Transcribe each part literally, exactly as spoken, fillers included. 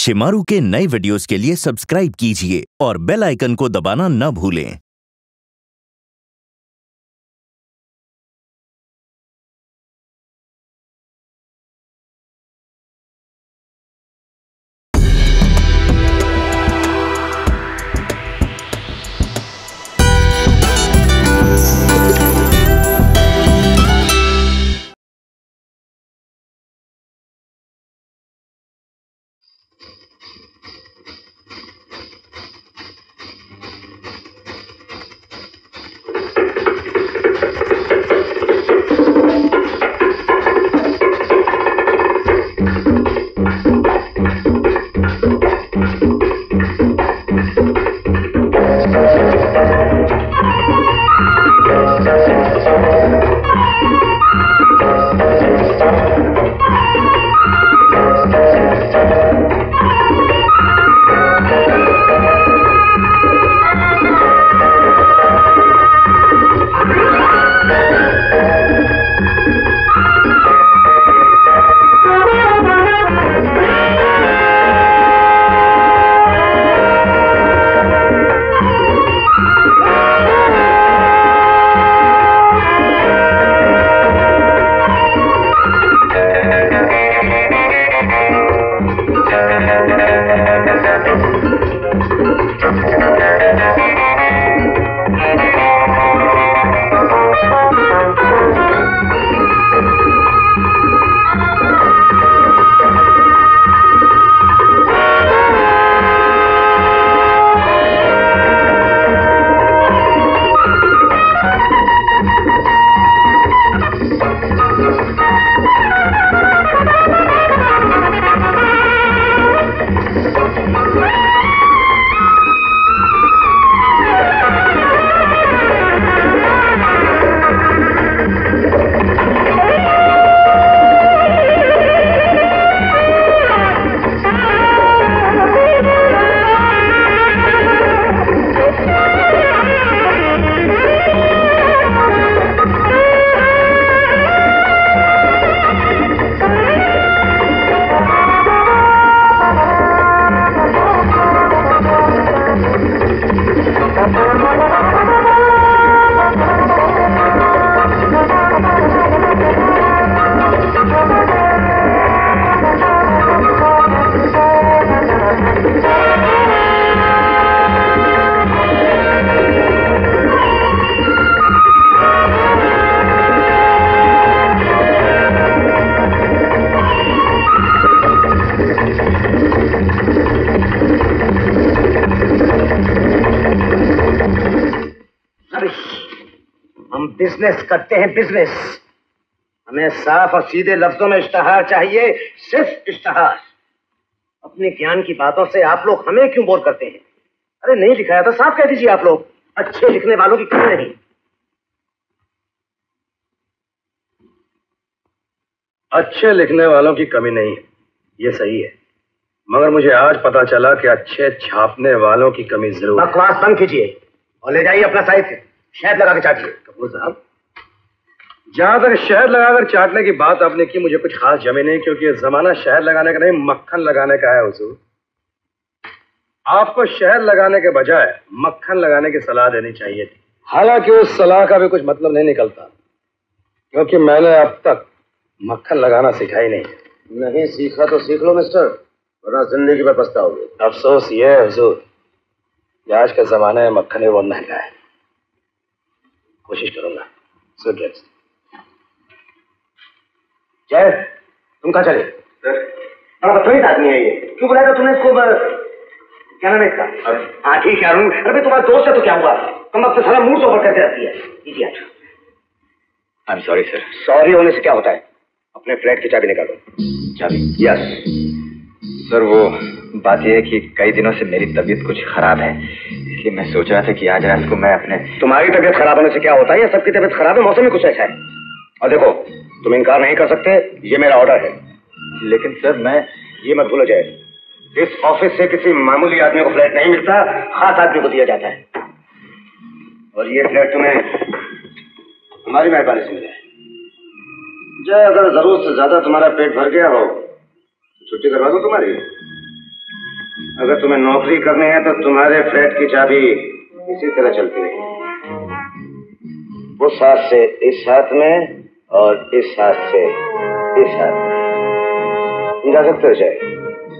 शिमारू के नए वीडियोस के लिए सब्सक्राइब कीजिए और बेल आइकन को दबाना न भूलें। बिजनेस करते हैं बिजनेस। हमें साफ और सीधे लफ्जों में इश्तहार चाहिए, सिर्फ इश्तहार। अपने ज्ञान की बातों से आप लोग हमें क्यों बोर करते हैं? अरे नहीं लिखाया तो साफ कह दीजिए। आप लोग अच्छे लिखने वालों की कमी नहीं। अच्छे लिखने वालों की कमी नहीं है, ये सही है, मगर मुझे आज पता चला कि अच्छे छापने वालों की कमी जरूर है। बकवास बंद कीजिए और ले जाइए अपना साहित्य, शहद लगा के चाटिए। कपूर साहब, जहां तक शहद लगाकर चाटने की बात आपने की, मुझे कुछ खास जमे नहीं, क्योंकि ये जमाना शहद लगाने का नहीं, मक्खन लगाने का है। हुजूर, आपको शहद लगाने के बजाय मक्खन लगाने की सलाह देनी चाहिए थी। हालांकि उस सलाह का भी कुछ मतलब नहीं निकलता, क्योंकि मैंने अब तक मक्खन लगाना सीखा ही नहीं। नहीं सीखा तो सीख लो मिस्टर, वरना जिंदगी पर पछताओगे। अफसोस ये है हुजूर कि आज के जमाने में मक्खन ही बहुत महंगा है। कोशिश करूंगा। सुरेश जय, तुम कहाँ चले? बड़ा बदतमीज आदमी है ये। क्यों बुलाया था तुमने इसको? क्या नाम है इसका? हाँ ठीक है अरुण। अरे तुम्हारा दोस्त है तो क्या हुआ? तुम अब से सारा मूड ओवर करते रहती है। Idiot. I am sorry sir. Sorry होने से क्या होता है? अपने फ्लैट की चाबी निकालो। चाबी? यस सर, वो बात यह है कि कई दिनों से मेरी तबीयत कुछ खराब है, इसलिए मैं सोच रहा था कि आज रात को मैं अपने... तुम्हारी तबीयत खराब होने से क्या होता है? या सबकी तबीयत खराब है, मौसम ही कुछ ऐसा है। और देखो, तुम इनकार नहीं कर सकते, ये मेरा ऑर्डर है। लेकिन सर मैं... ये मत भूलो जय, इस ऑफिस से किसी मामूली आदमी को फ्लैट नहीं मिलता, खास आदमी को दिया जाता है। और ये फ्लैट तुम्हें हमारी मेहरबानी से मिला है। जय, अगर जरूरत से ज्यादा तुम्हारा पेट भर गया हो, छुट्टी करवा दो तुम्हारी। अगर तुम्हें नौकरी करनी है तो तुम्हारे फ्लैट की चाबी इसी तरह चलती रही, उस हाथ से इस हाथ में और इस हाथ से इस हाथ में। तुम जा सकते हो जाए।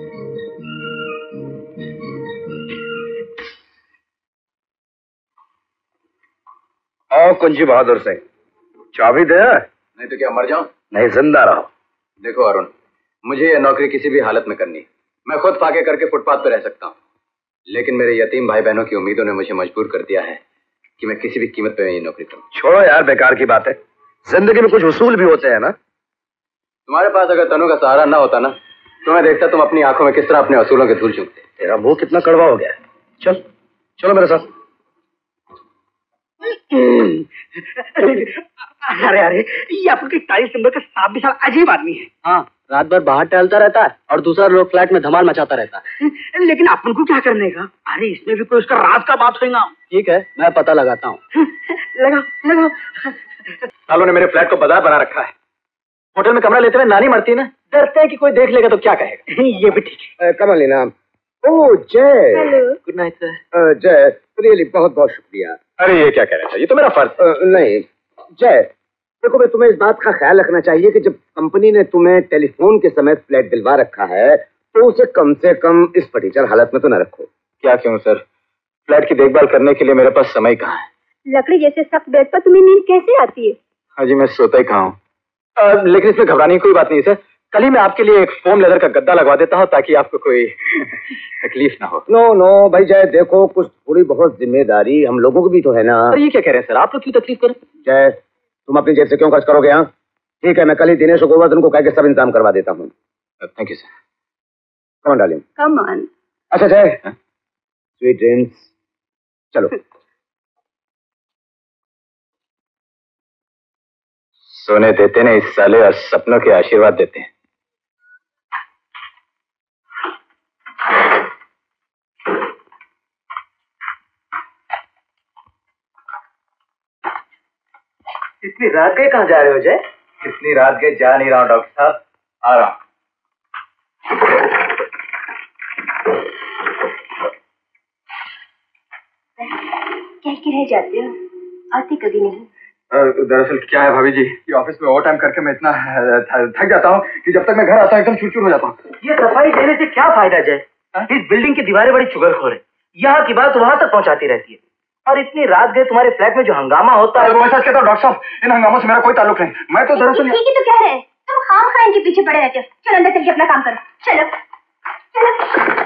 आओ कुंजी बहादुर सिंह, चाबी दे। नहीं तो क्या मर जाऊं? नहीं, जिंदा रहो। देखो अरुण, मुझे ये नौकरी किसी भी हालत में करनी है। मैं खुद फाके करके फुटपाथ पे रह सकता हूँ, लेकिन मेरे यतीम भाई बहनों की उम्मीदों ने मुझे मजबूर कर दिया है कि मैं किसी भी कीमत पे ये नौकरी करूं। छोड़ो यार, बेकार की बात है। जिंदगी में कुछ उसूल भी होते हैं ना। तुम्हारे पास अगर तनु का सहारा ना होता ना, तो मैं देखता तुम अपनी आंखों में किस तरह अपने असूलों के धूल चूमते। तेरा मुंह कितना कड़वा हो गया है। चल चलो मेरे साथ। अरे अरे, ये आपके इकतालीस नंबर का साफ भी साला अजीब आदमी है। हाँ, रात भर बाहर टहलता रहता है और दूसरा लोग फ्लैट में धमाल मचाता रहता है। लेकिन अपन को क्या करने का? अरे इसमें भी कोई उसका राज का बात होगा। ठीक है, मैं पता लगाता हूँ। लगाओ लगाओ। सालों ने मेरे फ्लैट को बाजार बना रखा है। होटल में कमरा लेते हुए नानी मरती ना, डरते हैं कि कोई देख लेगा तो क्या कहेगा। ये भी ठीक है। कमलिना, ओ Jai. Hello. Good night sir. Jai, really बहुत बहुत शुक्रिया। अरे ये क्या कह रहा था, ये तो मेरा फर्ज है। नहीं जय, देखो मैं तुम्हें इस बात का ख्याल रखना चाहिए कि जब कंपनी ने तुम्हें टेलीफोन के समय फ्लैट दिलवा रखा है तो उसे कम से कम इस फटीचर हालत में तो न रखो। क्या क्यों सर, फ्लैट की देखभाल करने के लिए मेरे पास समय कहाँ है। लकड़ी जैसे सख्त बेड पर तुम्हें नींद कैसे आती है? हाँ जी, मैं सोता ही कहाँ हूँ। लेकिन इसमें घबराने की कोई बात नहीं सर। कल ही मैं आपके लिए एक फोम लेदर का गद्दा लगवा देता हूँ ताकि आपको कोई तकलीफ ना हो। नो नो भाई जय, देखो कुछ थोड़ी बहुत जिम्मेदारी हम लोगों की भी तो है ना। सर ये क्या कह रहे हैं सर, आप लोग क्यों तकलीफ करें। जय, तुम अपनी जेब से क्यों खर्च करोगे? हाँ ठीक है, मैं कल ही दिनेश और गोवर्धन को कह के सब इंतजाम करवा देता हूँ। Thank you sir. Come on darling. Come on. अच्छा जय, स्वीट ड्रीम्स। चलो। सोने देते ने इस साले और सपनों के आशीर्वाद देते हैं। इतनी रात गए कहाँ जा रहे हो जय? इतनी रात के जा नहीं रहा हूँ डॉक्टर साहब, आ रहा हूँ। कह के रह जाते हो, आती कभी नहीं। दरअसल क्या है भाभी जी, कि ऑफिस में ओवर टाइम करके मैं इतना थक जाता हूँ कि जब तक मैं घर आता हूँ एकदम चुरचुर हो जाता हूँ। ये सफाई देने से क्या फायदा जय? इस बिल्डिंग की दीवारें बड़ी चुगलखोर है, यहाँ की बात वहां तक पहुंचाती रहती है। और इतनी रात गए तुम्हारे फ्लैट में जो हंगामा होता है। वैसा कहता हूँ डॉक्टर साहब, इन हंगामों से मेरा कोई ताल्लुक नहीं। मैं तो दरअसल ठीक ही तो कह रहे हैं, तुम खाम खा इनके पीछे पड़े रहते हो। चलो अंदर चल के अपना काम करो। चलो चलो।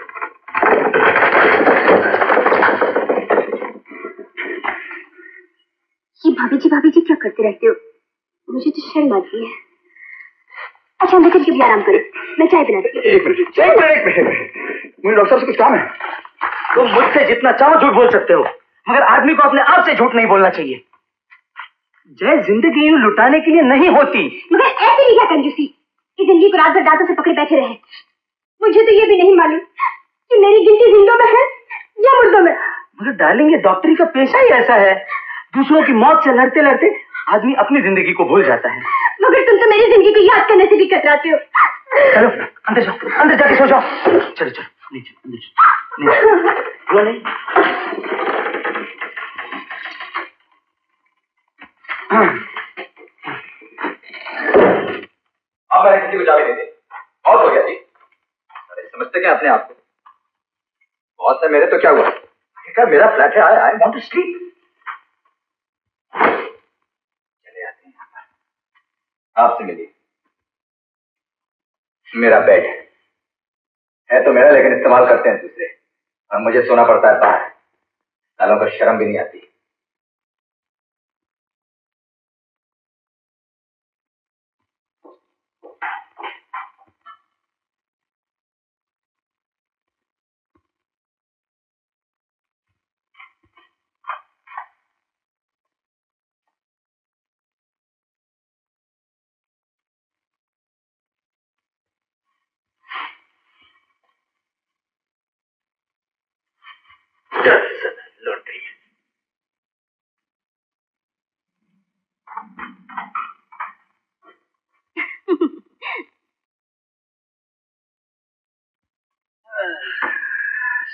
ये भाभी जी भाभी जी क्या करते रहते हो? मुझे तो शर्म आती है। अच्छा अंदर चल के भी आराम करो, मैं चाय बनाती हूँ। एक मिनट एक मिनट एक मिनट, मुझे डॉक्टर साहब से कुछ काम है। तुम मुझसे जितना चाहो झूठ बोल सकते हो, मगर आदमी को अपने आप से झूठ नहीं बोलना चाहिए। जय, जिंदगी यूं लुटाने के लिए नहीं होती। मगर ऐसे भी क्या कंजूसी कि जिंदगी को रात भर दांतों से पकड़े बैठे रहे। मुझे तो ये भी नहीं मालूम कि मेरी गिनती जिंदों में है या मुर्दों में। मगर डार्लिंग, ये डॉक्टरी का पेशा ही ऐसा है, दूसरों की मौत से लड़ते लड़ते आदमी अपनी जिंदगी को भूल जाता है। मगर तुम तो मेरी जिंदगी को याद करने से भी कतराते हो। चलो अंदर जाओ, अंदर जाके सो जाओ। चलो चलो नीचे अंदर नीचे। नहीं हाँ, मैंने किसी को चाबी दे दी, बहुत हो गया जी। अरे समझते क्या अपने आप को? बहुत है मेरे तो क्या हुआ, क्या मेरा फ्लैट है। I I want to sleep. चले आते हैं यहाँ पर, आपसे मिलिए। मेरा बेड है तो मेरा, लेकिन इस्तेमाल करते हैं दूसरे, और मुझे सोना पड़ता है बाहर। सालों को शर्म भी नहीं आती। लौट गई।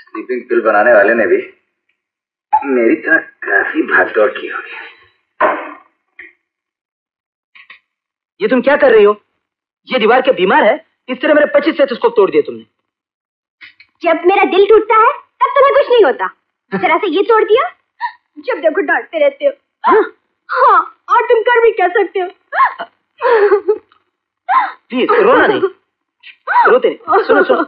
स्लीपिंग पिल बनाने वाले ने भी मेरी तरह काफी भागदौड़ की होगी। ये तुम क्या कर रही हो? ये दीवार के बीमार है? इस तरह मेरे पच्चीस स्टेथोस्कोप तोड़ दिए तुमने। जब मेरा दिल टूटता है तब तुम्हें कुछ नहीं होता, जरा से ये तोड़ दिया। जब देखो डांटते रहते हो। हाँ, हाँ, और तुम कर भी क्या सकते हो? प्लीज रोना नहीं, रोते नहीं। सुनो सुनो,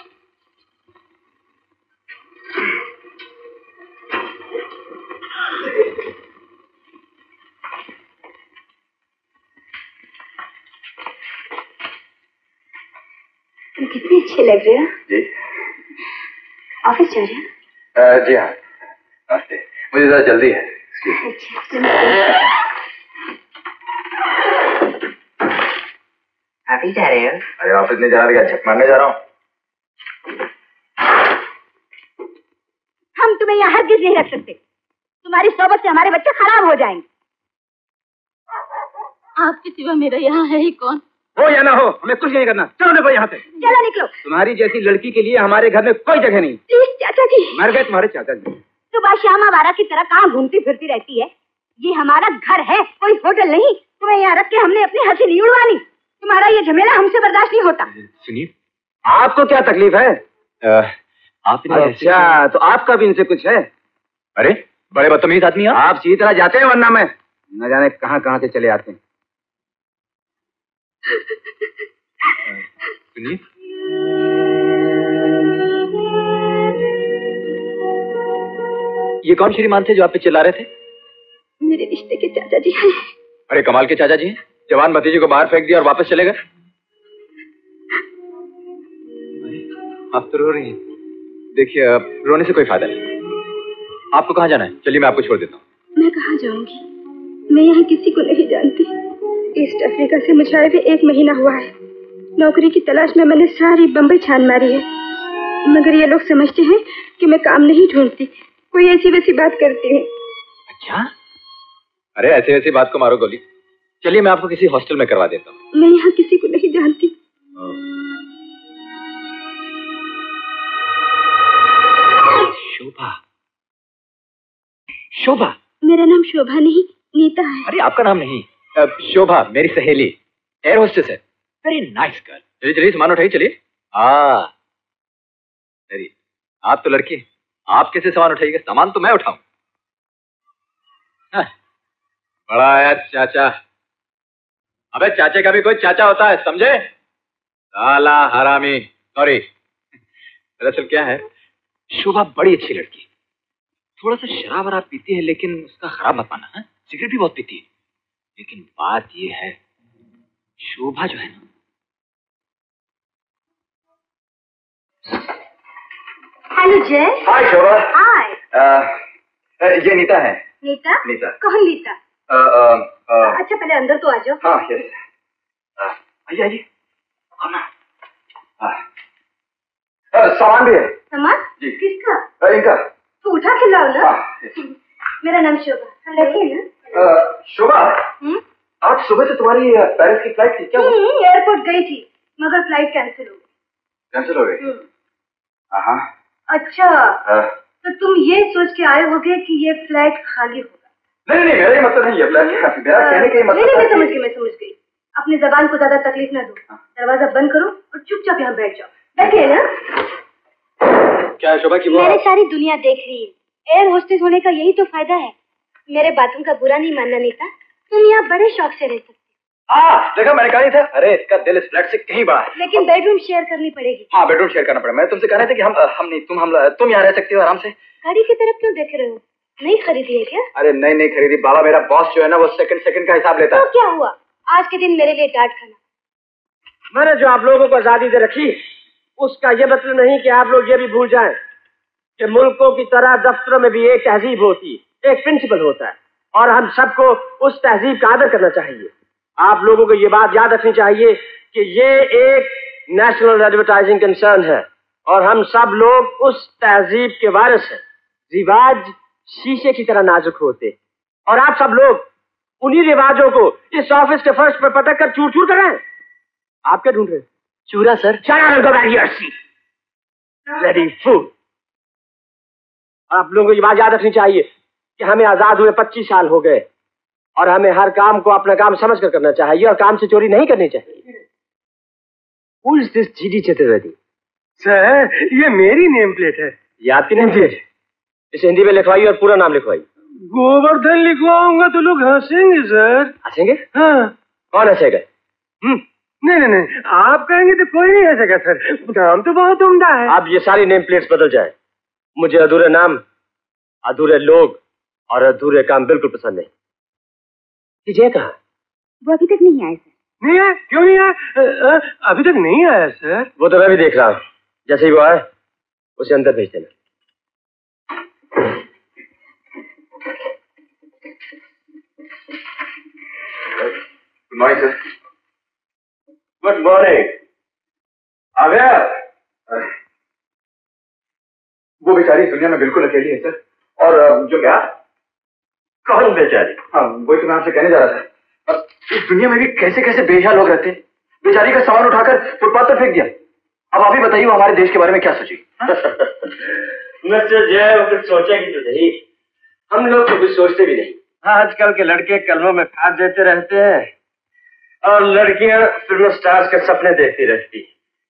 तुम कितने अच्छे लग रहे हो। जी ऑफिस जा रहे हो? uh, जी हाँ, नमस्ते, मुझे जरा जल्दी है। ऑफिस जा रहे हो? अरे ऑफिस नहीं जा रहा, झक मारने जा रहा हूँ। हम तुम्हें यहाँ हरगिज नहीं रख सकते, तुम्हारी सोबत से हमारे बच्चे खराब हो जाएंगे। आपके सिवा मेरा यहाँ है ही कौन? हो या ना हो, हमें कुछ नहीं करना। चलो निकलो यहाँ से। चलो निकलो। तुम्हारी जैसी लड़की के लिए हमारे घर में कोई जगह नहीं। प्लीज चाचा जी। मर गए तुम्हारे चाचा जी। सुबह श्यामा वारा की तरह कहाँ घूमती फिरती रहती है? ये हमारा घर है, कोई होटल नहीं। तुम्हें यहाँ रख के हमने अपनी हंसी नहीं उड़वानी। तुम्हारा ये झमेला हमसे बर्दाश्त नहीं होता। सुनिए, आपको क्या तकलीफ है? आ, आप अच्छा, तो आपका भी इनसे कुछ है? अरे बड़े बदतमीज आदमी आप। आप सीधी तरह जाते हैं, वरना मैं न जाने कहाँ कहाँ से चले आते हैं। सुनिए, ये कौन श्रीमान थे जो आप पे चिल्ला रहे थे? मेरे रिश्ते के चाचा जी हैं। अरे कमाल के चाचा जी हैं, जवान भतीजे को बाहर फेंक दिया और वापस चले गए। आप तो रो रही हैं। देखिए, रोने से कोई फायदा नहीं। आपको कहाँ जाना है? चलिए मैं आपको छोड़ देता हूँ। मैं कहाँ जाऊंगी? मैं यहाँ किसी को नहीं जानती। ईस्ट अफ्रीका से मुझे आए हुए एक महीना हुआ है। नौकरी की तलाश में मैंने सारी बम्बई छान मारी है, मगर ये लोग समझते हैं कि मैं काम नहीं ढूंढती, कोई ऐसी वैसी बात करती हूँ। अच्छा, अरे ऐसे ऐसी बात को मारो गोली। चलिए मैं आपको किसी हॉस्टल में करवा देता हूँ। मैं यहाँ किसी को नहीं जानती। शोभा, शोभा। मेरा नाम शोभा नहीं, नीता है। अरे आपका नाम नहीं, शोभा मेरी सहेली, एयर होस्टेस है। Very nice girl. चलिए चलिए सामान उठाइए, चलिए। आ, चलिए, आप तो लड़की, आप कैसे सामान उठाइएगा? सामान तो मैं उठाऊं। बड़ा आया चाचा। अबे चाचे का भी कोई चाचा होता है, समझे? साला हरामी। सॉरी। दरअसल क्या है, शोभा बड़ी अच्छी लड़की, थोड़ा सा शराब वराब पीती है, लेकिन उसका खराब मत माना है। सिगरेट भी बहुत पीती है, लेकिन बात ये है, शोभा जो है ना। हेलो जय। हाय शोभा। हाय। ये नीता है। नीता? नीता। कौन नीता? आ, आ, आ, अच्छा पहले अंदर तो आ जाओ। हाँ यस। आइए आइए। हाँ ना। सामान भी है। सामान? जी। किसका? आ, इनका। तो उठा के लाओ ना। हाँ, मेरा नाम शोभा, हम लड़के हैं ना। शोभा, आज सुबह से तुम्हारी पेरिस की फ्लाइट थी क्या? एयरपोर्ट गई थी, मगर फ्लाइट कैंसिल हो गई। कैंसिल हो गई? हाँ। अच्छा, तो तुम ये सोच के आए होगे कि ये फ्लाइट खाली होगा? नहीं नहीं, मेरा ये मतलब नहीं है। फ्लाइट मेरा कहने का मतलब नहीं, मैं समझ गई, मैं समझ गई। अपनी जबान को ज्यादा तकलीफ ना दो। दरवाजा बंद करो और चुपचाप यहाँ बैठ जाओ। बैठिए ना। क्या शोभा की वो? मेरी सारी दुनिया देख रही है। एयर होस्टेस होने का यही तो फायदा है। मेरे बातों का बुरा नहीं मानना नीता, तुम यहाँ बड़े शौक से रह सकते। हाँ देखा, मैंने कहा नहीं था। अरे इसका दिल इस फ्लैट से कहीं बड़ा है। लेकिन बेडरूम शेयर करनी पड़ेगी। हाँ बेडरूम शेयर करना पड़ेगा। मैं तुमसे कह रहे थे कि हम हम नहीं, तुम हम तुम यहाँ रह सकती हो आराम से। गाड़ी की तरफ क्यों देख रहे हो? नहीं खरीदी है क्या? अरे नहीं नहीं खरीदी। बाबा मेरा बॉस जो है ना, वो सेकंड सेकंड का हिसाब लेता है। तो क्या हुआ? आज के दिन मेरे लिए डांट खाना। मैंने जो आप लोगों को आजादी दे रखी, उसका ये मतलब नहीं कि आप लोग ये भी भूल जाएं कि मुल्कों की तरह दफ्तरों में भी एक तहजीब होती है, एक प्रिंसिपल होता है, और हम सबको उस तहजीब का आदर करना चाहिए। आप लोगों को ये बात याद रखनी चाहिए कि ये एक नेशनल एडवर्टाइजिंग कंसर्न है और हम सब लोग उस तहजीब के वारिस हैं। रिवाज शीशे की तरह नाजुक होते और आप सब लोग उन्हीं रिवाजों को इस ऑफिस के फर्श पर पटक कर चूर चूर कर रहे हैं। आप क्या ढूंढ रहे हैं? चूरा सर। Bloody fool! आप लोगों को ये बात याद रखनी चाहिए कि हमें आजाद हुए पच्चीस साल हो गए और हमें हर काम को अपना काम समझ कर करना चाहिए और काम से चोरी नहीं करनी चाहिए। Who is this G D Chaturvedi? Sir, ये मेरी नेम प्लेट है। ये आपकी नेम प्लेट है? इसे हिंदी में लिखवाइए और पूरा नाम लिखवाइए। गोवर्धन लिखवाऊंगा तो लोग हंसेंगे सर। हंसेंगे? हाँ। कौन हंसेगा? हम्म, नहीं नहीं नहीं, आप कहेंगे तो कोई नहीं हंसेगा सर, नाम तो बहुत उम्दा है। आप ये सारी नेम प्लेट्स बदल जाए। मुझे अधूरे नाम, अधूरे लोग और अधूरे काम बिल्कुल पसंद नहीं। जय कहाँ? वो अभी तक नहीं आए सर। नहीं आया? क्यों नहीं आया? अभी तक नहीं आया सर। वो तो मैं भी देख रहा हूँ। जैसे ही वो आए उसे अंदर भेज देना। Good morning sir. Good morning. आ गया? वो बेचारी दुनिया में बिल्कुल अकेली है सर। और जो क्या? कौन बेचारी? हाँ, वही तो मैं आपसे कहने जा रहा था। इस दुनिया में भी कैसे कैसे बेहिया लोग रहते हैं। बेचारी का सामान उठाकर फुटपाथ पर फेंक दिया। अब आप ही बताइए वो हमारे देश के बारे में क्या सोची? मिस्टर जय, वो कुछ सोचेगी तो नहीं। हम लोग तो कुछ सोचते भी नहीं। आजकल के लड़के कलमों में खाद देते रहते हैं और लड़कियां फिल्म स्टार्स के सपने देखती रहती।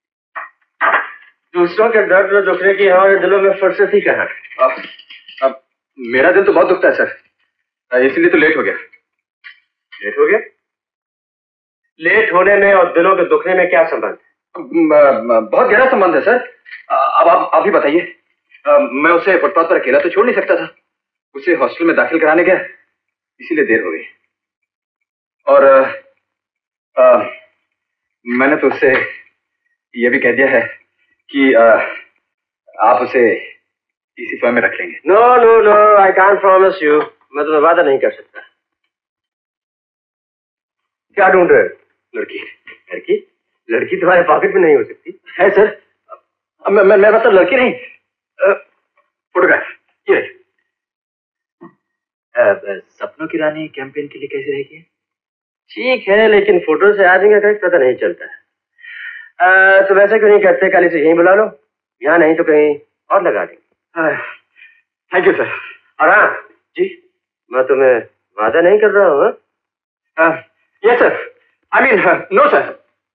दूसरों के दर्द में दुखने की हमारे दिलों में फुर्सत ही कहाँ है। अब मेरा दिल तो बहुत दुखता है सर, इसलिए तो लेट हो गया। लेट हो गया? लेट होने में और दिलों के दुखने में क्या संबंध? बहुत गहरा संबंध है सर। अब आप आप ही बताइए। मैं उसे फुटपाथ पर अकेला तो छोड़ नहीं सकता था। उसे हॉस्टल में दाखिल कराने गया, इसीलिए देर हो गई। और आ, आ, मैंने तो उससे ये भी कह दिया है कि आ, आप उसे इसी फर्म में रख लेंगे। No no no, I can't promise you. मैं तुम्हें वादा नहीं कर सकता। क्या ढूंढ रहे हो? लड़की। लड़की? लड़की तुम्हारे पॉकेट में नहीं हो सकती है सर। मैं मैं, मैं मतलब लड़की नहीं, फोटोग्राफ। ये सपनों की रानी कैंपेन के लिए कैसी रहेगी? ठीक है, लेकिन फोटो से आदमी का कहीं पता नहीं चलता है। तो वैसे क्यों नहीं करते, कल इसे यहीं बुला लो। यहाँ नहीं तो कहीं और लगा देंगे। Thank you sir. और हाँ जी, मैं तुम्हें वादा नहीं कर रहा हूँ। Yes sir, I mean no sir.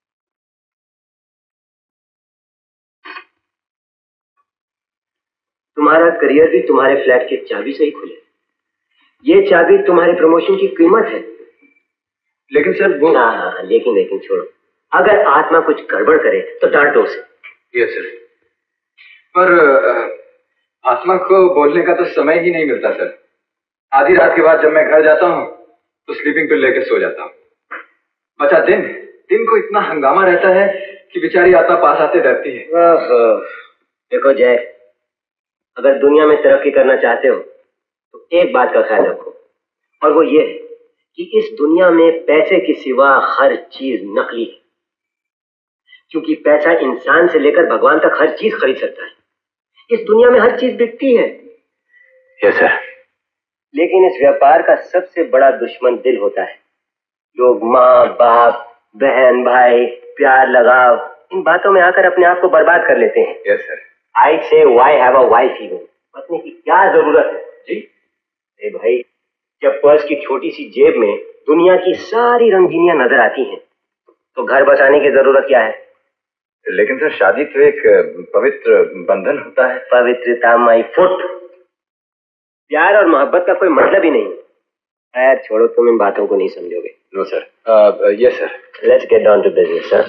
तुम्हारा करियर भी तुम्हारे फ्लैट की चाबी से ही खुले। ये चाबी तुम्हारे प्रमोशन की कीमत है। लेकिन सर वो हाँ हाँ लेकिन लेकिन छोड़ो। अगर आत्मा कुछ गड़बड़ करे तो डांटो उसे। Yes sir. पर आत्मा को बोलने का तो समय ही नहीं मिलता सर। आधी रात के बाद जब मैं घर जाता हूँ तो स्लीपिंग पिल लेकर सो जाता हूँ। बचा दिन दिन को इतना हंगामा रहता है कि बेचारी आत्मा पास आते डरती है। देखो जय, अगर दुनिया में तरक्की करना चाहते हो तो एक बात का ख्याल रखो, और वो ये है कि इस दुनिया में पैसे के सिवा हर चीज नकली है। क्योंकि पैसा इंसान से लेकर भगवान तक हर चीज खरीद सकता है। इस दुनिया में हर चीज बिकती है। Yes sir. लेकिन इस व्यापार का सबसे बड़ा दुश्मन दिल होता है। लोग माँ बाप, बहन भाई, प्यार लगाव, इन बातों में आकर अपने आप को बर्बाद कर लेते हैं। Yes sir. I say why have a wife even? पत्नी की क्या जरूरत है? जी ए भाई, जब पर्स की छोटी सी जेब में दुनिया की सारी रंगीनियां नजर आती हैं तो घर बचाने की जरूरत क्या है? लेकिन सर शादी तो एक पवित्र बंधन होता है। पवित्रता माई फुट। प्यार और मोहब्बत का कोई मतलब ही नहीं। खैर छोड़ो, तुम इन बातों को नहीं समझोगे। No sir. Yes sir. Let's get down to business sir.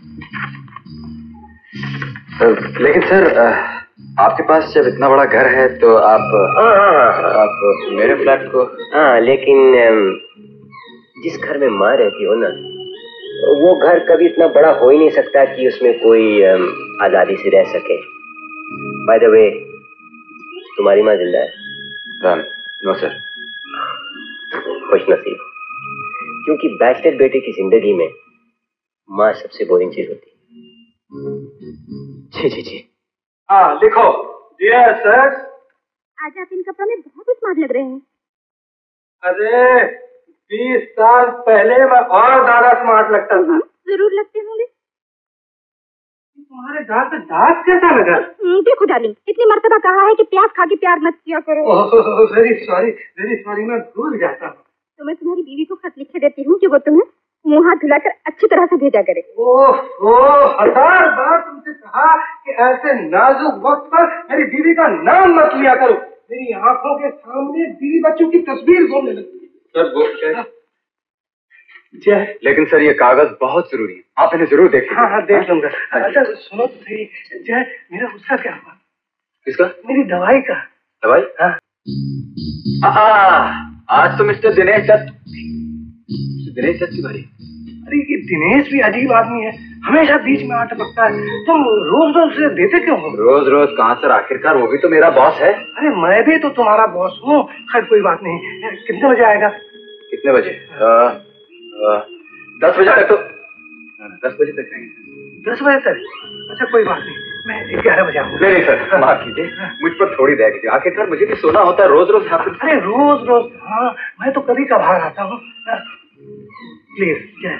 लेकिन सर आपके पास जब इतना बड़ा घर है तो आप हाँ हाँ हाँ आप मेरे फ्लैट को। हाँ, लेकिन जिस घर में माँ रहती हो ना, वो घर कभी इतना बड़ा हो ही नहीं सकता कि उसमें कोई आजादी से रह सके। बाय द वे, तुम्हारी माँ जिंदा है? No sir. खुश नसीब, क्योंकि बैचलर बेटे की जिंदगी में माँ सबसे बोरिंग चीज होती है। जी जी जी। हाँ लिखो। डियर सर, आज आप इन कपड़ों में बहुत स्मार्ट लग रहे हैं। अरे बीस साल पहले मैं और ज्यादा स्मार्ट लगता था। जरूर लगते होंगे। तुम्हारे दांत पे दांत कैसा लगा? देखो डार्लिंग, इतनी मर्तबा कहा है कि प्याज खा के प्यार मत किया करो। वेरी सॉरी, वेरी सॉरी, मैं भूल जाता हूँ। तो मैं तुम्हारी बीवी को खत लिख के देती हूँ कि वो तुम्हें मुंह हाथ धुलाकर अच्छी तरह से भेजा करे। ओह ओह, हजार बार तुमसे कहा कि ऐसे नाजुक वक्त पर मेरी बीवी का नाम मत लिया करो। मेरी आंखों के सामने बीवी बच्चों की तस्वीर घूमने लगती है। सर वो क्या? जय, लेकिन सर ये कागज बहुत जरूरी है, आप इन्हें जरूर देखें। हाँ हाँ देख लूंगा। अच्छा सुनो तो सही, जय मेरा उसका क्या हुआ? किसका? मेरी दवाई का। दवाई? हाँ। आज तो मिस्टर दिनेश दत्त दिनेश दत्त की बारी। अरे ये दिनेश भी अजीब आदमी है, हमेशा बीच में आ टपकता है। तुम रोज रोज उसे देते क्यों हो? रोज रोज कहाँ सर, आखिरकार वो भी तो मेरा बॉस है। अरे मैं भी तो तुम्हारा बॉस हूँ। खैर कोई बात नहीं, कितने बजे आएगा? कितने बजे? आ, आ, दस बजे तक तो दस बजे तक आएंगे। दस बजे तक? अच्छा कोई बात नहीं, मैं ग्यारह बजे आऊंगा। नहीं नहीं सर, माफ कीजिए, मुझ पर थोड़ी दया कीजिए, आखिरकार मुझे भी सोना होता है रोज रोज यहाँ पे। अरे रोज रोज? हाँ मैं तो कभी कभार आता हूँ। Please Jai.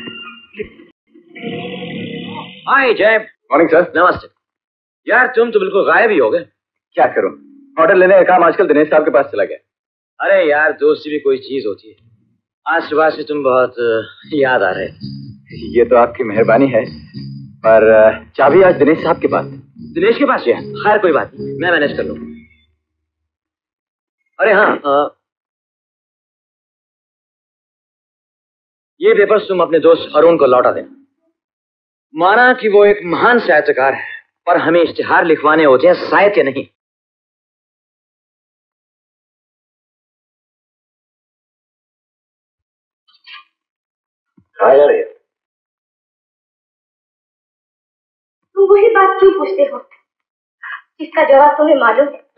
Hi Jai. Morning sir. नमस्ते। यार तुम तो बिल्कुल गायब ही हो गए। क्या करूं, ऑर्डर लेने का काम आजकल दिनेश साहब के पास चला गया। अरे यार दोस्ती भी कोई चीज होती है। आज सुबह से तुम बहुत याद आ रहे। ये तो आपकी मेहरबानी है, पर चाबी आज दिनेश साहब के पास। दिनेश के पास है? खैर कोई बात नहीं, मैं मैनेज कर लूंगा। अरे हाँ आ, ये पेपर्स तुम अपने दोस्त अरुण को लौटा देना। माना कि वो एक महान साहित्यकार है, पर हमें इश्तिहार लिखवाने होते हैं, साहित्य नहीं। कहाँ जा रही है? तुम वही बात क्यों पूछते हो जिसका जवाब तुम्हें मालूम है?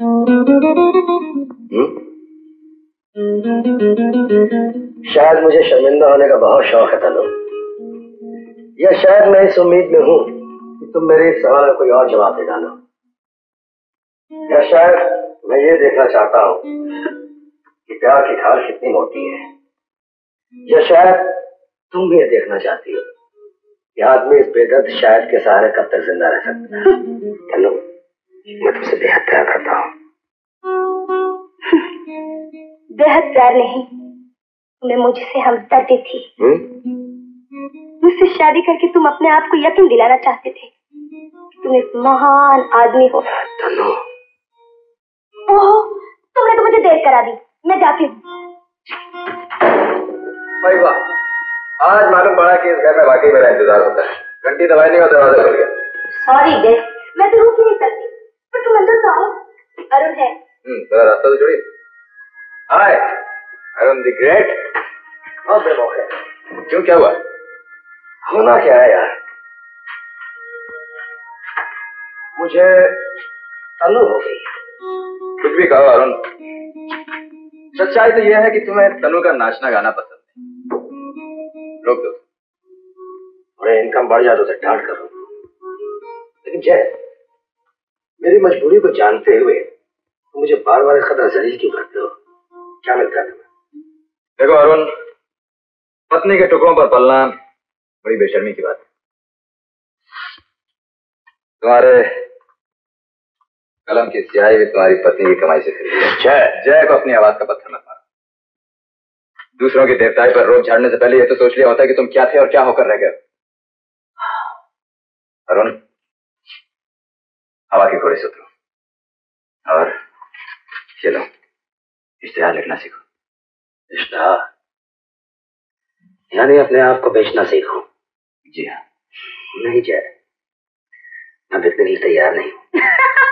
शायद मुझे शर्मिंदा होने का बहुत शौक है तनु, या शायद मैं इस उम्मीद में हूँ कि तुम मेरे इस सवाल का कोई और जवाब दे डालो, या शायद मैं ये देखना चाहता हूँ कि प्यार की खाल कितनी मोटी है, या शायद तुम भी ये देखना चाहती हो कि आदमी इस बेदर्द शायद के सहारे कब तक जिंदा रह सकता है। तनु, मैं तुमसे बेहद प्यार करता हूँ। बेहद प्यार नहीं, तुम्हें मुझसे हमदर्दी थी। मुझसे शादी करके तुम अपने आप को यकीन दिलाना चाहते थे कि तुम एक महान आदमी हो। तनु, ओह, तुमने तो मुझे देर करा दी, मैं जाती हूँ। भाई वाह, आज मालूम पड़ा कि इस घर में वाकई मेरा इंतजार होता है। घंटी दबाई नहीं और दरवाजा खुल गया। सॉरी जय, मैं तो रुक ही नहीं सकती, पर तुम अंदर तो आओ। अरुण है। हम्म, थोड़ा रास्ता तो छोड़िए। Hi Arun the great. बहुत बेमौके। क्यों, क्या हुआ? होना क्या है यार, मुझे तनु हो गई। कुछ भी कहो अरुण, सच्चाई तो यह है कि तुम्हें तनु का नाचना गाना पसंद है। रोक दो। थोड़े इनकम बढ़ जाए तो उसे डांट करो, लेकिन जय, मेरी मजबूरी को जानते हुए तुम मुझे बार बार खतरा जलील क्यों करते हो? क्या मिलता है तुम्हें? देखो अरुण, पत्नी के टुकड़ों पर पलना बड़ी बेशर्मी की बात है। तुम्हारे कलम की स्याही भी तुम्हारी पत्नी की कमाई से खरीदी है। जय जय को अपनी आवाज का पत्थर मत मारो। दूसरों की देवताई पर रोब झाड़ने से पहले ये तो सोच लिया होता है कि तुम क्या थे और क्या होकर रह गए। अरुण, हवा के घोड़े से उतरो और चलो इश्तिहार लिखना सीखो। इश्तिहार? यानी अपने आप को बेचना सीखो? जी हाँ। नहीं जय, मैं बिकने के लिए तैयार नहीं हूँ।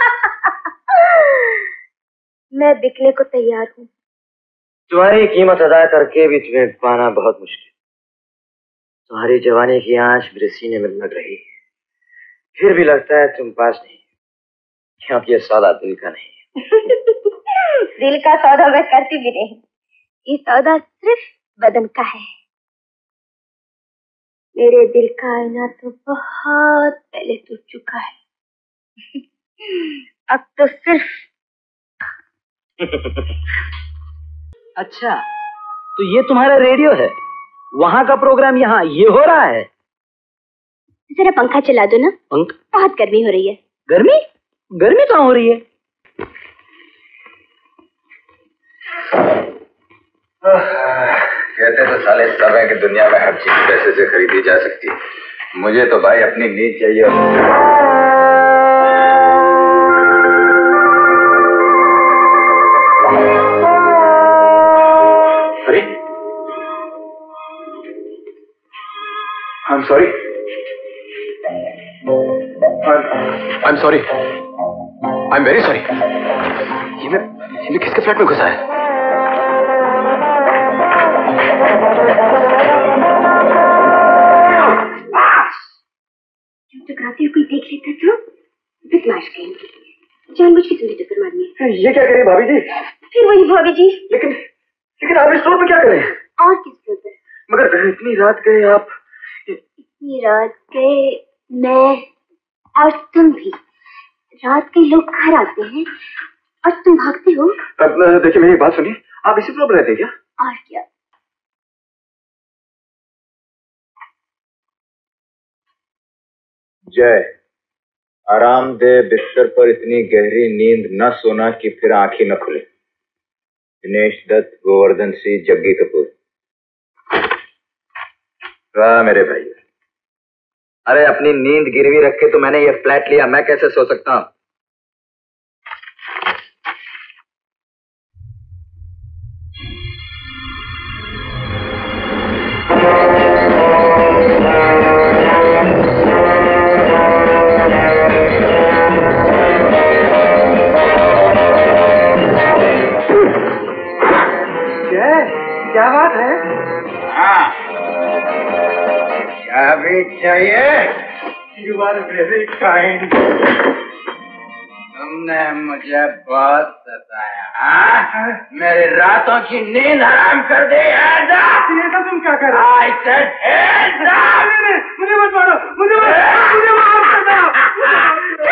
मैं बिकने को तैयार हूँ। तुम्हारी कीमत अदा करके भी तुम्हें पाना बहुत मुश्किल। तुम्हारी जवानी की आंच मेरे सीने में लग रही है, फिर भी लगता है तुम पास नहीं, क्योंकि ये सौदा दिल का नहीं है। दिल का सौदा मैं करती भी नहीं, ये सौदा सिर्फ बदन का है। मेरे दिल का आईना तो बहुत पहले टूट चुका है, अब तो सिर्फ। अच्छा, तो ये तुम्हारा रेडियो है, वहां का प्रोग्राम यहाँ ये हो रहा है? जरा पंखा चला दो ना। पंख? बहुत गर्मी हो रही है। गर्मी? गर्मी कहाँ हो रही है? कहते तो साले सब है कि दुनिया में हर चीज पैसे से खरीदी जा सकती है। मुझे तो भाई अपनी नींद चाहिए। अरे I am sorry, I am sorry, I am very sorry. ये मैं ये मैं किसके फ्लैट में घुसा है? टकराते हुए कोई देख लेता तो बदमाश कहेंगे। जानबूझ के तुमने टक्कर मारनी है। ये क्या करें भाभी जी? फिर वही भाभी जी। लेकिन लेकिन आप इस रोड पे क्या करें? और किस रोड पर? मगर इतनी रात गए आप। इतनी रात गए मैं और तुम भी। रात के लोग घर आते हैं और तुम भागते हो। अब देखिए मेरी बात सुनिए, आप इसी रोड पर रहते क्या? और क्या। जय, आराम दे बिस्तर पर इतनी गहरी नींद न सोना कि फिर आंखें न खुले। दिनेश दत्त, गोवर्धन सिंह, जग्गी कपूर। वाह मेरे भाई। अरे अपनी नींद गिरवी रख के तो मैंने ये फ्लैट लिया, मैं कैसे सो सकता हूं? क्या बात है? हाँ, क्या भी चाहिए? You are very kind. तुमने मुझे बहुत सताया, हाँ? मेरी रातों की नींद हराम कर दी है। ये सब तुम क्या कर रहे हो? I said hands up! मुझे मत मारो, मुझे मत, मुझे माफ कर दो।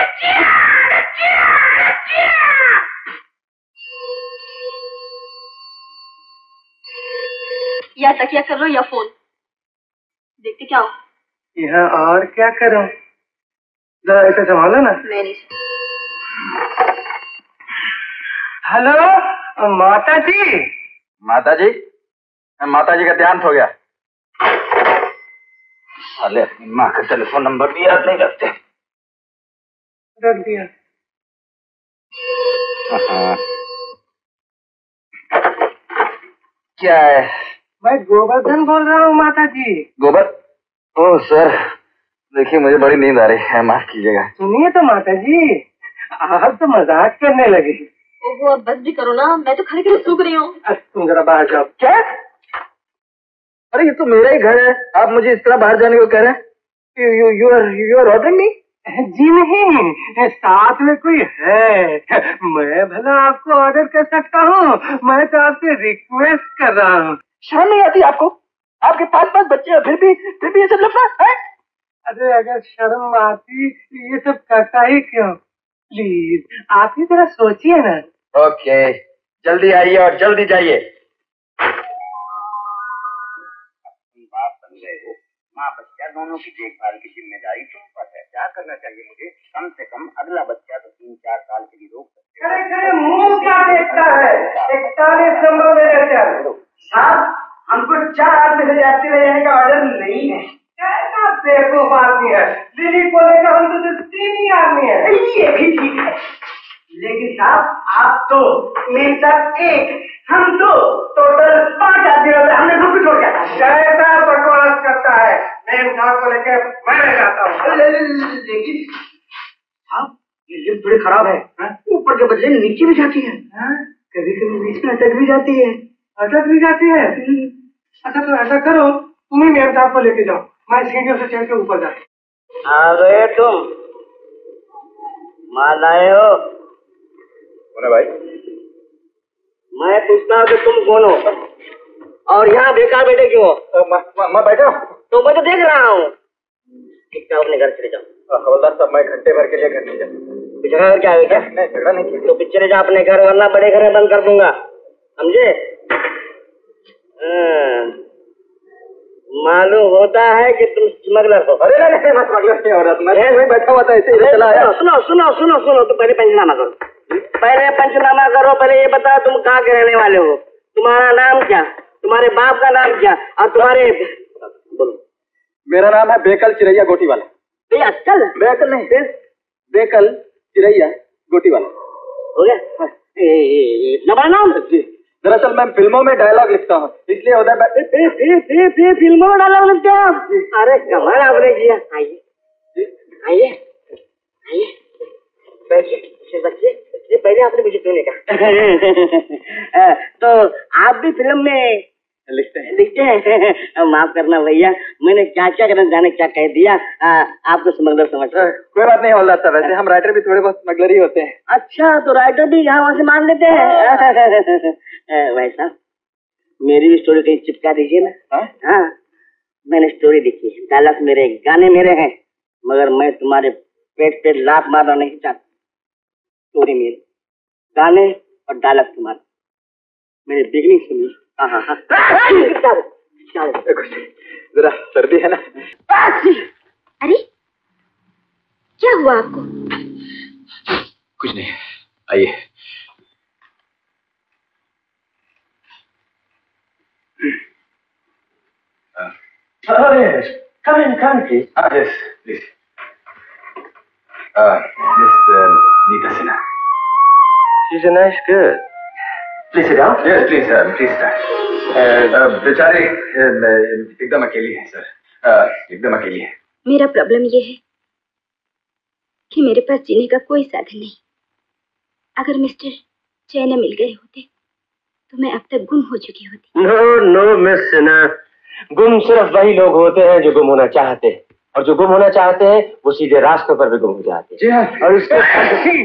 या तकिया कर लो या फोन देखते क्या हो। यहाँ और क्या करूं? जरा इसे संभालो ना। मैं नहीं। हेलो माता जी। माता जी? माता जी का ध्यान हो गया। साले अपनी माँ का टेलीफोन नंबर भी याद नहीं रखते। रख दिया। क्या है? मैं गोवर्धन बोल रहा हूँ माता जी। गोबर? ओह सर, देखिए मुझे बड़ी नींद आ रही है, माफ कीजिएगा। सुनिए तो माता जी, आप तो मजाक करने लगे। ओहो अब बस भी करो ना, मैं तो खड़े खड़े सूख रही हूँ। तुम जरा बाहर जाओ। क्या? अरे ये तो मेरा ही घर है, आप मुझे इस तरह बाहर जाने को कह रहे हैं? You you you are you are ordering me? जी नहीं, साथ में कोई है। मैं भला आपको ऑर्डर कर सकता हूँ, मैं तो आपसे रिक्वेस्ट कर रहा हूँ। शर्म नहीं आती आपको? आपके पास पास बच्चे हैं, फिर भी फिर भी ये सब लफड़ा है? अरे अगर शर्म आती ये सब करता ही क्यों? प्लीज आप ही जरा सोचिए ना। ओके, जल्दी आइए और जल्दी जाइए। बाप बन गए हो, माँ बच्चा दोनों की देखभाल की जिम्मेदारी तुम पर है। क्या करना चाहिए मुझे? कम से कम अगला बच्चा तो तीन चार साल के लिए रोक सकते। खड़े खड़े मुंह क्या देखता है? इकतालीस नंबर में चल। साहब हमको चार आदमी से जाती ले जाने का ऑर्डर नहीं है। कैसा बेवकूफ आदमी है? दिल्ली को लेकर हम तो सिर्फ तीन ही आदमी है। ये भी ठीक है, लेकिन साहब आप तो मेरे साथ एक, हम तो टोटल पांच आदमी होते हैं, हमने सबको छोड़ दिया। कैसा बकवास करता है? मैं साहब को लेकर मैं जाता हूँ। लेकिन साहब ये लिफ्ट बड़ी खराब है, ऊपर के बदले नीचे भी जाती है, कभी कभी बीच में अटक भी जाती है। अटक भी जाती है? अच्छा तो ऐसा करो, तुम ही मेम साहब को लेके जाओ, मैं सीढ़ियों से चढ़ के ऊपर जाता। आ गए तुम? माल आए हो? कौन है भाई? मैं पूछता हूँ कि तुम कौन हो और यहाँ बेकार बैठे क्यों हो? मैं बैठा हूँ तो मैं तो देख रहा हूँ। जाओ अपने घर चले जाओ। हवलदार साहब, मैं घंटे भर के लिए घर नहीं जाता। झगड़ा क्या है क्या? नहीं, झगड़ा नहीं किया। तो पीछे चले जाओ अपने घर, वरना बड़े घर में बंद कर दूंगा, समझे? मालूम होता है कि तुम स्मगलर हो। अरे नहीं मैं स्मगलर नहीं हो रहा, मैं बैठा हुआ था ऐसे ही चला आया। सुनो सुनो सुनो सुनो तुम पहले पंचनामा करो, पहले पंचनामा करो। पहले ये बताओ तुम कहाँ के रहने वाले हो, तुम्हारा नाम क्या, तुम्हारे बाप का नाम क्या, और तुम्हारे बोलो। मेरा नाम है बेकल चिरैया गोटी वाला। बेकल? बेकल नहीं, बेकल चिरैया गोटी वाला। हो गया नंबर नाम जी। दरअसल मैं फिल्मों में डायलॉग लिखता हूँ, इसलिए उधर फिल्मों में डायलॉग लिखते हो आप? अरे कमाल आपने किया। आइए आइए आइए बैठिए बच्चे, पहले आपने मुझे क्यों नहीं कहा? तो आप भी फिल्म में लिखते हैं? लिखते हैं। माफ करना भैया, मैंने क्या क्या करना जाने क्या कह दिया, आ, आपको स्मगलर समझ। कोई बात नहीं हो जाता, वैसे हम राइटर भी थोड़े बहुत स्मगलर ही होते हैं। अच्छा तो राइटर भी यहाँ वहाँ से मान लेते हैं। वैसा मेरी भी स्टोरी कहीं चिपका दीजिए ना। हाँ मैंने स्टोरी लिखी है, डायलॉग मेरे, गाने मेरे हैं, मगर मैं तुम्हारे पेट पे लात मारना नहीं चाहता। स्टोरी मेरी, गाने और डायलॉग तुम्हारे। मेरी बिगनिंग सुनिए। हाँ हाँ हाँ जरा सर्दी है ना। अरे क्या हुआ आपको? कुछ नहीं, आइए। Oh yes, come in, come in, please. Ah yes, please. Uh, Miss uh, Neeta Sinha. She's a nice girl. Please sit down. Yes, please, uh, please start. बेचारे एकदम अकेली है सर, एकदम अकेली है। मेरा प्रॉब्लम ये है कि मेरे पास जीने का कोई साधन नहीं। अगर मिस्टर चैन मिल गए होते तो मैं अब तक गुम हो चुकी होती। नो नो मिस सिन्हा, गुम सिर्फ वही लोग होते हैं जो गुम होना चाहते हैं, और जो गुम होना चाहते हैं वो सीधे रास्तों पर भी गुम हो जाते हैं। जी हाँ। और उसके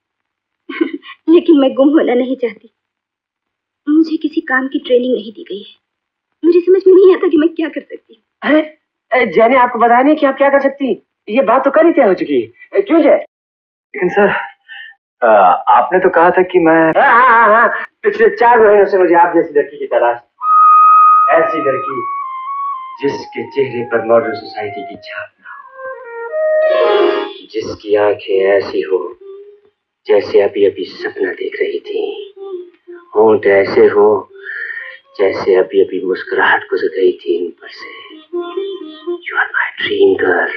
लेकिन मैं गुम होना नहीं चाहती। मुझे किसी काम की ट्रेनिंग नहीं दी गई है, मुझे समझ में नहीं आता कि मैं क्या कर सकती हूँ। अरे जैने आपको बताया नहीं कि आप क्या कर सकती, ये बात तो कर ही तय हो चुकी है। क्यों जय? लेकिन सर आ, आपने तो कहा था कि मैं हाँ हाँ हाँ पिछले चार महीनों से मुझे आप जैसी लड़की की तलाश, ऐसी लड़की जिसके चेहरे पर मॉडर्न सोसाइटी की छाप ना हो, जिसकी आंखें ऐसी हो जैसे अभी अभी सपना देख रही थी, होंठ ऐसे हो जैसे अभी अभी मुस्कुराहट गुजर गई थी इन पर से। You are my dream girl,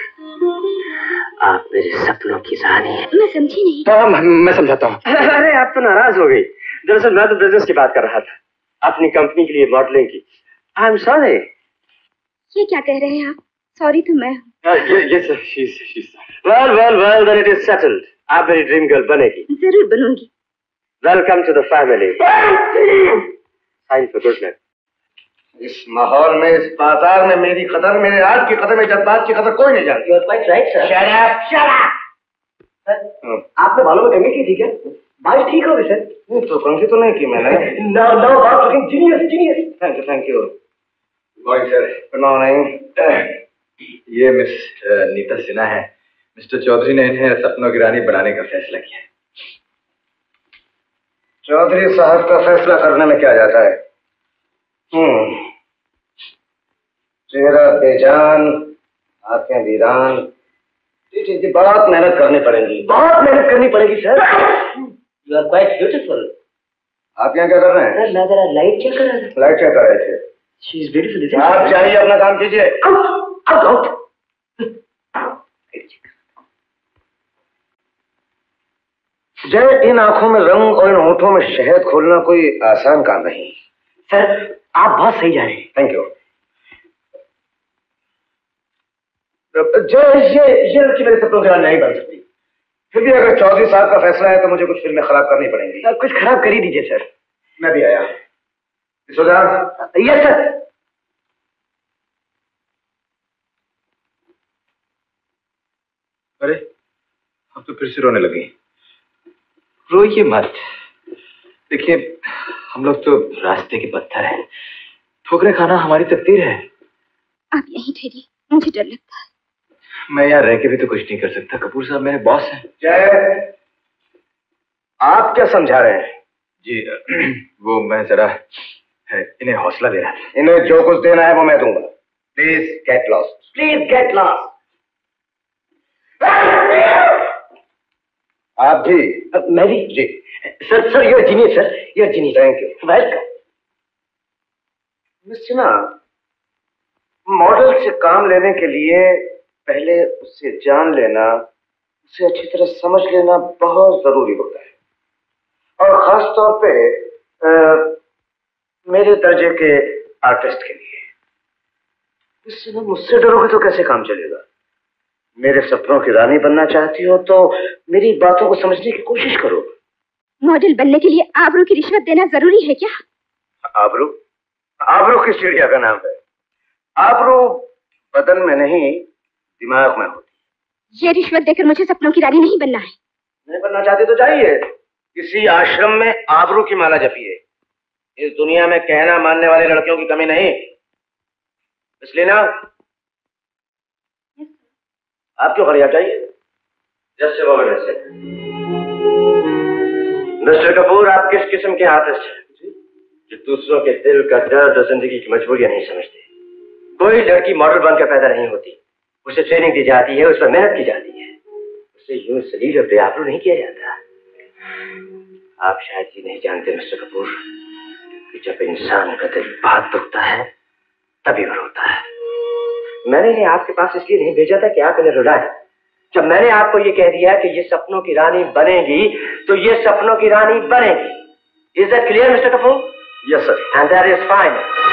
आप मेरे सपनों की रानी हैं। मैं समझी नहीं। तो मैं समझाता हूँ। अरे आप तो नाराज हो गई। दरअसल मैं तो बिजनेस की बात कर रहा था, अपनी कंपनी के लिए मॉडलिंग की। I am sorry. ये क्या कह रहे हैं आप? सॉरी तो मैं हूँ। Yes well well well then it is settled. आप मेरी ड्रीम गर्ल बनेगी। जरूर बनूंगी। Welcome to the family. Sign for good luck. इस माहौल में, इस बाजार में मेरी कदर, मेरे आज की कदर में जज्बात की कदर कोई नहीं जानती। You are quite right sir. Shut up, shut up. आपने बालों में कंघी की थी क्या? बाल ठीक हो गए सर? नहीं तो कंघी तो नहीं की मैंने। नो नो बाल looking genius genius. Thank you thank you. Good morning sir. Good morning. ये मिस नीता सिन्हा है। मिस्टर चौधरी ने इन्हें सपनों की रानी बनाने का फैसला किया। चौधरी साहब का फैसला करने में क्या जाता है? हम्म, चेहरा बेजान, आंखें वीरान, जी जी जी बहुत मेहनत करनी पड़ेगी। बहुत मेहनत करनी पड़ेगी sir. You are quite beautiful. आप यहाँ क्या कर रहे हैं? सर मैं जरा लाइट चेक कर रहा था। लाइट चेक कर रहे थे? She is beautiful. आप चाहिए अपना काम कीजिए। Out out out. जय, इन आंखों में रंग और इन होठों में शहद खोलना कोई आसान काम नहीं। सर आप बहुत सही जा रहे हैं। Thank you. जय, ये ये लड़की मेरे सपनों की रानी नहीं बन सकती। फिर भी अगर चौधरी साहब का फैसला है तो मुझे कुछ फिल्में खराब करनी पड़ेंगी। कुछ खराब कर ही दीजिए सर। मैं भी आया। Yes sir. अरे अब तो फिर से रोने लगी। रोइए मत। देखिए हम लोग तो रास्ते के पत्थर हैं, ठोकरें खाना हमारी तकदीर है। आप यहीं ठहरिए, मुझे डर लगता है। मैं यहाँ रह के भी तो कुछ नहीं कर सकता। कपूर साहब मेरे बॉस हैं। जय, आप क्या समझा रहे हैं? जी वो मैं जरा इन्हें हौसला दे रहा था। इन्हें जो कुछ देना है वो मैं दूंगा। Please get lost, please get lost. आप भी? मैं भी जी sir. Sir you're genius sir, you're genius. Thank you. Welcome. Miss Sinha, model से काम लेने के लिए पहले उससे जान लेना, उसे अच्छी तरह समझ लेना बहुत जरूरी होता है, और खास तौर पे आ, मेरे दर्जे के आर्टिस्ट के लिए। मिस सिन्हा, मुझसे डरोगे तो कैसे काम चलेगा? मेरे सपनों की रानी बनना चाहती हो तो मेरी बातों को समझने की कोशिश करो। मॉडल बनने के लिए आबरू की रिश्वत देना जरूरी है क्या? आबरू? आबरू किस चिड़िया का नाम है? आबरू बदन में नहीं, दिमाग में होती। ये रिश्वत देकर मुझे सपनों की रानी नहीं बनना है। नहीं बनना चाहते तो जाइए, किसी आश्रम में आबरू की माला जपिए। इस दुनिया में कहना मानने वाले लड़कियों की कमी नहीं। इसलिए ना, आप क्यों खड़ी? आप जाइए। जैसे वो वैसे। मिस्टर कपूर, आप किस किस्म के आर्टिस्ट हैं जो दूसरों के दिल का दर्द और जिंदगी की मजबूरियां नहीं समझते? कोई लड़की मॉडल बनकर पैदा नहीं होती, उसे ट्रेनिंग दी जाती है, उस पर मेहनत की जाती है, उसे यूं सलील और बेआबरू नहीं किया जाता। आप शायद ये नहीं जानते मिस्टर कपूर कि जब इंसान का दिल बहुत दुखता है तभी वो रोता है। मैंने इन्हें आपके पास इसलिए नहीं भेजा था कि आप इन्हें रुलाएं। जब मैंने आपको ये कह दिया कि ये सपनों की रानी बनेगी तो ये सपनों की रानी बनेगी। Is that clear mister Kapoor? Yes sir, and that is fine.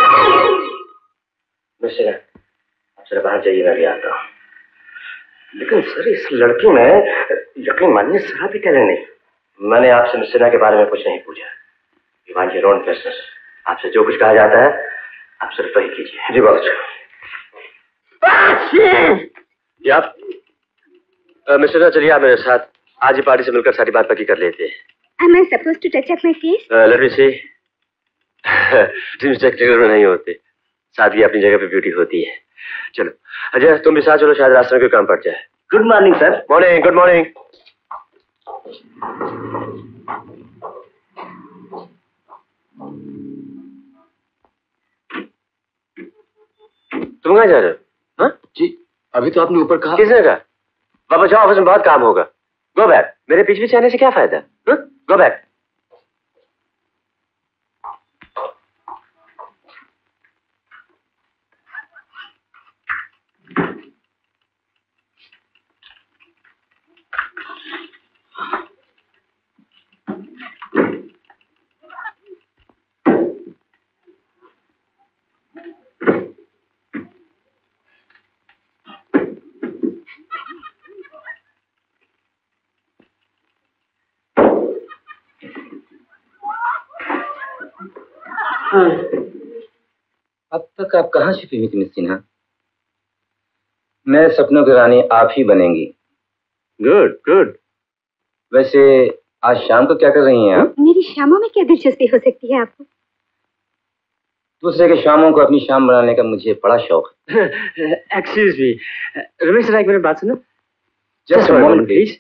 Mister, आप जरा बाहर जाइए, मैं भी आता हूँ। लेकिन सर, इस लड़की में यकीन मानिए जरा भी टैलेंट नहीं। मैंने आपसे मिस्टर के बारे में कुछ नहीं पूछा। You want your own business. आपसे जो कुछ कहा जाता है आप सिर्फ वही कीजिए। जी बहुत अच्छा। आप मिस्टर, चलिए आप मेरे साथ आज ही पार्टी से मिलकर सारी बात पक्की कर लेते हैं। Am I supposed to touch up my face? Let me see. Dreams technical में नहीं होते, सादगी अपनी जगह पे ब्यूटी होती है। चलो अजय, तुम भी साथ चलो, शायद रास्ते में कोई काम पड़ जाए। Good morning sir. Morning. Good morning. तुम कहाँ जा रहे हो? हाँ जी, अभी तो आपने ऊपर कहा। किसने कहा? वापस जाओ, ऑफिस में बहुत काम होगा। Go back. मेरे पीछे पीछे आने से क्या फायदा? Go back. अब तक आप कहाँ छिपी हुई थी मिस सिन्हा? मैं सपनों की रानी आप ही बनेंगी। Good good. वैसे आज शाम को क्या कर रही हैं आप? मेरी शामों में क्या दिलचस्पी हो सकती है आपको? दूसरे के शामों को अपनी शाम बनाने का मुझे बड़ा शौक है। एक्सक्यूज मी रमेश, जरा एक मिनट बात सुनो। Just a moment please.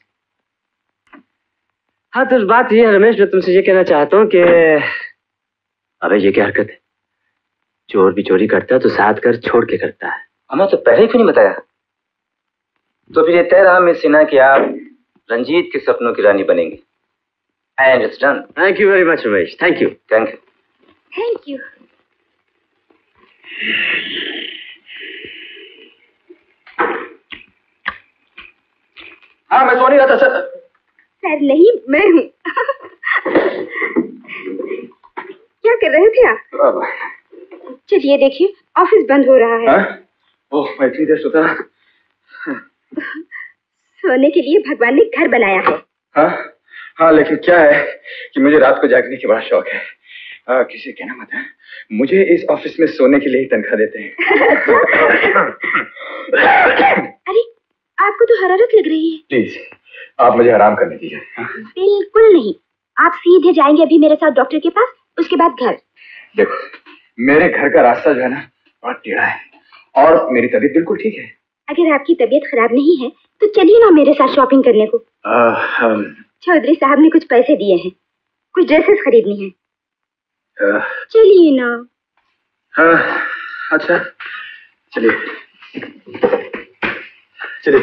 हाँ तो बात ये है रमेश, मैं तुमसे ये कहना चाहता हूँ कि अबे ये क्या हरकत है? चोर भी चोरी करता है तो साथ कर छोड़ के करता है। हमें तो पहले ही क्यों नहीं बताया? तो फिर ये तय रहा मिस सिन्हा कि आप रंजीत के सपनों की रानी बनेंगी। And it's done. Thank you very much Ramesh. Thank you. Thank you. Thank you. हाँ मैं सो नहीं रहा था सर। सर नहीं, मैं हूँ। क्या कर रहे थे आप? चलिए देखिए, ऑफिस बंद हो रहा है। ओह, मैं इतनी देर सोता रहा। सोने के लिए भगवान ने घर बनाया है। हाँ हाँ, लेकिन क्या है कि मुझे रात को जागने की बड़ा शौक है। आ, किसी कहना मत है, मुझे इस ऑफिस में सोने के लिए ही तनख्वाह देते हैं। अरे आपको तो हरारत लग रही है। प्लीज आप मुझे आराम करने दीजिए। बिल्कुल नहीं, आप सीधे जाएंगे अभी मेरे साथ डॉक्टर के पास, उसके बाद घर। देखो, मेरे घर का रास्ता जो है ना बहुत टेढ़ा है और मेरी तबीयत बिल्कुल ठीक है। अगर आपकी तबीयत खराब नहीं है तो चलिए ना मेरे साथ शॉपिंग करने को। चौधरी साहब ने कुछ पैसे दिए हैं, कुछ ड्रेसेस खरीदनी है। चलिए ना। हाँ, अच्छा चलिए चलिए।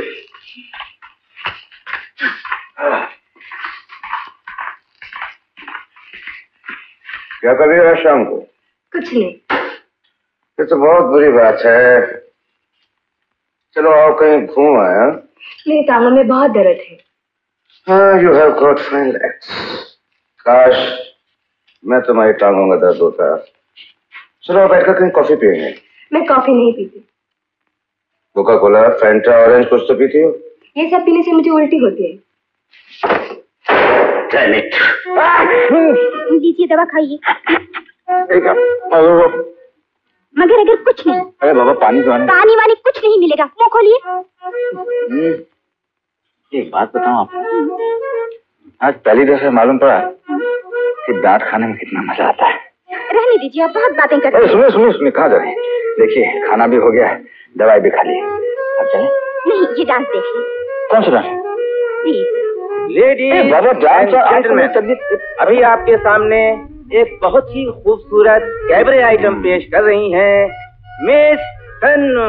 क्या कर रही हो शाम को? कुछ नहीं। ये तो बहुत बुरी बात है। चलो आओ कहीं घूम आया। मेरे टांगों में बहुत दर्द है। हाँ, you have got fine legs. काश मैं तुम्हारी टांगों का दर्द होता। चलो बैठकर कहीं कॉफी पियेंगे। मैं कॉफी नहीं पीती। कोका कोला, फैंटा, ऑरेंज कुछ तो पीती हो? ये सब पीने से मुझे उल्टी होती है। Damn it! लीजिए दवा खाइए। बाबा, मगर अगर कुछ नहीं। अरे बाबा पानी तो आने। पानी वानी कुछ नहीं मिलेगा। मुंह खोलिए। एक बात बताऊं आपको, आज पहली दफे मालूम पड़ा कि डांट खाने में कितना मजा आता है। रहने दीजिए, आप बहुत बातें करते हैं। सुनिए सुनिए सुनिए, कहाँ जा रहे हैं? देखिए खाना भी हो गया है, दवाई भी खा ली है, अब चलें? नहीं, ये डांस देखिए। कौन सा dance? Please. Ladies and gentleman, अभी आपके सामने एक बहुत ही खूबसूरत कैबरे आइटम पेश कर रही हैं मिस तन्नू।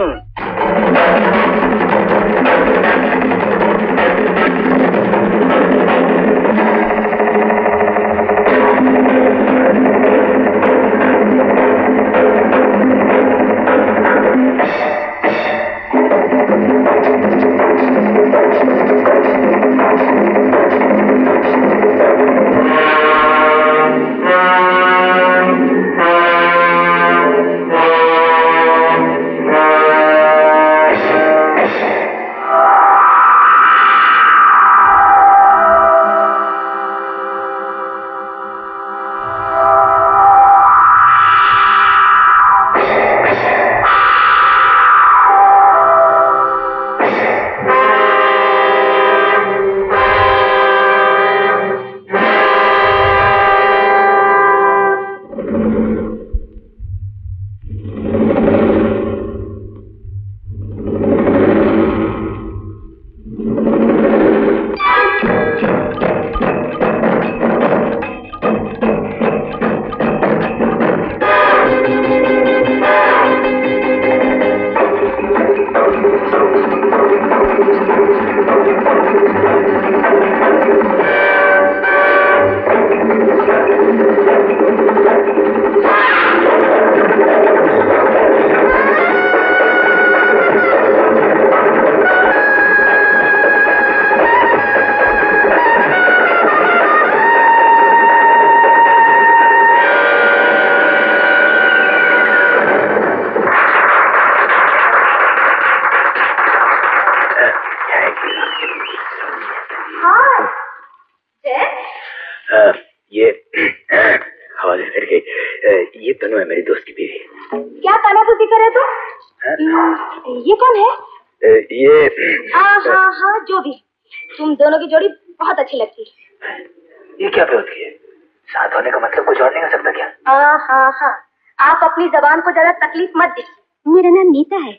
ये तनु है मेरी दोस्त की बीवी। क्या कानाफूसी करे तू? ये कौन है? ये हाँ हाँ हाँ जो भी, तुम दोनों की जोड़ी बहुत अच्छी लगती है। ये क्या बात की है? साथ होने का मतलब कुछ और नहीं हो सकता क्या? हाँ हाँ हाँ, आप अपनी जबान को ज्यादा तकलीफ मत दीजिए। मेरा नाम नीता है।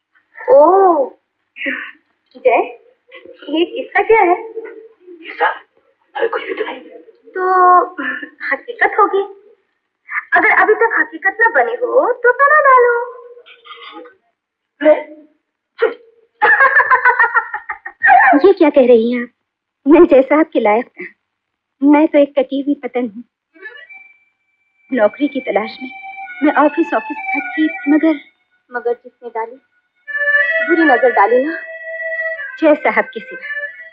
ओह जय, ये किस्सा क्या है? किस्सा? अरे कुछ भी तो नहीं। तो हकीकत होगी। अगर अभी तक हकीकत न बनी हो तो बना डालो। ये क्या कह रही हैं आप? मैं जैसा आपके लायक था। मैं तो एक कटी हुई पतंग हूँ, नौकरी की तलाश में मैं ऑफिस ऑफिस भटकी, मगर मगर जिसने डाली बुरी नजर डाली ना, जय साहब के सिवा।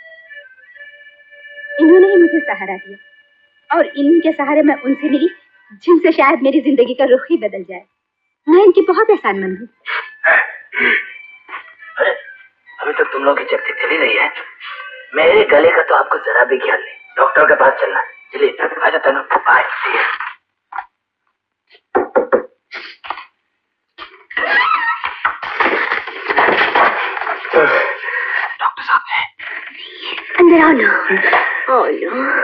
इन्होंने ही मुझे सहारा दिया और इन्हीं के सहारे मैं उनसे मिली जिनसे शायद मेरी जिंदगी का रुख ही बदल जाए। मैं इनकी बहुत एहसानमंद हूँ। अरे अभी तक तुम लोगों की चकती चली रही है। मेरे गले का तो आपको जरा भी ख्याल नहीं। डॉक्टर के पास चलना। चलिए आजा तनु, बाय। डॉक्टर साहब है अंदर आओ ना। ओ नो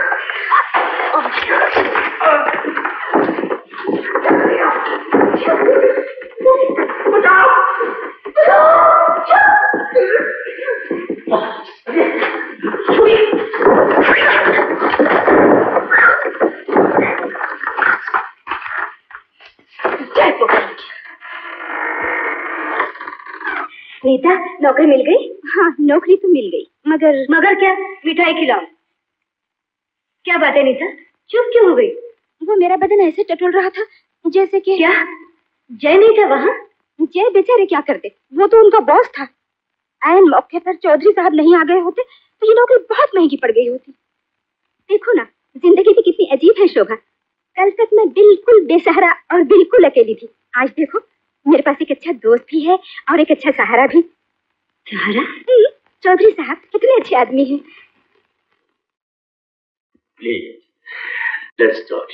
नीता, नौकरी मिल गई? हाँ, नौकरी तो मिल गई, मगर मगर क्या? मिठाई खिलाओ। क्या बात है नीता, चुप क्यों हो गई? वो मेरा बदन ऐसे टटोल रहा था जैसे कि... क्या जय नहीं था वहाँ? जय बेचारे क्या करते, वो तो उनका बॉस था। ऐन मौके पर चौधरी साहब नहीं आ गए होते तो ये नौकरी बहुत महंगी पड़ गई होती। देखो ना, जिंदगी भी कितनी अजीब है शोभा। कल तक मैं बिल्कुल बेसहारा और बिल्कुल अकेली थी। आज देखो, मेरे पास एक अच्छा दोस्त भी है और एक अच्छा सहारा भी। सहारा? चौधरी साहब कितने अच्छे आदमी हैं। Please let's talk.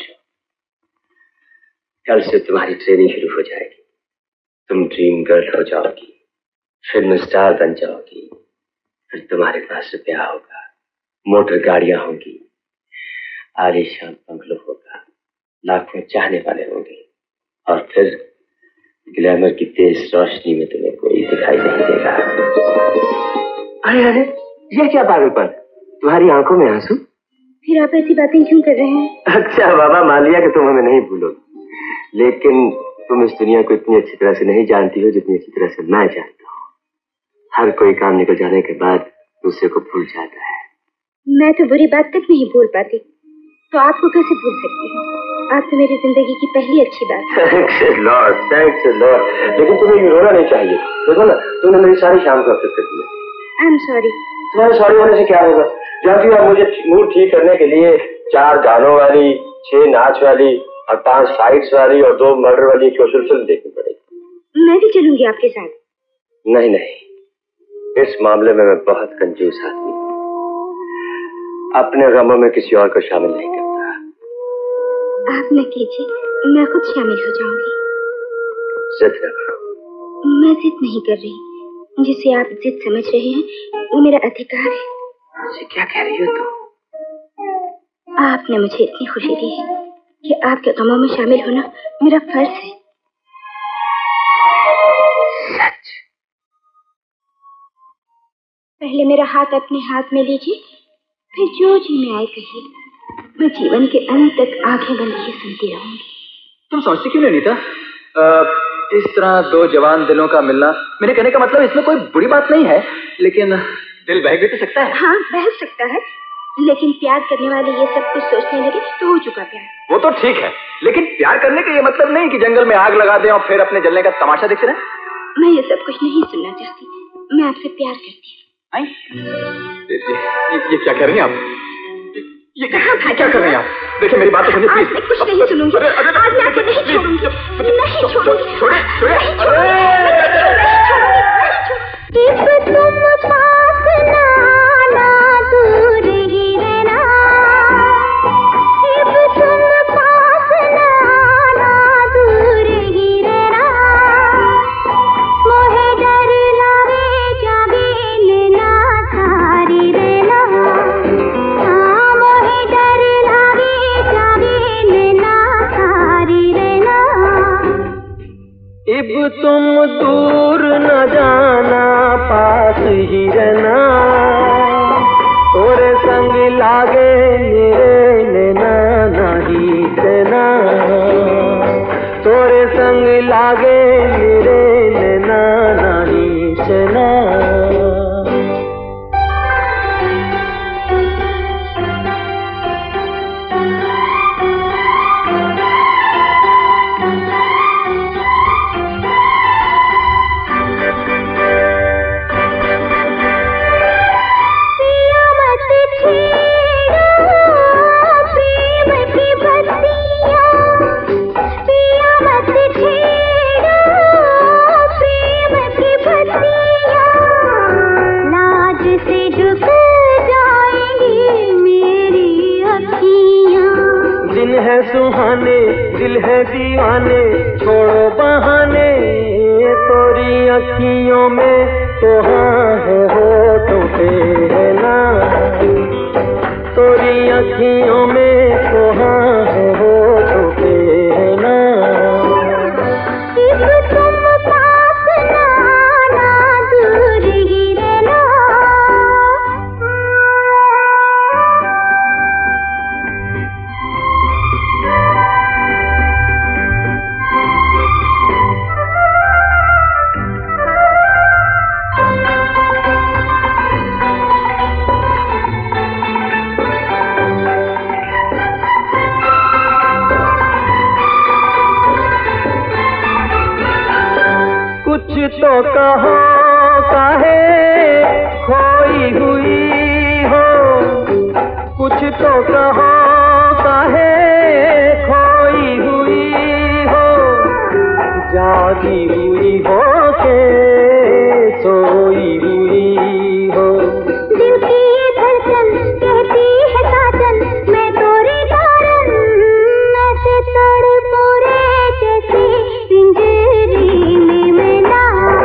कल से तुम्हारी ट्रेनिंग शुरू हो जाएगी। तुम ड्रीम गर्ल हो जाओगी, फिल्म स्टार बन जाओगी, फिर तुम्हारे पास रुपया होगा, मोटर गाड़ियां होंगी, आलीशान बंगलो होगा, लाखों चाहने वाले होंगे, और फिर ग्लैमर की तेज रोशनी में तुम्हें कोई दिखाई नहीं देगा। अरे अरे, ये क्या पागलपन, तुम्हारी आंखों में आंसू? फिर आप ऐसी बातें क्यों कर रहे हैं? अच्छा बाबा, मान लिया कि तुम हमें नहीं भूलोगी, लेकिन तुम इस दुनिया को इतनी अच्छी तरह से नहीं जानती हो जितनी अच्छी तरह से मैं जानता हूँ। हर कोई काम निकल जाने के बाद दूसरे को भूल जाता है। मैं तो बुरी बात तक नहीं भूल पाती, तो आपको कैसे भूल सकती हूँ? आप तो मेरी जिंदगी की पहली अच्छी बात है। Thanks lord, thanks lord. लेकिन तुम्हें ये रोना नहीं चाहिए। देखो ना, तुमने मेरी सारी शाम को अपसेट कर दिया। I am sorry. तुम्हारे सॉरी होने से क्या होगा? जानती हो, मुझे मूड ठीक करने के लिए चार गानों वाली, छह नाच वाली और पांच फाइट्स वाली और दो मर्डर वाली एक सोशल फिल्म देखनी पड़ेगी। मैं भी चलूंगी आपके साथ। नहीं नहीं, इस मामले में मैं बहुत कंजूस आदमी हूँ। अपने गमों में किसी और को शामिल नहीं करता। आप न कीजिए, मैं खुद शामिल हो जाऊंगी। जिद न करो। मैं जिद नहीं कर रही, जिसे आप जिद समझ रहे हैं वो मेरा अधिकार है। मुझे क्या कह रही हो तुम? आपने मुझे इतनी खुशी दी है कि आपके गमों में शामिल होना मेरा फर्ज है। सच? पहले मेरा हाथ अपने हाथ में लीजिए, फिर जो जी में आए कहिए। मैं जीवन के अंत तक आंखें बंद किए सुनती रहूंगी। तुम समझती क्यों नहीं नीता? इस तरह दो जवान दिलों का मिलना, मेरे कहने का मतलब इसमें कोई बुरी बात नहीं है, लेकिन दिल बह भी तो सकता है। हाँ, बह सकता है, लेकिन प्यार करने वाले ये सब कुछ सोचने लगे तो हो चुका प्यार। वो तो ठीक है, लेकिन प्यार करने का ये मतलब नहीं कि जंगल में आग लगा दें और फिर अपने जलने का तमाशा देखते रहें। मैं ये सब कुछ नहीं सुनना चाहती, मैं आपसे प्यार करती हूँ। ये, ये, ये क्या कह रही हैं आप? ये, ये, ये क्या कर रही हैं आप? देखिए मेरी बात तो सुनिए प्लीज। मैं कुछ नहीं सुनूंगी। अरे, अरे, आज मैं आपको नहीं छोड़ूंगी, नहीं छोड़ूंगी। छोड़े, छोड़े। तुम पास ना ना दूर ही रहना, तुम पास ना ना दूर ही रहना, मोहे डर लागे जागे ना थारी रहना, हाँ मोहे डर लागे जागे ना थारी रहना। इब तुम दूर न जाना, पास ही रहना, तोरे संग लागे मेरे नैना नहीं देना, तोरे संग लागे मेरे नैना नहीं देना। दिन है सुहाने, दिल है दीवाने, छोड़ो बहाने, तोरी अखियों में तो हाँ है, होठों पे है ना, तोरी अखियों में तो हाँ है, होठों पे है ना। तुम पास ना ना दूर ही रहना। तो कहो काहे खोई हुई हो, कुछ तो कहो काहे खोई हुई हो, जागी हुई हो के सोई हुई हो। दिल की ये धड़कन कहती है साजन, मैं तोरे कारण ऐसे तड़पूं रे जैसे पिंजरे में मैं ना,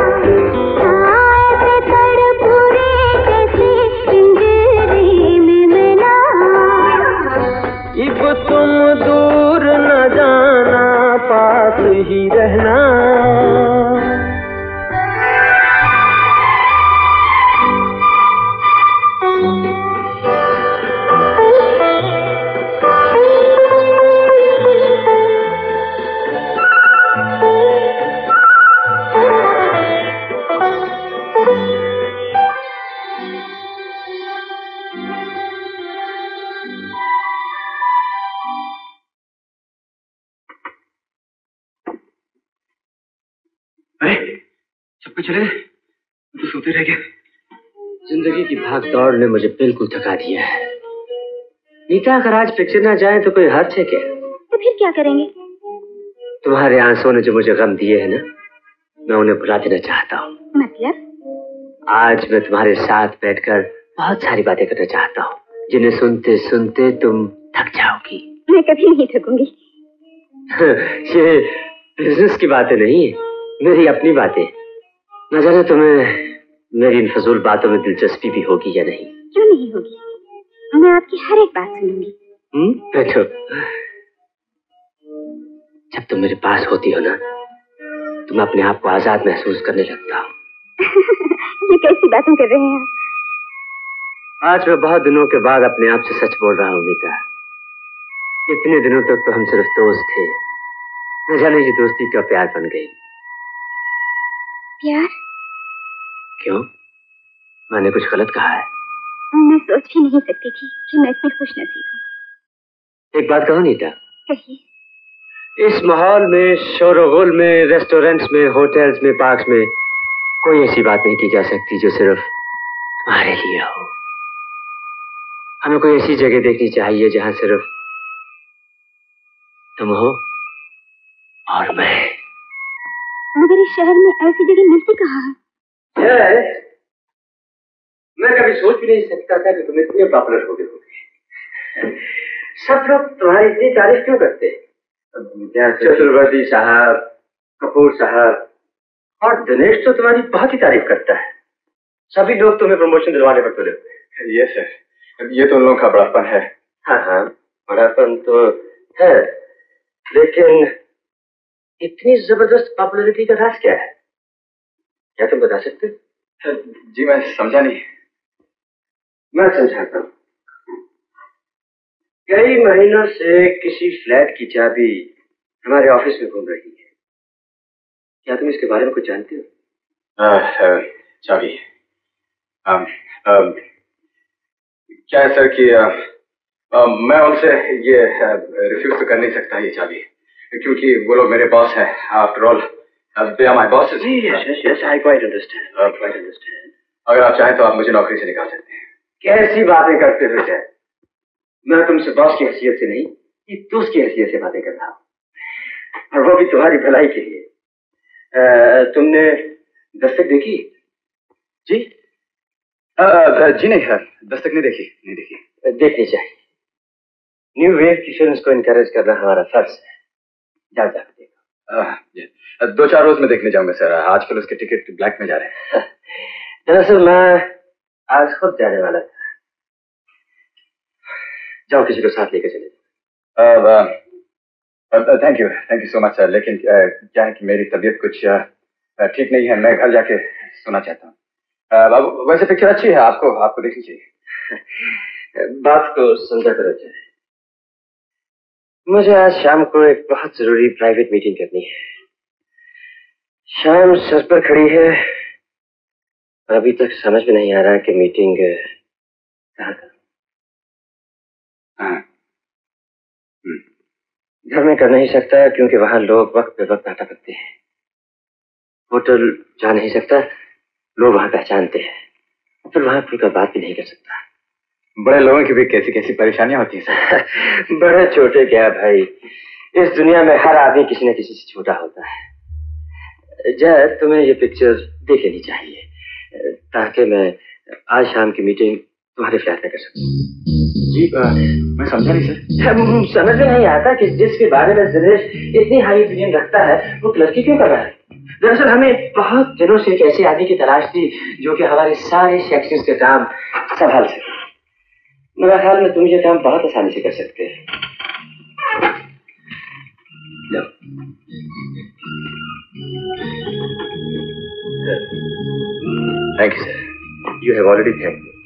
ऐसे तड़पूं रे जैसे पिंजरे में मैं ना। अब तुम दूर न जाना, पास ही रहना। सबको चले गए, तो सोते रह गए। जिंदगी की भाग दौड़ ने मुझे बिल्कुल थका दिया है। नीता, अगर आज पिक्चर ना जाए तो कोई हर्ज है क्या? तो फिर क्या करेंगे? तुम्हारे आंसुओं ने जो मुझे गम दिए हैं ना, मैं उन्हें भुला देना चाहता हूँ। मतलब? आज मैं तुम्हारे साथ बैठकर बहुत सारी बातें करना चाहता हूँ, जिन्हें सुनते सुनते तुम थक जाओगी। मैं कभी नहीं थकूंगी। ये बिजनेस की बातें नहीं है, मेरी अपनी बातें। न जाने तुम्हें मेरी इन फजूल बातों में दिलचस्पी भी होगी या नहीं? क्यों नहीं होगी, मैं आपकी हर एक बात सुनूंगी। हम्म, बैठो। जब तुम मेरे पास होती हो ना, तुम अपने आप को आजाद महसूस करने लगता हो। ये कैसी बातें कर रहे हैं आप? आज मैं बहुत दिनों के बाद अपने आप से सच बोल रहा हूँ नीता। इतने दिनों तक तो हम सिर्फ दोस्त थे, न जाने ये दोस्ती का प्यार बन गई। प्यार? क्यों, मैंने कुछ गलत कहा है? मैं सोच भी नहीं सकती थी कि मैं इतनी खुश नसीब हूँ। एक बात कहो नीता। कहिए। इस माहौल में, शोरगुल में, रेस्टोरेंट्स में, होटल्स में, पार्क्स में कोई ऐसी बात नहीं की जा सकती जो सिर्फ तुम्हारे लिए हो। हमें कोई ऐसी जगह देखनी चाहिए जहां सिर्फ तुम हो और मैं। मगर इस शहर में ऐसी जगह मिलती कहाँ है? जय, मैं कभी सोच भी नहीं सकता था कि तुम इतने पॉपुलर हो गए। सब लोग तुम्हारी इतनी तारीफ क्यों करते हैं? चतुर्वेदी साहब, कपूर साहब और दिनेश तो तुम्हारी बहुत ही तारीफ करता है। सभी लोग तुम्हें प्रमोशन दिलवाने पर तुले हुए। ये सर, ये तो उन लोगों का बड़ापन है। हाँ हाँ, बड़ापन तो है, लेकिन इतनी जबरदस्त पॉपुलैरिटी का राज क्या है? क्या तुम बता सकते? जी मैं समझा नहीं। मैं समझाता हूँ। कई महीनों से किसी फ्लैट की चाबी हमारे ऑफिस में घूम रही है। क्या तुम इसके बारे में कुछ जानते हो? आ, आ, चाबी आ, आ, क्या है सर कि आ, आ, मैं उनसे ये रिफ्यूज तो कर नहीं सकता ये चाबी, क्योंकि वो लोग मेरे बॉस हैं। After all they are my bosses. Yes yes, I quite understand, quite understand. अगर आप चाहें तो आप मुझे नौकरी से निकाल सकते हैं। कैसी बातें करते हो जय? मैं तुमसे बॉस की हैसियत से नहीं, एक दोस्त की हैसियत से बातें कर रहा हूँ, और वो भी तुम्हारी भलाई के लिए। आ, तुमने दस्तक देखी? जी आ, आ, जी नहीं सर, दस्तक नहीं देखी, नहीं देखी। देखनी चाहिए। न्यू वेव की फिल्म्स को इनकरेज करना हमारा फर्ज है। जाओ जाकर देखो। दो चार रोज में देखने जाऊंगा सर, आजकल उसके टिकट ब्लैक में जा रहे हैं। दरअसल मैं आज खुद जाने वाला था। जाओ किसी को साथ लेकर चले। Thank you, thank you so much sir, लेकिन uh, क्या है कि मेरी तबीयत कुछ uh, ठीक नहीं है, मैं घर जाके सोना चाहता हूँ। uh, वैसे पिक्चर अच्छी है, आपको आपको देखनी चाहिए। बात को समझा करो जाए। मुझे आज शाम को एक बहुत जरूरी प्राइवेट मीटिंग करनी है। शाम सर पर खड़ी है, अभी तक समझ में नहीं आ रहा कि मीटिंग कहाँ करूं। हाँ, घर में कर नहीं सकता क्योंकि वहां लोग वक्त पे वक्त आता करते हैं। होटल जा नहीं सकता, लोग वहां पहचानते हैं, फिर वहां खुलकर बात भी नहीं कर सकता। बड़े लोगों की भी कैसी कैसी परेशानियां होती हैं सर। बड़े छोटे क्या भाई, इस दुनिया में हर आदमी किसी न किसी से छोटा होता है। जय, तुम्हें ये पिक्चर देख लेनी चाहिए ताकि मैं आज शाम की मीटिंग तुम्हारे फ्लैट में कर सकूं। जी आ, मैं समझा नहीं सर। समझ में नहीं आता कि जिसके बारे में दिनेश इतनी हाई ओपिनियन रखता है वो लड़की क्यों कर रहा है। दरअसल हमें बहुत दिनों से एक ऐसे आदमी की तलाश थी जो कि हमारे सारे सेक्शंस के काम संभाल सके। मेरा ख्याल में तुम ये काम बहुत आसानी से कर सकते हैं। Thank you sir. You have already thank me.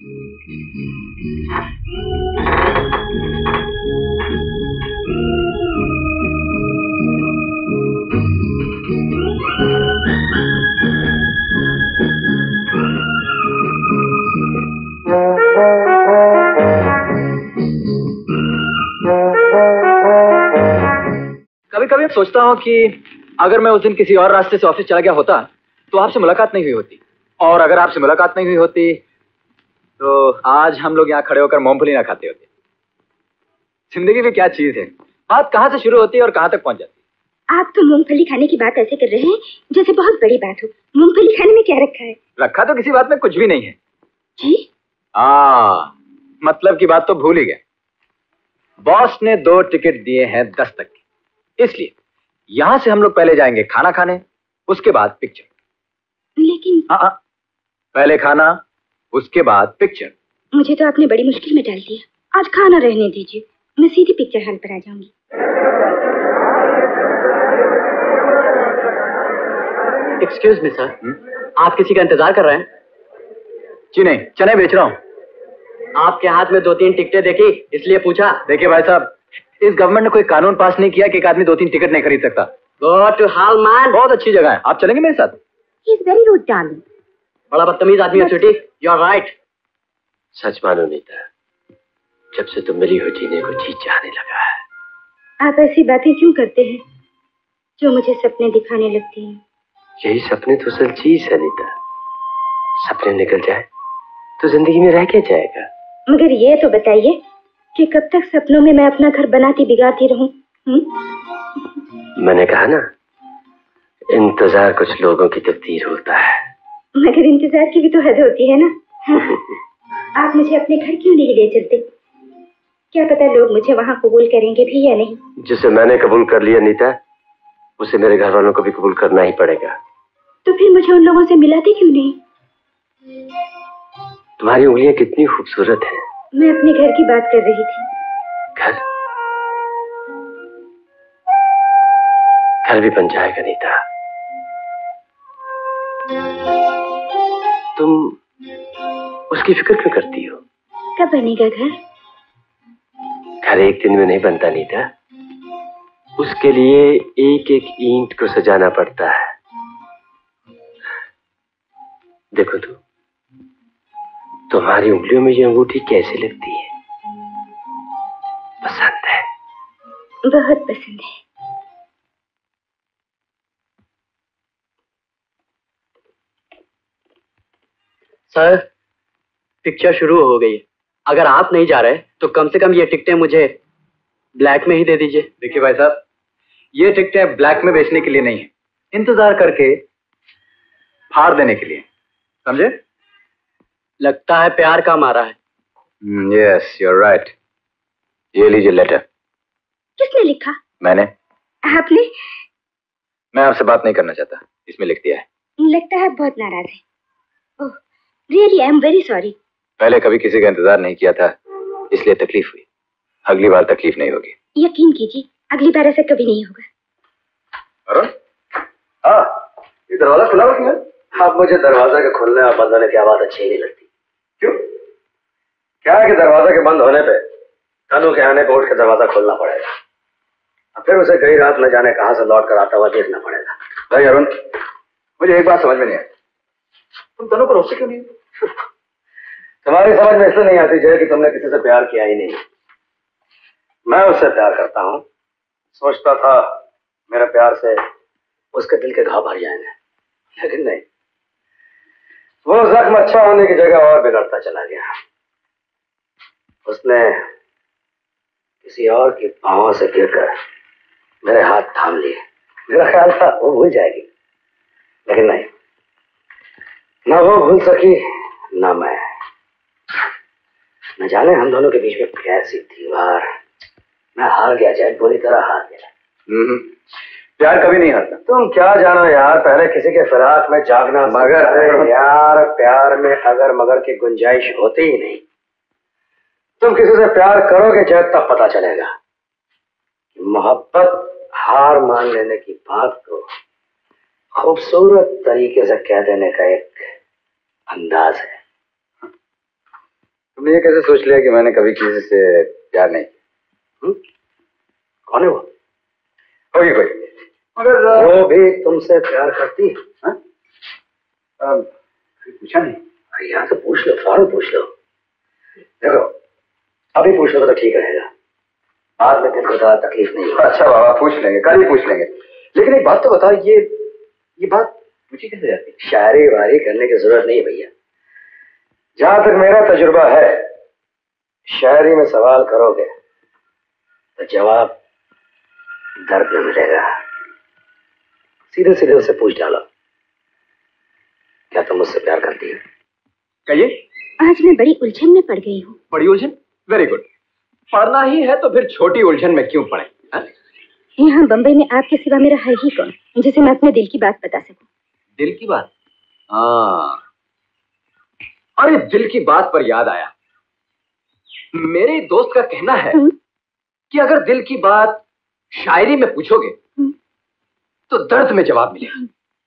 कभी कभी सोचता हूँ कि अगर मैं उस दिन किसी और रास्ते से ऑफिस चला गया होता तो आपसे मुलाकात नहीं हुई होती, और अगर आपसे मुलाकात नहीं हुई होती तो आज हम लोग यहाँ खड़े होकर मूंगफली ना खाते होते। जिंदगी भी क्या चीज है, बात कहाँ से शुरू होती है और कहाँ तक पहुँच जाती है। आप तो मूंगफली खाने की बात ऐसे कर रहे हैं जैसे बहुत बड़ी बात हो। मूंगफली खाने में क्या रखा है? रखा तो किसी बात में कुछ भी नहीं है जी। हाँ, मतलब की बात तो भूल ही गए। बॉस ने दो टिकट दिए हैं दस तक की, इसलिए यहां से हम लोग पहले जाएंगे खाना खाने, उसके बाद पिक्चर। लेकिन हाँ, पहले खाना उसके बाद पिक्चर। मुझे तो आपने बड़ी मुश्किल में डाल दिया। आज खाना रहने दीजिए, मैं सीधी पिक्चर हॉल पर आ जाऊंगी। एक्सक्यूज मी सर, आप किसी का इंतजार कर रहे हैं? जी नहीं, चने बेच रहा हूँ। आपके हाथ में दो तीन टिकटें देखी इसलिए पूछा। देखिए भाई साहब, इस गवर्नमेंट ने कोई कानून पास नहीं किया कि एक आदमी दो तीन टिकट नहीं खरीद सकता। Go to hall man. बहुत अच्छी जगह है, आप चलेंगे मेरे साथ? He is very rude darling. बड़ा बदतमीज आदमी है स्वीटी, यू आर राइट। सच मानो नीता, जब से तुम मिली हो जीने को जी चाहने लगा है। आप ऐसी बातें क्यों करते हैं जो मुझे सपने दिखाने लगती हैं? यही सपने तो असल चीज है नीता। सपने निकल जाए तो जिंदगी में रह क्या जाएगा। मगर ये तो बताइए कि कब तक सपनों में मैं अपना घर बनाती बिगाड़ती रहूं? मैंने कहा ना, इंतजार कुछ लोगों की तकदीर होता है। मगर इंतजार की भी तो हद होती है ना। आप मुझे अपने घर क्यों नहीं ले चलते? क्या पता लोग मुझे वहाँ कबूल करेंगे भी या नहीं। जिसे मैंने कबूल कर लिया नीता, उसे मेरे घर वालों को भी कबूल करना ही पड़ेगा। तो फिर मुझे उन लोगों से मिलाते क्यों नहीं? तुम्हारी उंगलियां कितनी खूबसूरत हैं। मैं अपने घर की बात कर रही थी। घर घर भी बन जाएगा नीता। तुम उसकी फिक्र क्यों करती हो? कब बनेगा घर? घर एक दिन में नहीं बनता नीता, उसके लिए एक एक ईंट को सजाना पड़ता है। देखो तो, तुम्हारी उंगलियों में ये अंगूठी कैसी लगती है? पसंद है? बहुत पसंद है। सर, पिक्चर शुरू हो गई है। अगर आप नहीं जा रहे तो कम से कम ये टिकटें मुझे ब्लैक में ही दे दीजिए। देखिए भाई साहब, ये टिकटें ब्लैक में बेचने के लिए नहीं है, इंतजार करके फाड़ देने के लिए, समझे? लगता है प्यार का मारा है। Yes, you are right. ये लीजिए लेटर। किसने लिखा? मैंने। आपने? मैं आपसे बात नहीं करना चाहता, इसमें लिख दिया है। लगता है बहुत नाराज है। Oh, really I am very sorry. पहले कभी किसी का इंतजार नहीं किया था, इसलिए तकलीफ हुई। अगली बार तकलीफ नहीं होगी। यकीन कीजिए, अगली बार ऐसा कभी नहीं होगा। अरुण, हाँ, ये दरवाजा खुला हुआ क्यों है? अब मुझे दरवाजा के खुलने और बंद होने की आवाज अच्छी नहीं लगती। क्यों? क्या है कि दरवाजा के बंद होने पे तनु के आने पे उठ के दरवाजा खोलना पड़ेगा, और फिर उसे गई रात न जाने कहां से लौट कर आता हुआ देखना पड़ेगा। भाई अरुण, मुझे एक बात समझ में नहीं आई, तुम तनु को रोकते क्यों नहीं? तुम्हारी समझ में इसलिए नहीं आती जय कि तुमने किसी से प्यार किया ही नहीं। मैं उससे प्यार करता हूँ। सोचता था मेरे प्यार से उसके दिल के घाव भर जाएंगे, लेकिन नहीं, वो जख्म अच्छा होने की जगह और बिगड़ता चला गया। उसने किसी और की पांवों से गिरकर मेरे हाथ थाम लिए। मेरा ख्याल था वो भूल जाएगी, लेकिन नहीं, ना वो भूल सकी ना मैं। न जाने हम दोनों के बीच में कैसी दीवार। मैं हार गया, जय बुरी तरह हार गया। हम्म, प्यार कभी नहीं हारता। तुम क्या जानो यार, पहले किसी के फिराक में जागना। मगर अरे यार, प्यार में अगर मगर की गुंजाइश होती ही नहीं। तुम किसी से प्यार करोगे जब तब पता चलेगा कि मोहब्बत हार मान लेने की बात को खूबसूरत तरीके से कह देने का एक अंदाज है। तुमने ये कैसे सोच लिया कि मैंने कभी किसी से प्यार नहीं किया? कौन है वो? होगी कोई, मगर वो भी तुमसे प्यार करती है? पूछा नहीं। यहाँ से पूछ लो, फौरन पूछ लो। देखो, अभी पूछ लो तो ठीक रहेगा, बाद में फिर खुदा तकलीफ नहीं होगा। अच्छा बाबा, पूछ लेंगे, कल ही पूछ लेंगे। लेकिन एक बात तो बताओ, ये ये बात पूछी कैसे जाती? शायरी वारी करने की जरूरत नहीं भैया। जहां तक मेरा तजुर्बा है, शायरी में सवाल करोगे तो जवाब दर्द में मिलेगा। सीधे सीधे उसे पूछ डालो, क्या तुम मुझसे प्यार करती है? कहिए। आज मैं बड़ी उलझन में पड़ गई हूँ। बड़ी उलझन? Very good. पढ़ना ही है तो फिर छोटी उलझन में क्यों पड़े? यहाँ बम्बई में आपके सिवा मेरा है ही कौन जिसे मैं अपने दिल की बात बता सकूं? दिल की बात? हाँ, अरे दिल की बात पर याद आया, मेरे दोस्त का कहना है कि अगर दिल की बात शायरी में पूछोगे तो दर्द में जवाब मिलेगा।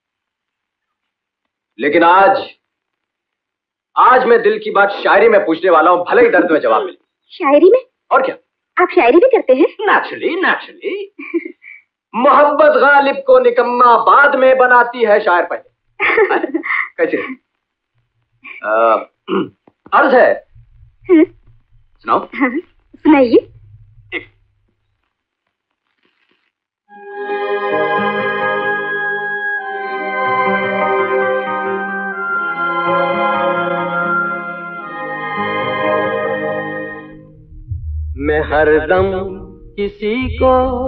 लेकिन आज आज मैं दिल की बात शायरी में पूछने वाला हूं, भले ही दर्द में जवाब मिले। शायरी में? और क्या, आप शायरी भी करते हैं? Naturally naturally. मोहब्बत गालिब को निकम्मा बाद में बनाती है शायर पहले। कैसे? अर्ज है, सुनाओ। हाँ, सुनाइए। मैं हरदम किसी को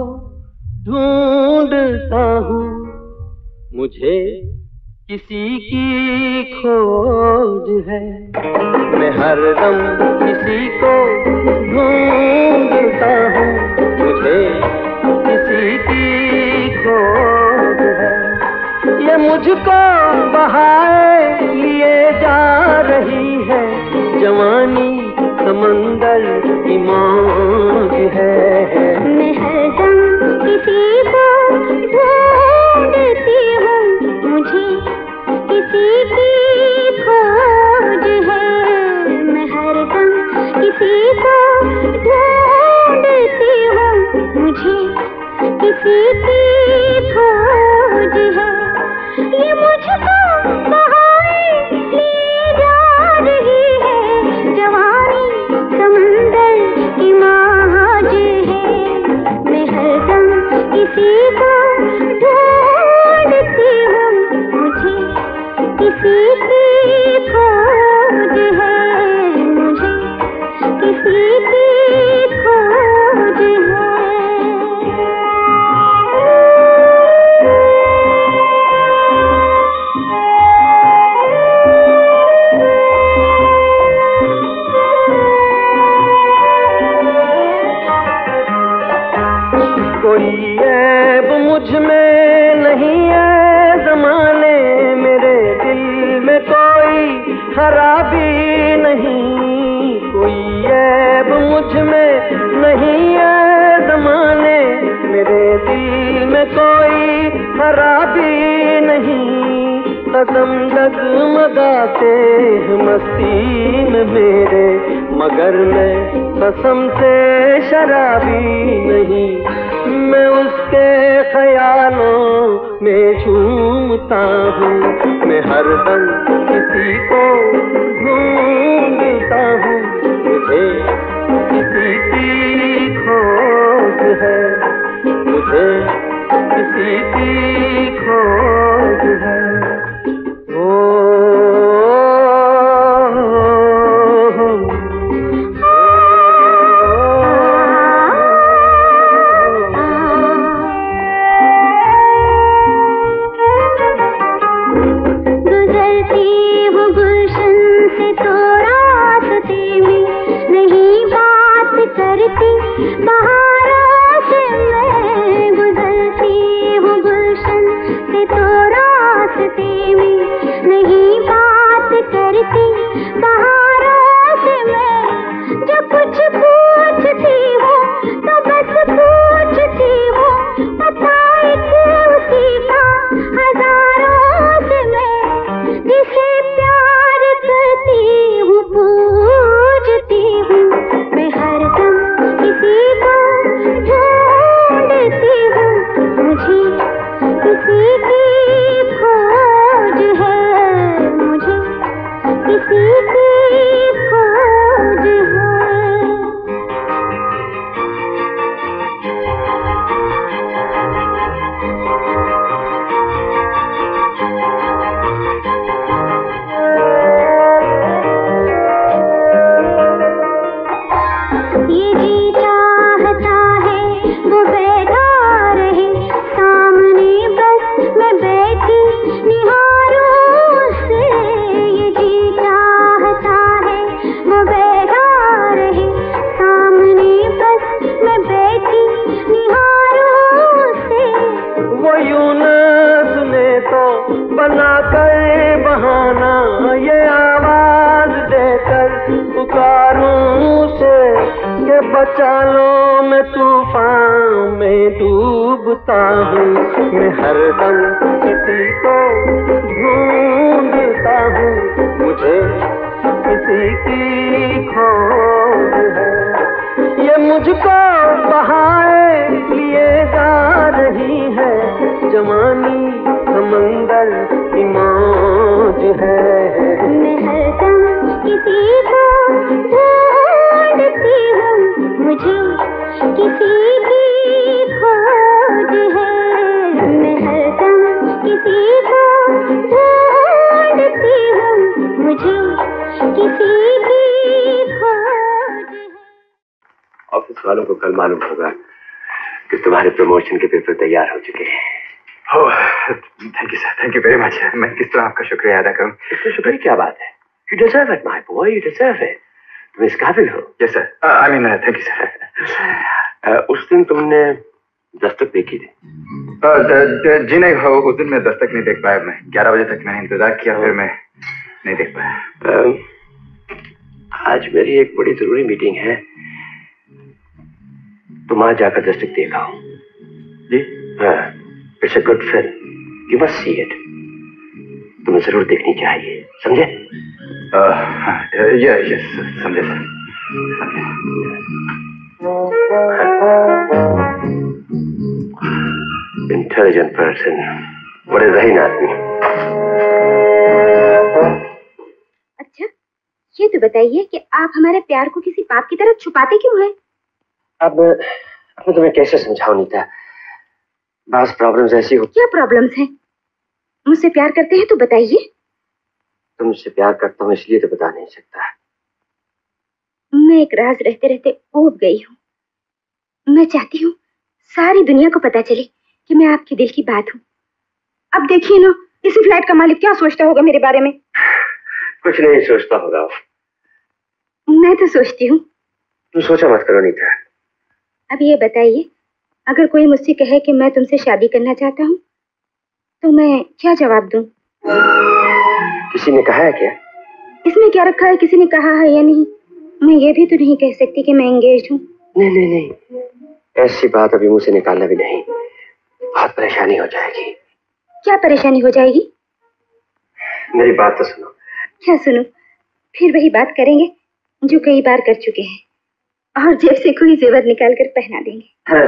ढूंढता हूँ, मुझे किसी की खोज है। मैं हरदम किसी को ढूंढता हूँ, मुझे किसी की खोज है। ये मुझको बहाए लिए जा रही है, जवानी समंदर की मौज है। मैं हरदम किसी को ढूंढती हूँ, मुझे किसी की खोज है। मैं हरदम किसी को ढूंढती हूँ, मुझे किसी की खोज है। ये मुझको बहाए लिए जा रही है, जवानी समंदर की मौज है। मैं हरदम किसी को ढूंढती हूँ, मुझे किसी की खोज है, मुझे किसी की खोज है। कोई ऐब मुझ में नहीं है ज़माने, मेरे दिल में कोई खराबी नहीं। कोई ऐब मुझ में नहीं है ज़माने, मेरे दिल में कोई खराबी नहीं। कसम डगमगाते हैं मस्ती में मेरे, मगर मैं कसम से शराबी नहीं। मैं उसके ख्यालों में झूमता हूँ, मैं हरदम किसी को ढूंढता हूँ, मुझे किसी की खोज है, मुझे किसी की खोज है। में डूबता हूँ, मैं हरदम किसी को ढूंढता हूँ, मुझे किसी की खोज है। ये मुझको बहाए लिए जा रही है, जवानी समंदर की मौज है। मैं हरदम किसी को ढूंढती हूँ, मुझे किसी की खोज है। मैं हरदम किसी को ढूंढती हूँ, मुझे किसी की खोज है। ऑफिस वालों को कल मालूम होगा कि तुम्हारे प्रमोशन के पेपर तैयार हो चुके हैं। Thank you sir, thank you very much. मैं किस तरह आपका शुक्रिया अदा करूं? इसमें शुक्रिया क्या बात है? You deserve it, my boy. You deserve it. तुम इस काबिल हो। Yes sir. I mean thank you sir. उस दिन तुमने दस्तक देखी थी? uh, जी नहीं, हो, उस दिन मैं दस्तक नहीं देख पाया। मैं ग्यारह बजे तक मैंने इंतजार किया, फिर मैं नहीं देख पाया। uh, आज मेरी एक बड़ी जरूरी मीटिंग है, तुम आज जाकर दस्तक देखा हो। जी हाँ, it's a good film, you must see it. तुम्हें जरूर देखनी चाहिए, समझे? यस यस समझे सर, समझे। इंटेलिजेंट पर्सन, बड़े ज़हीन आदमी। अच्छा, ये तो बताइए कि आप हमारे प्यार को किसी पाप की तरह छुपाते क्यों हैं? अब अब तुम्हें कैसे समझाऊं नीता, बस प्रॉब्लम्स ऐसी हो। क्या प्रॉब्लम्स हैं? मुझसे प्यार करते हैं तो बताइए। तुमसे प्यार करता हूँ इसलिए तो बता नहीं सकता। मैं एक राज रहते रहते ऊब गई हूँ। मैं चाहती हूँ सारी दुनिया को पता चले कि मैं आपके दिल की बात हूँ। अब देखिए ना, इसी फ्लैट का मालिक क्या सोचता होगा मेरे बारे में। कुछ नहीं सोचता होगा। मैं तो सोचती हूँ। तुम सोचा मत करो नीता। अब ये बताइए, अगर कोई मुझसे कहे कि मैं तुमसे शादी करना चाहता हूँ तो मैं क्या जवाब दूं? किसी ने कहा है क्या? इसमें क्या रखा है किसी ने कहा है या नहीं? मैं ये भी तो नहीं कह सकती कि मैं एंगेज हूँ। नहीं नहीं नहीं, ऐसी बात अभी मुंह से निकालना भी नहीं, बहुत परेशानी हो जाएगी। क्या परेशानी हो जाएगी? मेरी बात तो सुनो। क्या सुनो? फिर वही बात करेंगे जो कई बार कर चुके हैं, और जेब से कोई जेवर निकाल कर पहना देंगे।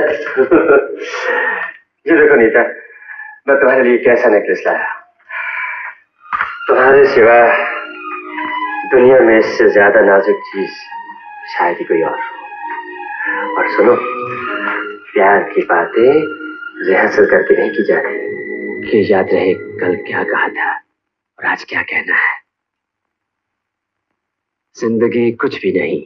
ये देखो नीता, मैं तुम्हारे लिए कैसा नेकलेस लाया। तुम्हारे सिवा दुनिया में इससे ज्यादा नाजुक चीज शायद ही कोई और हो। और सुनो, प्यार की बातें रिहर्सल करके नहीं की जाती, कि याद रहे कल क्या कहा था और आज क्या कहना है। जिंदगी कुछ भी नहीं,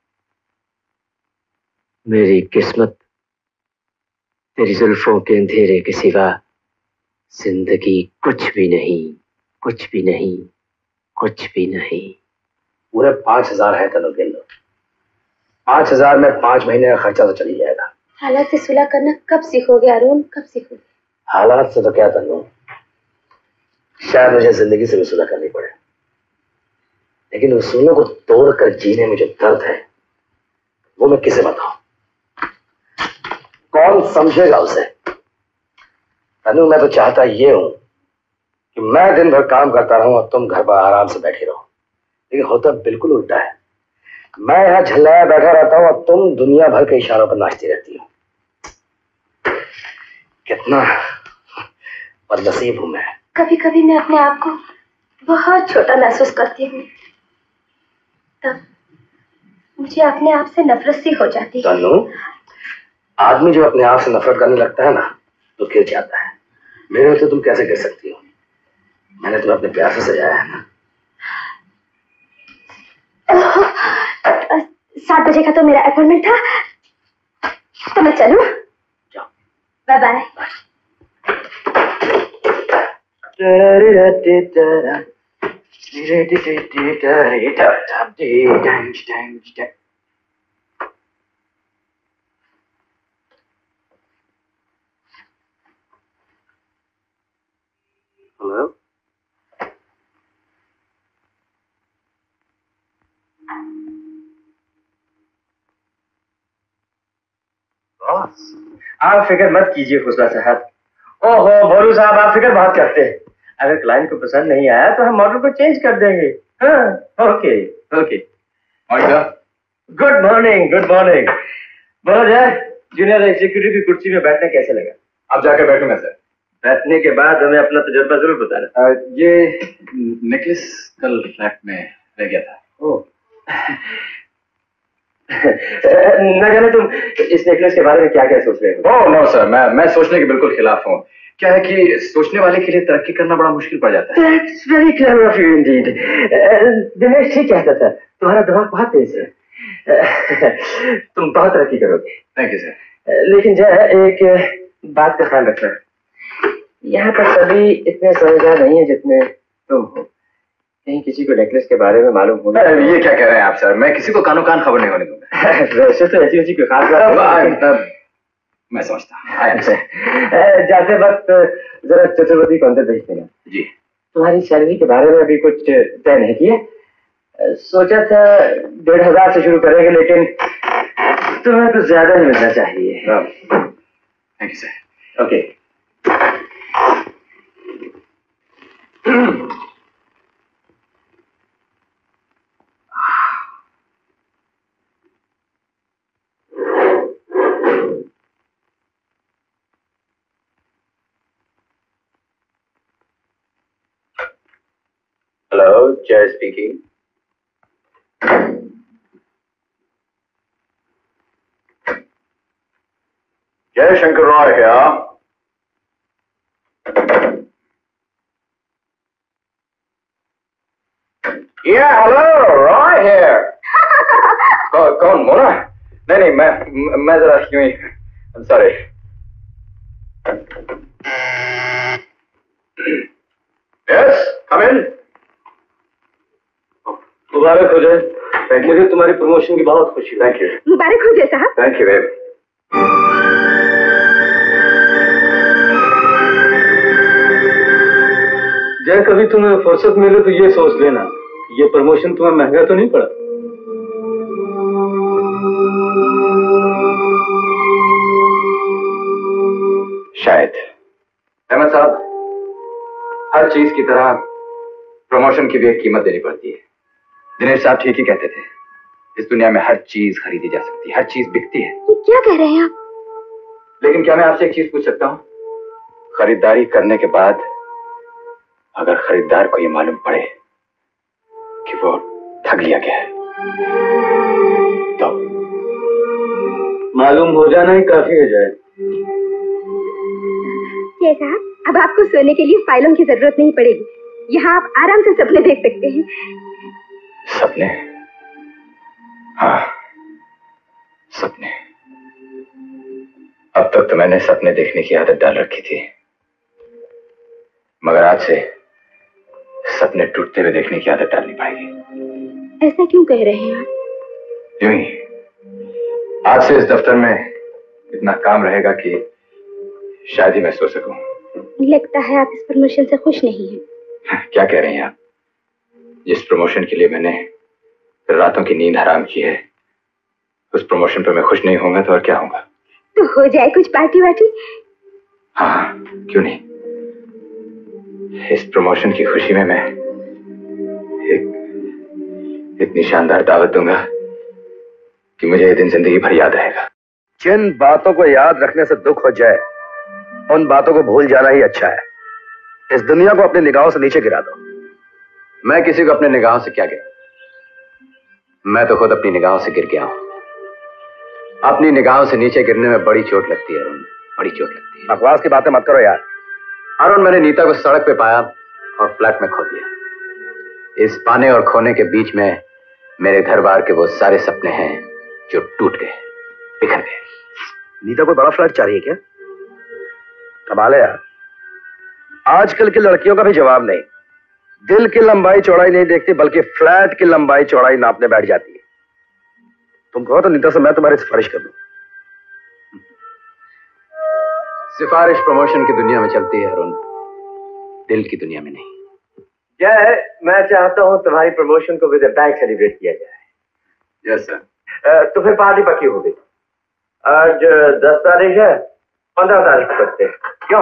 मेरी किस्मत तेरी जुल्फों के अंधेरे के सिवा जिंदगी कुछ भी नहीं, कुछ भी नहीं, कुछ भी नहीं। पूरे पांच हजार है तनु गिन लो। पांच हजार में पांच महीने का खर्चा तो चली जाएगा। हालात से सुलह करना कब सीखोगे अरुण, कब सीखोगे? हालात से तो क्या तनु, शायद मुझे जिंदगी से भी सुलह करनी पड़े, लेकिन उसूलों को तोड़कर जीने में जो दर्द है वो मैं किसे बताऊं? कौन समझेगा उसे? तनु, मैं तो चाहता ये हूं कि मैं दिन भर काम करता रहूं और तुम घर पर आराम से बैठी रहो, लेकिन होता बिल्कुल उल्टा है। मैं यहां झल्लाया बैठा रहता हूं और तुम दुनिया भर के इशारों पर नाचती रहती हो। कितना बदनसीब हूं मैं। कभी कभी मैं अपने आप को बहुत छोटा महसूस करती हूँ, तब मुझे अपने आप से नफरत सी हो जाती है। तनु, आदमी जो अपने आप से नफरत करने लगता है ना, तो गिर जाता है। मेरे होते तुम कैसे गिर सकती हो? मैंने तुम्हें अपने प्यार से सजाया है ना। सात बजे का तो मेरा अपॉइंटमेंट था, तो मैं चलूं? जाओ। Bye bye. हेलो, बॉस, आप फिक्र मत कीजिए खुसरा साहब। ओहो भोलू साहब, आप फिक्र बहुत करते हैं। अगर क्लाइंट को पसंद नहीं आया तो हम मॉडल को चेंज कर देंगे। हाँ, okay okay. Good morning, good morning. बोलो जय, जूनियर एग्जीक्यूटिव की कुर्सी में बैठने कैसे लगा? आप जाकर बैठूंगा सर। बैठने के बाद हमें अपना तजुर्बा जरूर बताना। ये नेकलेस कल फ्लैट में रह गया था। ओह न जाने तुम इस नेकलेस के बारे में क्या क्या सोच रहे हो? ओह नो सर, मैं मैं सोचने के बिल्कुल खिलाफ हूँ। क्या है कि सोचने वाले के लिए तरक्की करना बड़ा मुश्किल पड़ जाता है। That's very clever of you indeed. Dinesh ठीक कहता था, तुम्हारा दिमाग बहुत तेज है। तुम बहुत तरक्की करोगे। Thank you sir. लेकिन जय, एक बात का ख्याल रखना, यहाँ पर सभी इतने समझदार नहीं है जितने तुम हो। कहीं किसी को नेकलेस के बारे में मालूम होगा। ये क्या कह रहे हैं आप सर? मैं किसी को कानो कान खबर नहीं होने दूंगा। वैसे तो ऐसी ऐसी कोई खास बात मैं समझता हूँ। जाते वक्त जरा चतुर्वेदी को अंदर भेज देना। जी। तुम्हारी सैलरी के बारे में अभी कुछ तय नहीं किया? सोचा था डेढ़ हजार से शुरू करेंगे, लेकिन तुम्हें कुछ ज्यादा ही मिलना चाहिए। Thank you sir. Okay. Hello, Jay speaking. Jay Shankar Roy here. Yeah, hello, Roy here. कौन कौन मोना? नहीं नहीं, मैं मैं जरा यूं ही। I'm sorry. Yes, come in. मुबारक हो जाए। मुझे तुम्हारी प्रमोशन की बहुत खुशी। Thank you. मुबारक हो जाए साहब। Thank you babe. जय, कभी तुम्हें फुर्सत मिले तो ये सोच लेना, ये प्रमोशन तुम्हें महंगा तो नहीं पड़ा। शायद। अहमद साहब, हर चीज की तरह प्रमोशन की भी एक कीमत देनी पड़ती है। दिनेश साहब ठीक ही कहते थे, इस दुनिया में हर चीज खरीदी जा सकती है, हर चीज बिकती है। ये क्या कह रहे हैं आप? लेकिन क्या मैं आपसे एक चीज पूछ सकता हूँ? खरीदारी करने के बाद अगर खरीदार को ये मालूम पड़े कि वो ठग लिया गया है, तो मालूम हो जाना ही काफी हो जाए। ये साहब, अब आपको सोने के लिए फाइलों की जरूरत नहीं पड़ेगी। यहाँ आप आराम से सपने देख सकते हैं। सपने? हाँ, सपने। अब तक तो मैंने सपने देखने की आदत डाल रखी थी, मगर आज से सपने टूटते हुए देखने की आदत डालनी पड़ेगी। ऐसा क्यों कह रहे हैं आप? यूं ही, आज से इस दफ्तर में इतना काम रहेगा कि शायद ही मैं सो सकूं। लगता है आप इस प्रमोशन से खुश नहीं हैं। क्या कह रहे हैं आप? जिस प्रमोशन के लिए मैंने रातों की नींद हराम की है, उस प्रमोशन पर मैं खुश नहीं होऊंगा तो और क्या होगा? तो हो जाए कुछ पार्टी वार्टी। हाँ, क्यों नहीं। इस प्रमोशन की खुशी में मैं एक इतनी शानदार दावत दूंगा कि मुझे ये दिन जिंदगी भर याद रहेगा। जिन बातों को याद रखने से दुख हो जाए, उन बातों को भूल जाना ही अच्छा है। इस दुनिया को अपनी निगाहों से नीचे गिरा दो। मैं किसी को अपने निगाहों से क्या गिरा? मैं तो खुद अपनी निगाहों से गिर गया हूं। अपनी निगाहों से नीचे गिरने में बड़ी चोट लगती है अरुण, बड़ी चोट लगती है। बकवास की बातें मत करो यार। अरुण, मैंने नीता को सड़क पे पाया और फ्लैट में खो दिया। इस पाने और खोने के बीच में मेरे घर बार के वो सारे सपने हैं जो टूट गए, बिखर गए। नीता कोई बड़ा फ्लैट चाह रही है क्या? कमाल है यार, आजकल की लड़कियों का भी जवाब नहीं। दिल की लंबाई चौड़ाई नहीं देखती, बल्कि फ्लैट की लंबाई चौड़ाई नापने बैठ जाती है। तुम कहो तो नीता से मैं तुम्हारी सिफारिश कर दूं। सिफारिश प्रमोशन की दुनिया में चलती है अरुण, दिल की दुनिया में नहीं। क्या है, मैं चाहता हूं तुम्हारी प्रमोशन को विद बैंक सेलिब्रेट किया जाए। Yes sir. तो फिर पार्टी पक्की हो गई। आज दस तारीख है, पंद्रह तारीख को करते हैं, क्यों?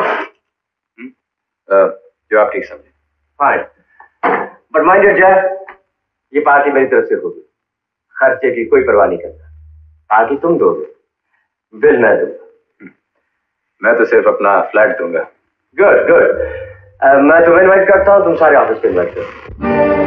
जो आप ठीक समझे। फाइन, बट माइंड इट जय, ये पार्टी मेरी तरफ से होगी, खर्चे की कोई परवाह नहीं करता। पार्टी तुम दोगे, बिल मैं दूंगा। मैं तो सिर्फ अपना फ्लैट दूंगा। गुड गुड, मैं तुम्हें इनवाइट करता हूँ, तुम सारे ऑफिस पे इनवाइट करो।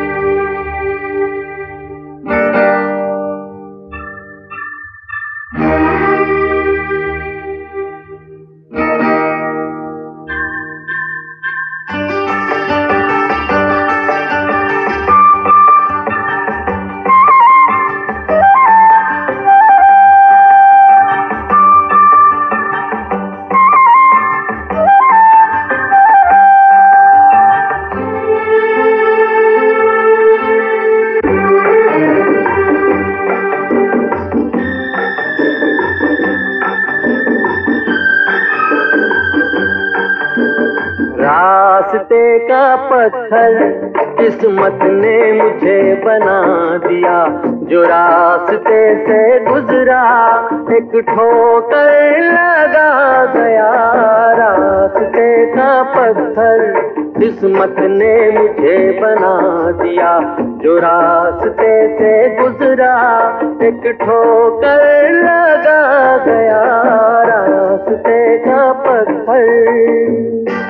किस्मत ने मुझे बना दिया, जो रास्ते से गुजरा एक ठोकर लगा गया। रास्ते का पत्थर किस्मत ने मुझे बना दिया, जो रास्ते से गुजरा एक ठोकर लगा गया। रास्ते का पत्थर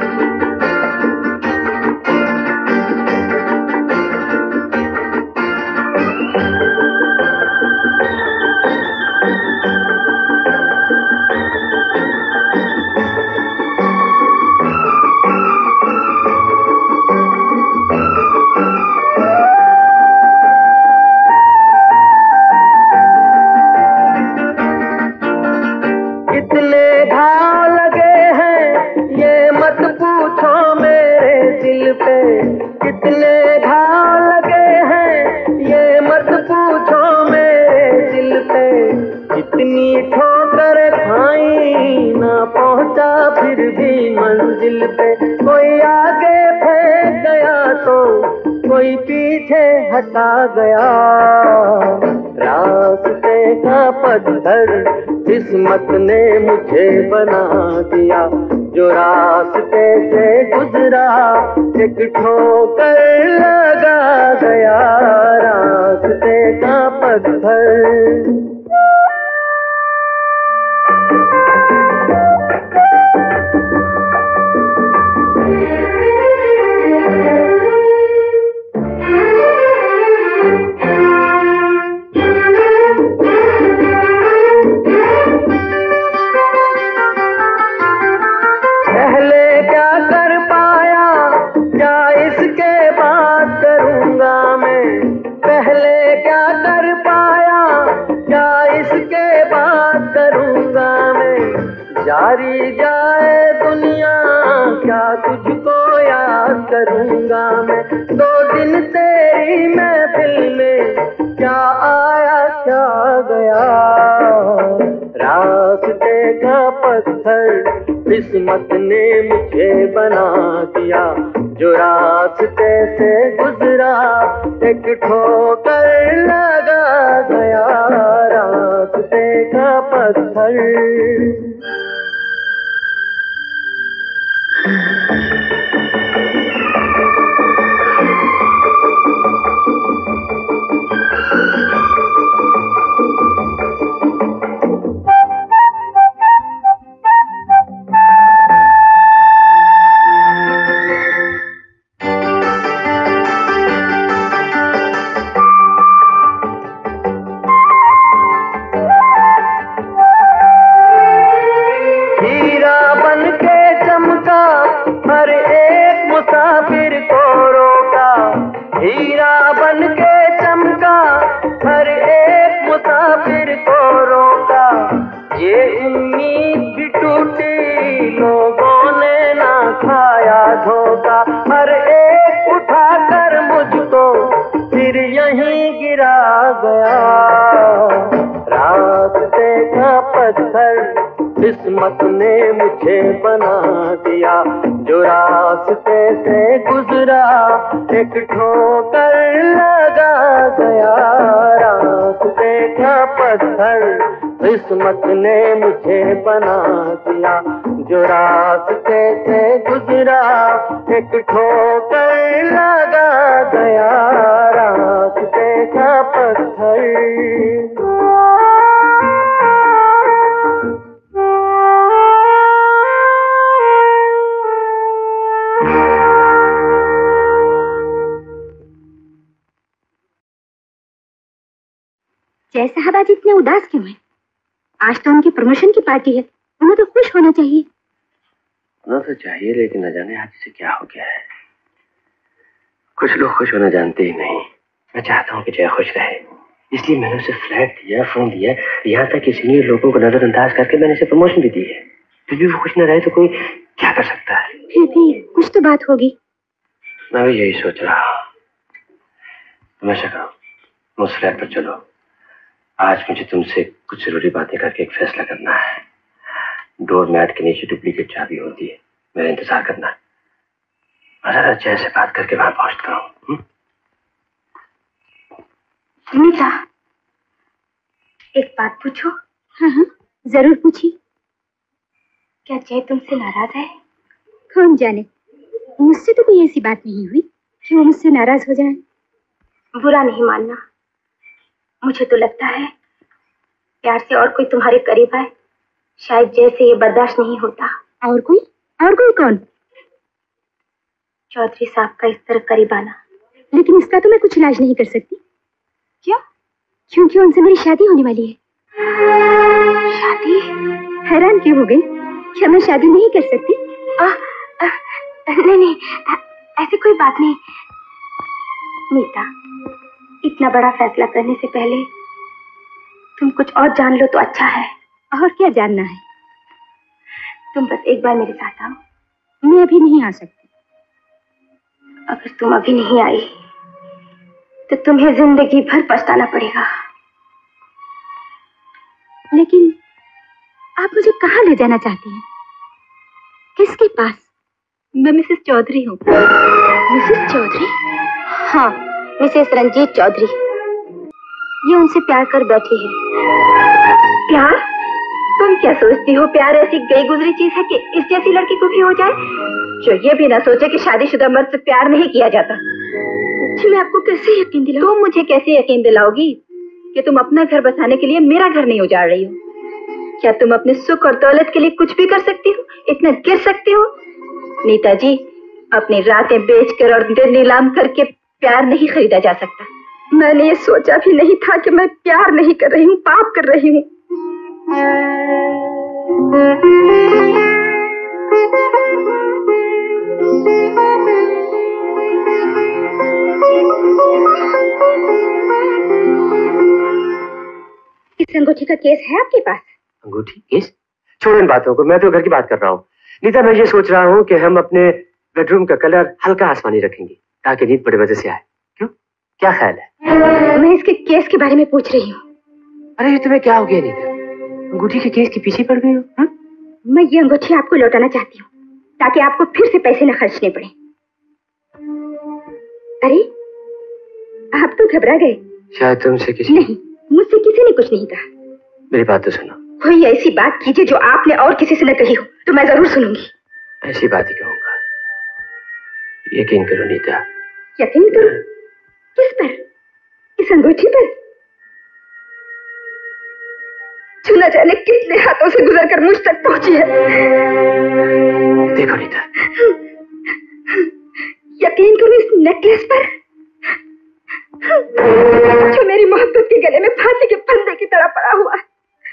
हटा गया। रास्ते का पत्थर किस्मत ने मुझे बना दिया, जो रास्ते से गुजरा एक ठोकर लगा गया। रास्ते का पत्थर जारी जाए दुनिया क्या तुझको याद करूंगा मैं। दो दिन तेरी महफिल में क्या आया क्या गया। रास्ते का पत्थर किस्मत ने मुझे बना दिया, जो रास्ते से गुजरा एक ठोकर लगा गया। रास्ते का पत्थर किस्मत ने मुझे बना दिया, जो रास्ते से गुजरा एक ठोकर लगा गया। रास्ते का पत्थर किस्मत ने मुझे बना दिया, जो रास्ते से गुजरा एक ठोकर लगा गया रास्ते का पत्थर। जय साहब आज इतने उदास क्यों हैं? आज तो उनकी प्रमोशन की पार्टी है, उन्हें तो खुश होना चाहिए। होना तो चाहिए, लेकिन न जाने आज से क्या हो गया है। कुछ लोग खुश होना जानते ही नहीं। मैं चाहता हूँ कि जय खुश रहे, इसलिए मैंने उसे फ्लैट दिया, फोन दिया, यहाँ तक कि सीनियर लोगों को नजरअंदाज करके मैंने उसे प्रमोशन भी दी है। फिर भी वो खुश न रहे तो कोई क्या कर सकता है? फिर भी कुछ तो बात होगी। मैं भी यही सोच रहा हूँ। हमेशा कहो उस फ्लैट पर चलो, आज मुझे तुमसे कुछ जरूरी बातें करके एक फैसला करना है। डोर मैट के नीचे डुप्लीकेट चाबी होती है, मेरा इंतजार करना। जरा जय से बात करके वहां पहुंचता हूँ। नीता, एक बात पूछो। हाँ हाँ जरूर पूछिए। क्या जय तुमसे नाराज है? कौन जाने, मुझसे तो कोई ऐसी बात नहीं हुई कि वो मुझसे नाराज हो जाए। बुरा नहीं मानना, मुझे तो लगता है प्यार से और कोई तुम्हारे करीब आए, शायद जैसे ये बर्दाश्त नहीं होता। और कोई? और कोई कौन? चौधरी साहब का इस तरह करीब आना। लेकिन इसका तो मैं कुछ इलाज नहीं कर सकती। क्यों? क्योंकि उनसे मेरी शादी होने वाली है। शादी? हैरान क्यों हो गई? क्या मैं शादी नहीं कर सकती? आ, आ, नहीं नहीं आ, ऐसी कोई बात नहीं। नीता, इतना बड़ा फैसला करने से पहले तुम कुछ और जान लो तो अच्छा है। और क्या जानना है? तुम बस एक बार मेरे साथ आओ। मैं अभी नहीं आ सकती। अगर तुम अभी नहीं आई तो तुम्हें जिंदगी भर पछताना पड़ेगा। लेकिन आप मुझे कहाँ ले जाना चाहती हैं? किसके पास? मैं मिसेस चौधरी हूँ। मिसेस चौधरी? हाँ, मिसेस रंजीत चौधरी। ये उनसे प्यार कर बैठी है। प्यार? तुम क्या सोचती हो प्यार ऐसी गई गुजरी चीज है कि इस जैसी लड़की को भी हो जाए जो ये भी ना सोचे कि शादीशुदा मर्द से प्यार नहीं किया जाता? जी मैं आपको कैसे यकीन दिलाऊं? तुम मुझे कैसे यकीन दिलाओगी कि तुम अपना घर बसाने के लिए मेरा घर नहीं उजाड़ रही हो? क्या तुम अपने सुख और दौलत के लिए कुछ भी कर सकती हो? इतना गिर सकती हो? नीता जी, अपनी रातें बेचकर और दिल नीलाम करके प्यार नहीं खरीदा जा सकता। मैंने ये सोचा भी नहीं था कि मैं प्यार नहीं कर रही हूँ, पाप कर रही हूँ। इस अंगूठी का केस है आपके पास? अंगूठी केस? छोड़ो इन बातों को, मैं तो घर की बात कर रहा हूँ। नीता, मैं ये सोच रहा हूँ कि हम अपने बेडरूम का कलर हल्का आसमानी रखेंगे ताकि नींद बड़े मजे से आए। क्यों, क्या ख्याल है? मैं इसके केस के बारे में पूछ रही हूँ। अरे ये तुम्हें क्या हो गया नीता? अंगूठी के केस के पीछे पड़ गई हो? हा? मैं ये अंगूठी आपको लौटाना चाहती हूँ ताकि आपको फिर से पैसे न खर्चने पड़े। अरे आप तो घबरा गए। शायद तुमसे किसी नहीं, मुझसे किसी ने कुछ नहीं कहा। मेरी बात तो सुनो। कोई ऐसी बात कीजिए जो आपने और किसी से न कही हो तो मैं जरूर सुनूंगी। ऐसी बात ही कहूंगा। यकीन करो नीता। यकीन करो? किस पर? इस अंगूठी पर? जो न जाने कितने हाथों से गुजरकर मुझ तक पहुंची है। देखो नीता, यकीन करो इस नेकलेस पर जो मेरी मोहब्बत के गले में फांसी के फंदे की तरह पड़ा हुआ है।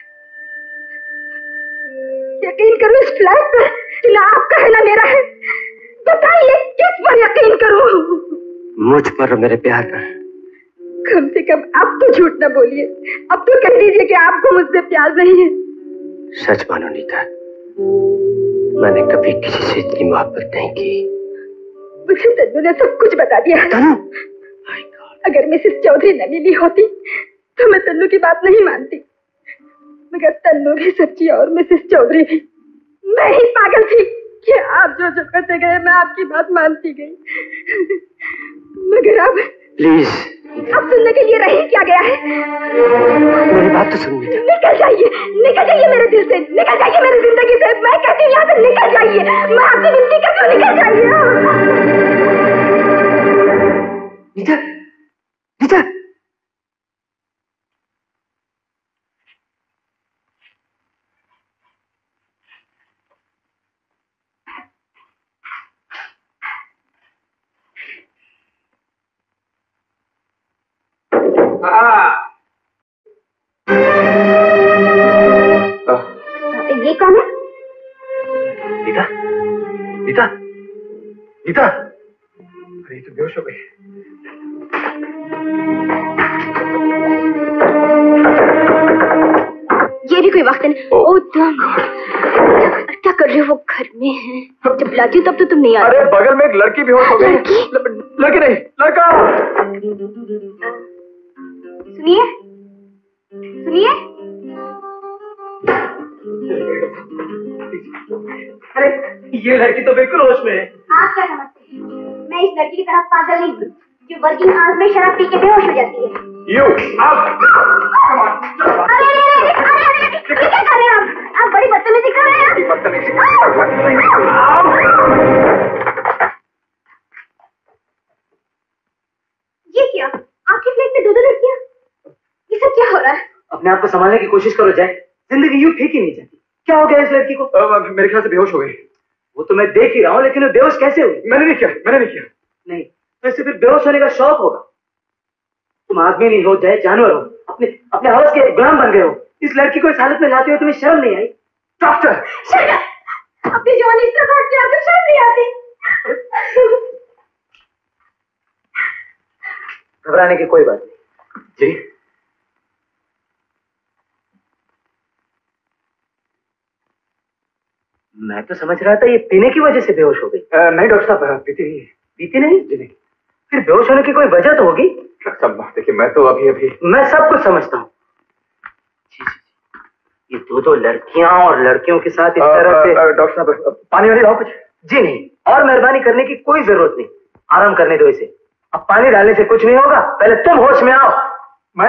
यकीन करो इस फ्लैट पर जो ना आपका है ना मेरा है। बताइए किस पर यकीन करूं? मुझ पर और मेरे प्यार पर। कम से कम अब तो झूठ ना बोलिए। अब तो कह दीजिए कि आपको मुझसे प्यार नहीं है। सच मानो नीता, मैंने कभी किसी से इतनी मोहब्बत नहीं की। मुझे तन्नू ने सब कुछ बता दिया। तन्नू? अगर मिसेस चौधरी न मिली होती तो मैं तन्नू की बात नहीं मानती, मगर तन्नू भी सच्ची और मिसेस चौधरी भी। मैं ही पागल थी कि आप जो जो करते गए मैं आपकी बात मानती गई, मगर अब प्लीज। अब सुनने के लिए रही क्या गया है? मेरी बात तो सुन नीता। निकल जाइए, निकल जाइए मेरे दिल से, निकल जाइए मेरी जिंदगी से। मैं कहती हूँ यहाँ से निकल जाइए, मैं आपसे विनती करती हूँ, निकल जाइए। नीता, नीता। ये कौन है? नीता, नीता, नीता, अरे तो बेहोश हो गई। ये भी कोई वक्त नहीं। ओ तुम क्या कर रहे हो? वो घर में है, जब बुलाती हूँ तब तो तुम नहीं आ रहे। अरे बगल में एक लड़की बेहोश हो गई। लड़की नहीं, लड़का। सुनिए, सुनिए। अरे ये लड़की तो बिल्कुल होश में है। आप क्या समझते हैं? मैं इस लड़की की तरह पागल नहीं हूँ जो वर्किंग आवर्स में शराब पी के बेहोश हो जाती है। यू आप अरे अरे अरे अरे क्या कर रहे हैं आप? आप बड़ी बदतमीजी कर रहे हैं। बदतमीजी। ये क्या? आपके फ्लैट में दो दो लड़कियाँ? ये सब क्या हो रहा है? अपने आप को संभालने की कोशिश करो जय, जिंदगी यूं ठीक ही नहीं जाती। क्या हो गया इस लड़की को? आ, मेरे ख्याल से बेहोश हो गई। वो तो मैं देख ही रहा हूँ, लेकिन वो बेहोश कैसे हुई? मैंने नहीं किया, मैंने नहीं किया। नहीं तो इसे फिर बेहोश होने का शौक होगा। तुम आदमी नहीं हो जय, जानवर हो। अपने अपने हवस के गुलाम बन गए हो। इस लड़की को इस हालत में लाते हुए तुम्हें शर्म नहीं आई? डॉक्टर अपनी जवानी इस तरह काट के आपको शर्म नहीं आती? घबराने की कोई बात नहीं। जी मैं तो समझ रहा था ये पीने की वजह से बेहोश हो गई। नहीं डॉक्टर साहब, पीती नहीं। पीती नहीं? जी नहीं। फिर बेहोश होने की कोई वजह तो होगी। डॉक्टर साहब देखिए, मैं तो अभी अभी मैं सब कुछ समझता हूँ। ये दो दो लड़कियां और लड़कियों के साथ इस तरह से। डॉक्टर साहब पानी वाली लाओ कुछ। जी नहीं, और मेहरबानी करने की कोई जरूरत नहीं। आराम करने दो इसे। अब पानी डालने से कुछ नहीं होगा, पहले तुम होश में आओ। मैं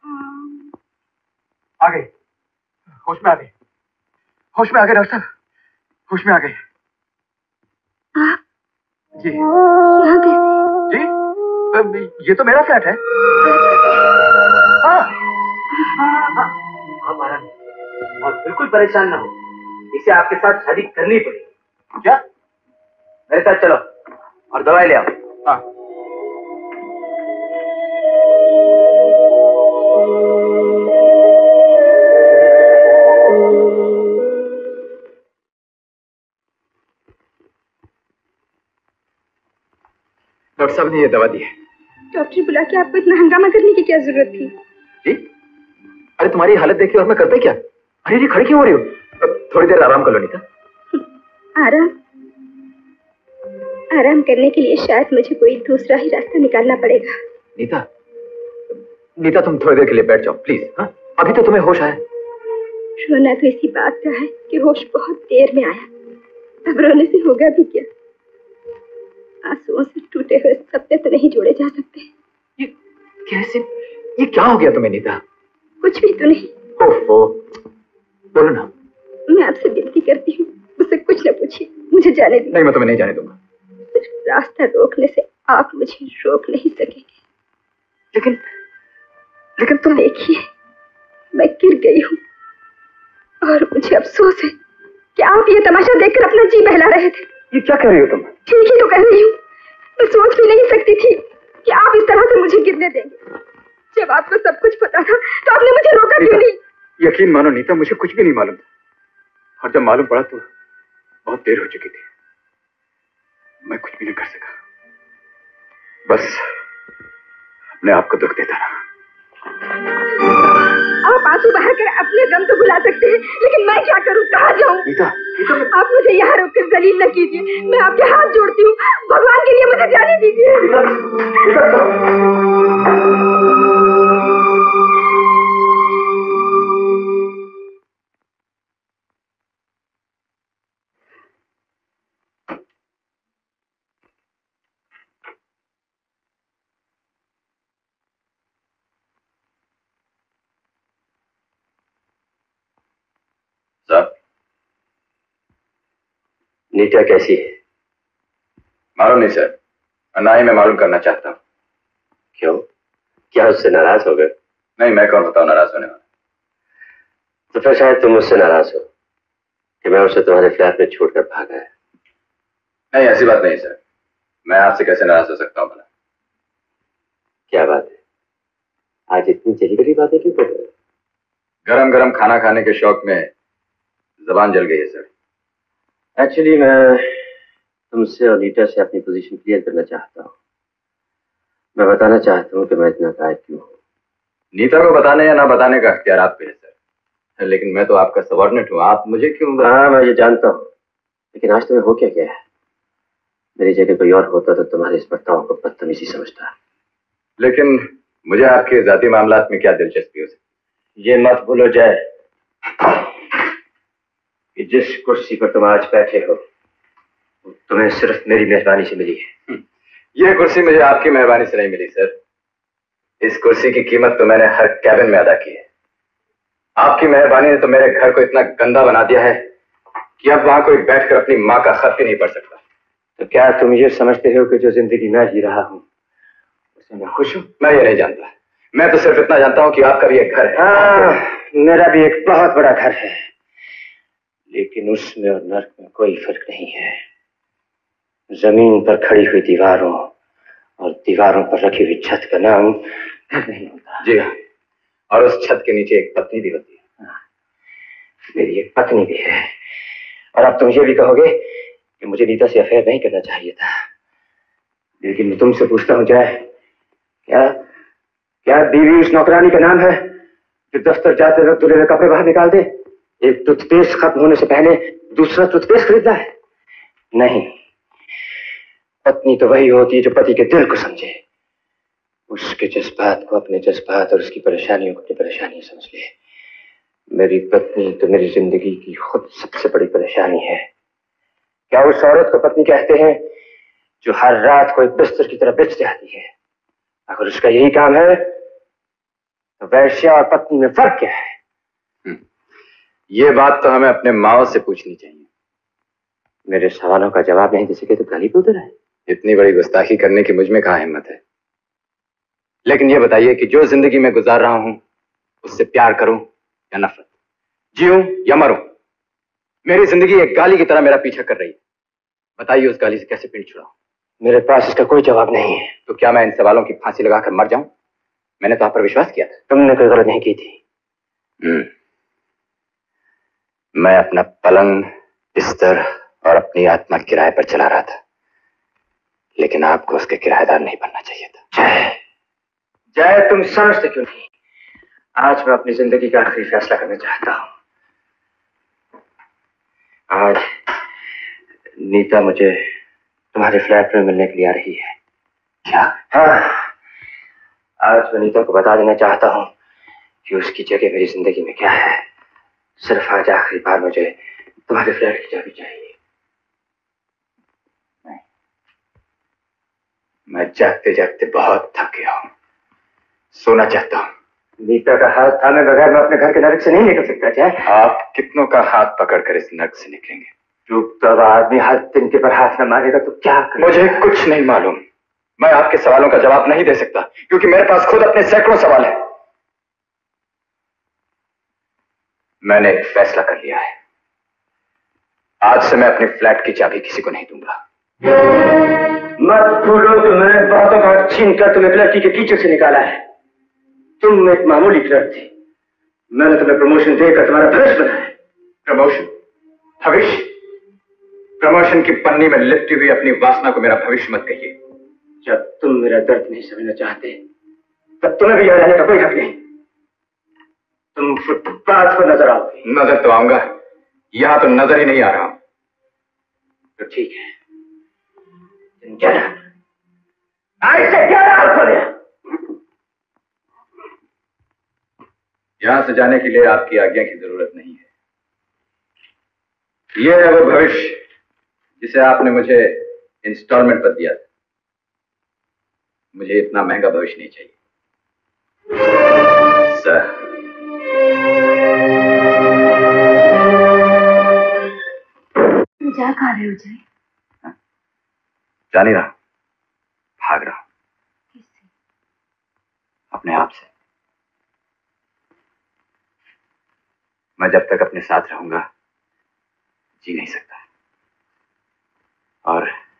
आ गई, होश में आ गई, होश में आ गई डॉक्टर साहब, होश में आ गई। आप जी यहाँ कैसे? जी ये तो मेरा फ्लैट है। हाँ आप आराम और बिल्कुल परेशान ना हो। इसे आपके साथ शादी करनी पड़ेगी। क्या? मेरे साथ चलो और दवाई ले आओ। हाँ डॉक्टर साहब ने ये दवा दी है। डॉक्टर बुला के आपको इतना हंगामा करने की क्या जरूरत थी? जी अरे तुम्हारी हालत देखी और मैं करता क्या? अरे ये खड़ी क्यों हो रही हो? थोड़ी देर आराम कर लो नीता। आराम आराम करने के लिए शायद मुझे कोई दूसरा ही रास्ता निकालना पड़ेगा। नीता नीता तुम थोड़ी देर के लिए बैठ जाओ प्लीज। हाँ अभी तो तुम्हें होश आया। रोना तो इसी बात का है कि होश बहुत देर में आया। अब रोने से होगा भी क्या? आंसुओं से टूटे हुए सपने तो नहीं जोड़े जा सकते। ये कैसे? ये क्या हो गया तुम्हें नीता? कुछ भी तो नहीं। ओफो बोलो ना। मैं आपसे विनती करती हूँ, मुझसे कुछ न पूछिए, मुझे जाने दीजिए। नहीं मैं तुम्हें नहीं जाने दूंगा। सिर्फ रास्ता रोकने से आप मुझे रोक नहीं सकेंगे। लेकिन लेकिन तुम देखिए मैं गिर गई हूँ और मुझे अफसोस है कि आप ये तमाशा देखकर अपना जी बहला रहे थे। ये क्या कह रही हो तुम? ठीक ही तो कह रही हूँ। मैं सोच भी नहीं सकती थी कि आप इस तरह से मुझे गिरने देंगे। जब आपको सब कुछ पता था तो आपने मुझे रोका क्यों नहीं? यकीन मानो नीता, मुझे कुछ भी नहीं मालूम था और जब मालूम पड़ा तो बहुत देर हो चुकी थी। मैं कुछ भी नहीं कर सका, बस अपने आप को दुख देता रहा। आप आंसू बहाकर अपने गम तो भुला सकते हैं, लेकिन मैं क्या करूं, कहाँ जाऊं? नीता, नीता मैं... आप मुझे यहाँ रोककर जलील न कीजिए। मैं आपके हाथ जोड़ती हूँ, भगवान के लिए मुझे जाने दीजिए। नीता, नीता, नीता कैसी है? मालूम नहीं सर, और ना ही मैं मालूम करना चाहता हूँ। क्यों? क्या उससे नाराज हो गए? नहीं, मैं कौन होता हूँ नाराज होने वाला। तो फिर शायद तुम मुझसे नाराज हो कि मैं उसे तुम्हारे फ्लैट में छोड़कर भाग आया। नहीं, ऐसी बात नहीं सर, मैं आपसे कैसे नाराज हो सकता हूँ भला? क्या बात है, आज इतनी जली गली बातें क्यों कर रहे हो? गरम गरम खाना खाने के शौक में जबान जल गई है सर। एक्चुअली मैं तुमसे और नीता से अपनी पोजीशन क्लियर करना चाहता हूँ। मैं बताना चाहता हूँ कि मैं इतना कायद क्यों हूँ। नीता को बताने या ना बताने का अख्तियार आप पे है सर, लेकिन मैं तो आपका सबॉर्डिनेट हूँ, आप मुझे क्यों? हाँ, मैं ये जानता हूँ, लेकिन आज तुम्हें हो क्या क्या है? मेरी जगह कोई और होता तो तुम्हारे इस बर्ताव को बदतमीजी समझता। लेकिन मुझे आपके जाती मामलात में क्या दिलचस्पी हो सकती? ये मत भूलो जय कि जिस कुर्सी पर तुम आज बैठे हो तुम्हें सिर्फ मेरी मेहरबानी से मिली है। ये कुर्सी मुझे आपकी मेहरबानी से नहीं मिली सर। इस कुर्सी की कीमत तो मैंने हर कैबिन में अदा की है। आपकी मेहरबानी ने तो मेरे घर को इतना गंदा बना दिया है कि अब वहां कोई बैठकर अपनी माँ का खत भी नहीं पढ़ सकता। तो क्या तुम ये समझते हो कि जो जिंदगी मैं जी रहा हूँ उसमें मैं खुश हूँ? मैं ये नहीं जानता, मैं तो सिर्फ इतना जानता हूँ कि आपका भी एक घर है। हाँ, मेरा भी एक बहुत बड़ा घर है, लेकिन उसमें और नर्क में कोई फर्क नहीं है। जमीन पर खड़ी हुई दीवारों और दीवारों पर रखी हुई छत का नाम घर नहीं होता। जी हाँ, और उस छत के नीचे एक पत्नी भी होती है। हाँ, मेरी एक पत्नी भी है। और अब तुम ये भी कहोगे कि मुझे नीता से अफेयर नहीं करना चाहिए था, लेकिन मैं तुमसे पूछता हूँ जाए, क्या क्या बीवी उस नौकरानी का नाम है जो दफ्तर जाते वक्त धुले हुए कपड़े बाहर निकाल दे? एक टूथपेस्ट खत्म होने से पहले दूसरा टूथपेस्ट खरीदना है? नहीं, पत्नी तो वही होती है जो पति के दिल को समझे, उसके जज्बात को अपने जज्बात और उसकी परेशानियों को अपनी परेशानी समझ ले। मेरी पत्नी तो मेरी जिंदगी की खुद सबसे बड़ी परेशानी है। क्या उस औरत को पत्नी कहते हैं जो हर रात को एक बिस्तर की तरह बिछ जाती है? अगर उसका यही काम है तो वैश्या और पत्नी में फर्क क्या है? ये बात तो हमें अपने माओ से पूछनी चाहिए। मेरे सवालों का जवाब नहीं दे सके तो गाली बोलते रहे। इतनी बड़ी गुस्ताखी करने की मुझ में कहाँ हिम्मत है। लेकिन ये बताइए कि जो जिंदगी मैं गुजार रहा हूं उससे प्यार करूं या नफरत, जीऊं या मरूं, मेरी जिंदगी एक गाली की तरह मेरा पीछा कर रही है। बताइए उस गाली से कैसे पिंड छुड़ाऊं? मेरे पास इसका कोई जवाब नहीं है। तो क्या मैं इन सवालों की फांसी लगाकर मर जाऊं? मैंने तो आप पर विश्वास किया था। तुमने कोई गलत नहीं की थी। हम्म, मैं अपना पलंग, बिस्तर और अपनी आत्मा किराए पर चला रहा था, लेकिन आपको उसके किराएदार नहीं बनना चाहिए था। जय जय, तुम समझते क्यों नहीं? आज मैं अपनी जिंदगी का आखिरी फैसला करना चाहता हूं। आज नीता मुझे तुम्हारे फ्लैट में मिलने के लिए आ रही है। क्या? हाँ, आज मैं नीता को बता देना चाहता हूँ कि उसकी जगह मेरी जिंदगी में क्या है। सिर्फ आज आखिरी बार मुझे तुम्हारे फ्लैट की चाबी चाहिए। नहीं, मैं जागते जागते बहुत थक गया हूँ, सोना चाहता हूँ। नीता का हाथ थामे बगैर मैं अपने घर के नरक से नहीं निकल सकता। क्या आप कितनों का हाथ पकड़कर इस नरक से निकलेंगे? चुप तो आदमी हाथ तिनके पर हाथ न मारेगा तो क्या करेगा? मुझे कुछ नहीं मालूम। मैं आपके सवालों का जवाब नहीं दे सकता क्योंकि मेरे पास खुद अपने सैकड़ों सवाल हैं। मैंने एक फैसला कर लिया है। आज से मैं अपने फ्लैट की चाबी किसी को नहीं दूंगा। मत भूलो कि मैंने बातों का हक छीन कर तुम्हें लड़की के कीचड़ से निकाला है। तुम एक मामूली क्लर्क थी, मैंने तुम्हें प्रमोशन देकर तुम्हारा भविष्य बनाया। प्रमोशन? भविष्य? प्रमोशन की पन्नी में लिपटी हुई अपनी वासना को मेरा भविष्य मत कहिए। जब तुम मेरा दर्द नहीं समझना चाहते तब तुम्हें भी यहाँ रहने का कोई हक नहीं। तुम फुटपाथ पर नजर आओगे। नजर तो आऊंगा, यहां तो नजर ही नहीं आ रहा हूं। तो ठीक है, ग्यारह आज से ग्यारह खोले। यहां से जाने के लिए आपकी आज्ञा की जरूरत नहीं है। यह है वो भविष्य जिसे आपने मुझे इंस्टॉलमेंट पर दिया था। मुझे इतना महंगा भविष्य नहीं चाहिए सर। तुम जा कहाँ रहे हो जय? जा नहीं रहा, भाग रहा हूं। किससे? अपने आप से। मैं जब तक अपने साथ रहूंगा जी नहीं सकता, और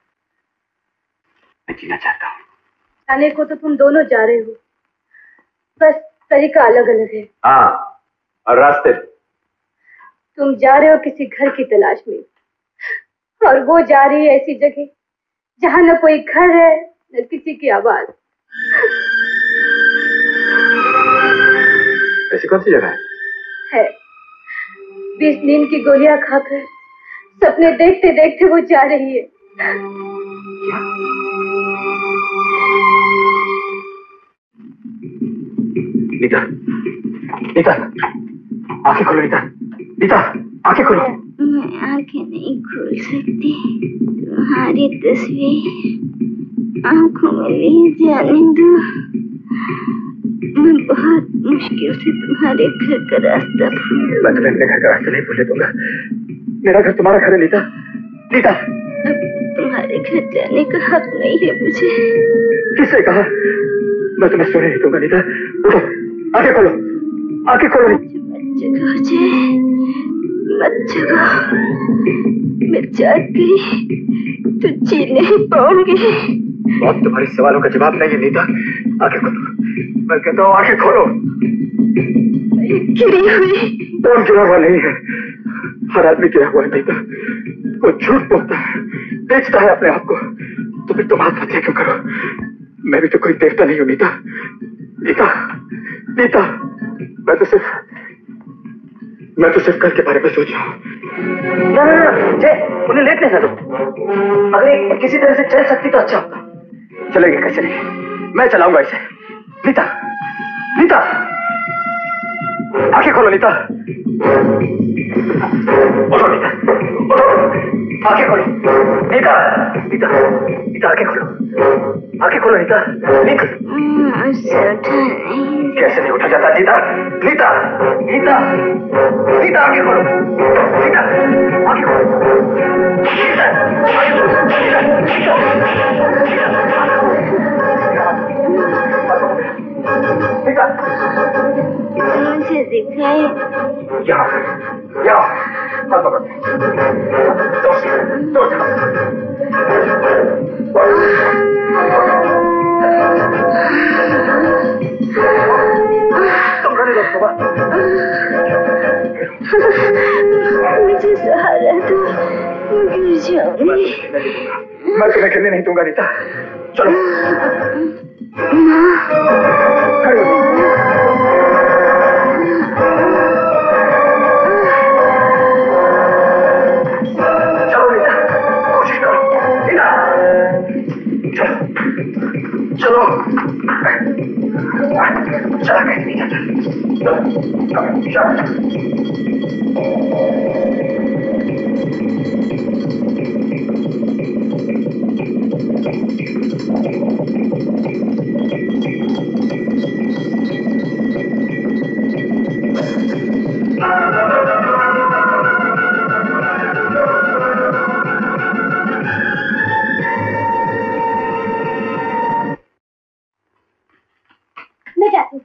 मैं जीना चाहता हूँ। जाने को तो तुम दोनों जा रहे हो, बस तरीका अलग अलग है। हाँ, और रास्ते। तुम जा रहे हो किसी घर की तलाश में, और वो जा रही है ऐसी जगह जहाँ न कोई घर है न किसी की आवाज। ऐसी कौन सी जगह है? है बीस नींद की गोलियां खाकर सपने देखते देखते वो जा रही है। नीता, नीता, आंखें खोलो नीता, नीता, आंखें खोलो। मैं आंखें नहीं खोल सकती, तुम्हारी तस्वीर आंखों में ले जाने दो। मैं बहुत मुश्किल से तुम्हारे घर का रास्ता भूल। मैं तुम्हें अपने घर का रास्ता नहीं भूलने दूंगा। मेरा घर तुम्हारा घर है नीता, नीता। अब तुम्हारे घर जाने का हक नहीं है मुझे। किसने कहा? मैं तुम्हें सोने नहीं दूंगा नीता। उठो, आंखें खोलो, आंखें खोलो। मत जगो मुझे, मत जगो। मैं जाग गई तो जी नहीं पाऊंगी। बहुत तुम्हारे सवालों का जवाब नहीं है नीता। आंखें खोलो, मैं कहता हूँ आंखें खोलो। गिरी हुई। कौन गिरा हुआ नहीं है? हर आदमी गिरा हुआ है नीता। वो झूठ बोलता है, बेचता है अपने आप को। तो फिर तुम आत्महत्या क्यों करो? मैं भी तो कोई देवता नहीं हूँ नीता। नीता, नीता, मैं तो सिर्फ मैं तो सिर्फ कल के बारे में सोच रहा हूँ। ना ना ना जय, उन्हें लेटने ना दो। अगर ये किसी तरह से चल सकती तो अच्छा होता। चलेगी कैसे नहीं? मैं चलाऊंगा इसे। नीता, नीता, आंखें खोलो नीता। उठो नीता, उठो, आंखें खोलो। नीता, नीता, नीता, आंखें खोलो, आंखें खोलो नीता। नीता, कैसे नहीं उठा जाता नीता? नीता, नीता, नीता, आंखें खोलो। नीता, आंखें खोलो। नीता, आंखें खोलो। नीता, नीता, मुझे दिखाई। यहाँ, यहाँ, हाथ पकड़ो। जोर से, जोर से। तुम रहने दो सुबह। मुझे सहारा दो, मैं गिर जाऊंगी। मैं तुम्हें गिरने नहीं दूंगा नीता। चलो। खड़े हो। चलो नीता, कोशिश करो नीता। चलो, चलो। चला कैसे नीता? चलो, चलो। मैं जाती हूँ।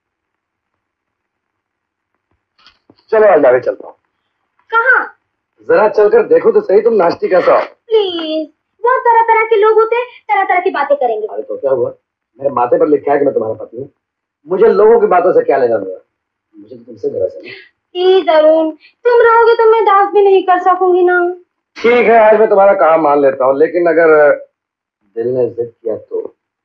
चलो आज आगे चलता हूँ। कहाँ? जरा चलकर देखो तो सही तुम नाश्ती कैसा हो। प्लीज, बहुत तरह तरह के लोग होते हैं, तरह तरह की बातें करेंगे। अरे तो क्या हुआ? मेरे माथे पर लिखा है कि मैं तुम्हारा पति हूँ। मुझे लोगों की बातों से क्या लेना देना? मुझे तो तुमसे मेरा सही। प्लीज अरुण, तुम रहोगे तो मैं डांस भी नहीं कर सकूंगी ना। ठीक है, आज मैं तुम्हारा काम मान लेता हूँ, लेकिन अगर दिल ने जिद किया तो।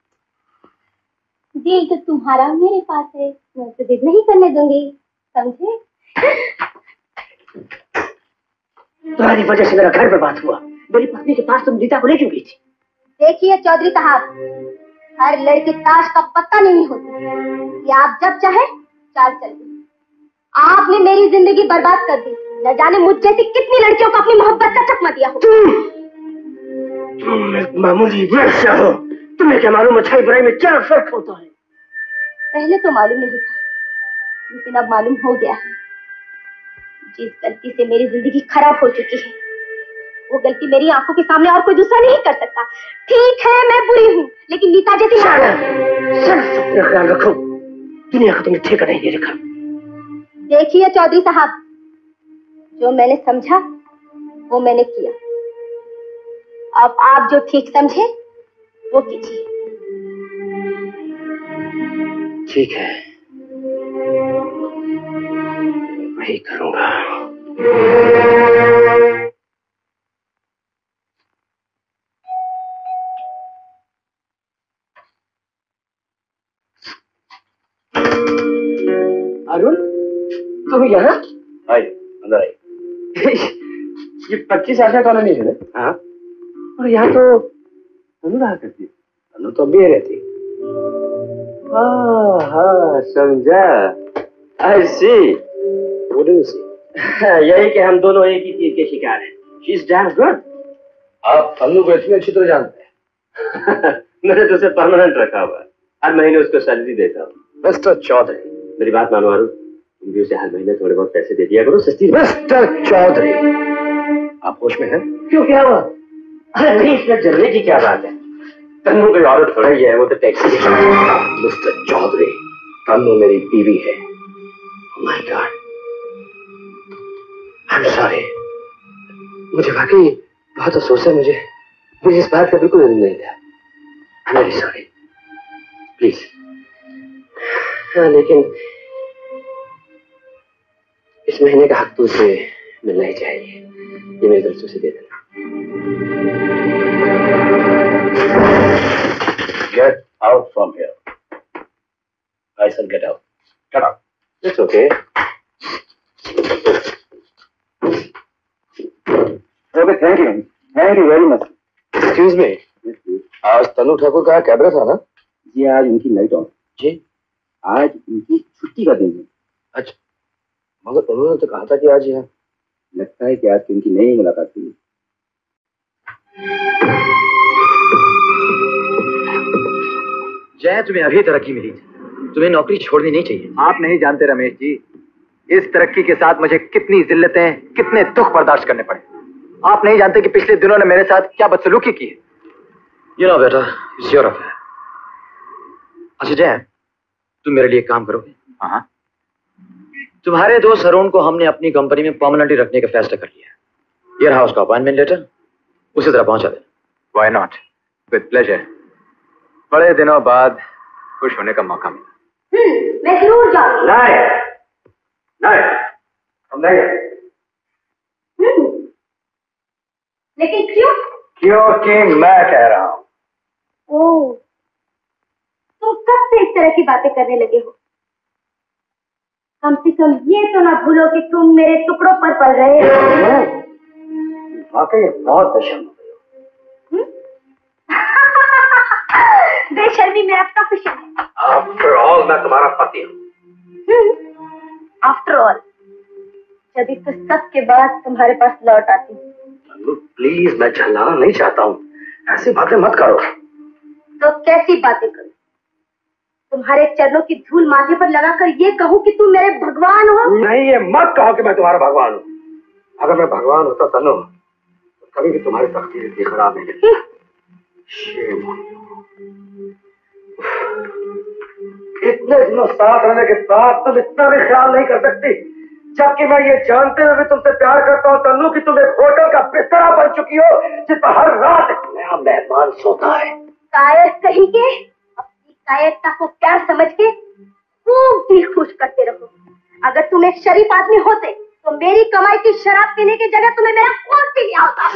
दिल तो तुम्हारा मेरे पास है, मैं तो जिद नहीं करने दूंगी, समझे? तुम्हारी वजह से मेरा घर बर्बाद हुआ। मेरी पत्नी के पास तुम नीता को ले क्यों गई थी? देखिए चौधरी साहब, हर लड़की ताश का पत्ता नहीं होती कि आप जब चाहे चाल चलिए। आपने मेरी जिंदगी बर्बाद कर दी। न जाने मुझ जैसी कितनी लड़कियों को अपनी मोहब्बत का चकमा दिया हो। तुम एक मामूली वेश्या हो। तुम्हें क्या मालूम अच्छाई बुराई में क्या फर्क होता है? पहले तो मालूम नहीं था, लेकिन अब मालूम हो गया है। जिस गलती से मेरी जिंदगी खराब हो चुकी है, वो गलती मेरी आंखों के सामने और कोई दूसरा नहीं कर सकता। ठीक है मैं बुरी हूँ, लेकिन नीता जैसी अपना ख्याल रखो, दुनिया का तुम्हें ठेका नहीं दे रखा। देखिए चौधरी साहब, जो मैंने समझा वो मैंने किया। अब आप जो ठीक समझे वो कीजिए। ठीक है, वही करूंगा। अरुण, तुम यहाँ? आई, अंदर आई। ये पच्चीस आशा कॉलोनी है ना? हाँ। और यहाँ तो तनु रहा करती है। तनु तो अभी रहती। हाँ हाँ, समझा। I see. What do you see? यही कि हम दोनों एक ही चीज के शिकार हैं। She's damn good. आप तनु को इतनी अच्छी तरह जानते हैं। मैंने तो उसे परमानेंट रखा हुआ है। हर महीने उसको सैलरी देता हूँ। मिस्टर चौधरी, मेरी बात मानो अरुण, तुम भी उसे हर महीने थोड़े बहुत पैसे दे दिया करो। सस्ती। मिस्टर चौधरी, आप होश में हैं? क्यों, क्या हुआ? अरे नहीं, इसमें जलने की क्या बात है? तन्नू कोई औरत थोड़ा ही है, वो तो टैक्सी है। मिस्टर चौधरी, तन्नू मेरी बीवी है। My God, I am sorry. मुझे वाकई बहुत अफसोस है। मुझे मुझे इस बात का बिल्कुल इल्म नहीं था। I am very sorry. Please. हाँ, लेकिन इस महीने का हक तो उसे मिलना ही चाहिए। ये मेरी तरफ से उसे दे देना। Get out from here. I said get out. Get out. It's okay. Okay, thank you. Thank you very much. Excuse me. आज तनु ठाकुर का कैबरे था ना? जी, आज उनकी नाइट ऑफ। जी, आज उनकी छुट्टी का दिन है। अच्छा, मगर उन्होंने तो कहा था कि आज यहाँ। लगता है कि आज की उनकी नई मुलाकात हुई। जय, तुम्हें अभी तरक्की मिली थी, तुम्हें नौकरी छोड़नी नहीं चाहिए। आप नहीं जानते रमेश जी, इस तरक्की के साथ मुझे कितनी जिल्लतें, कितने दुख बर्दाश्त करने पड़े। आप नहीं जानते कि पिछले दिनों ने मेरे साथ क्या बदसलूकी की है। यू नो बेटा, इट्स योर अफेयर। अच्छा जय, तुम मेरे लिए काम करोगे? हाँ। तुम्हारे दोस्त अरुण को हमने अपनी कंपनी में परमानेंटली रखने का फैसला कर लिया। एयर हाउस का अपॉइंटमेंट लेटर उसी तरह पहुंचा देना। Why not, with pleasure. बड़े दिनों बाद खुश होने का मौका मिला। हम्म, मैं जरूर जाऊंगी। नहीं, नहीं, हम नहीं। हम्म, लेकिन क्यों? क्योंकि मैं कह रहा हूँ। ओह, तुम कब से इस तरह की बातें करने लगे हो? कम से कम ये तो ना भूलो कि तुम मेरे टुकड़ों पर पल रहे हो। वाकई बहुत बेशर्म हो गई हो। बेशर्मी मेरा प्रोफेशन है। आफ्टर ऑल मैं तुम्हारा पति हूँ। आफ्टर ऑल, जब तो सब के बाद तुम्हारे पास लौट आती हूँ। प्लीज, मैं झल्लाना नहीं चाहता हूँ, ऐसी बातें मत करो। तो कैसी बातें करूं? तुम्हारे चरणों की धूल माथे पर लगाकर ये कहूं कि तुम मेरे भगवान हो? नहीं, ये मत कहो कि मैं तुम्हारा भगवान हूँ। अगर मैं भगवान होता तनु, तो कभी भी तुम्हारी तकदीर इतनी खराब नहीं थी। Shame on you. इतने दिनों साथ रहने के बाद तुम इतना भी ख्याल नहीं कर सकती, जबकि मैं ये जानते हुए भी तुमसे प्यार करता हूँ तनु कि तुम एक होटल का बिस्तरा बन चुकी हो जिस पर हर रात एक नया मेहमान सोता है। कायर कहीं के, अपनी कायरता को प्यार समझ के खूब दिल खुश करते रहो। अगर तुम एक शरीफ आदमी होते तो मेरी कमाई की शराब पीने की जगह तुम्हें मेरा खून पी लिया होता।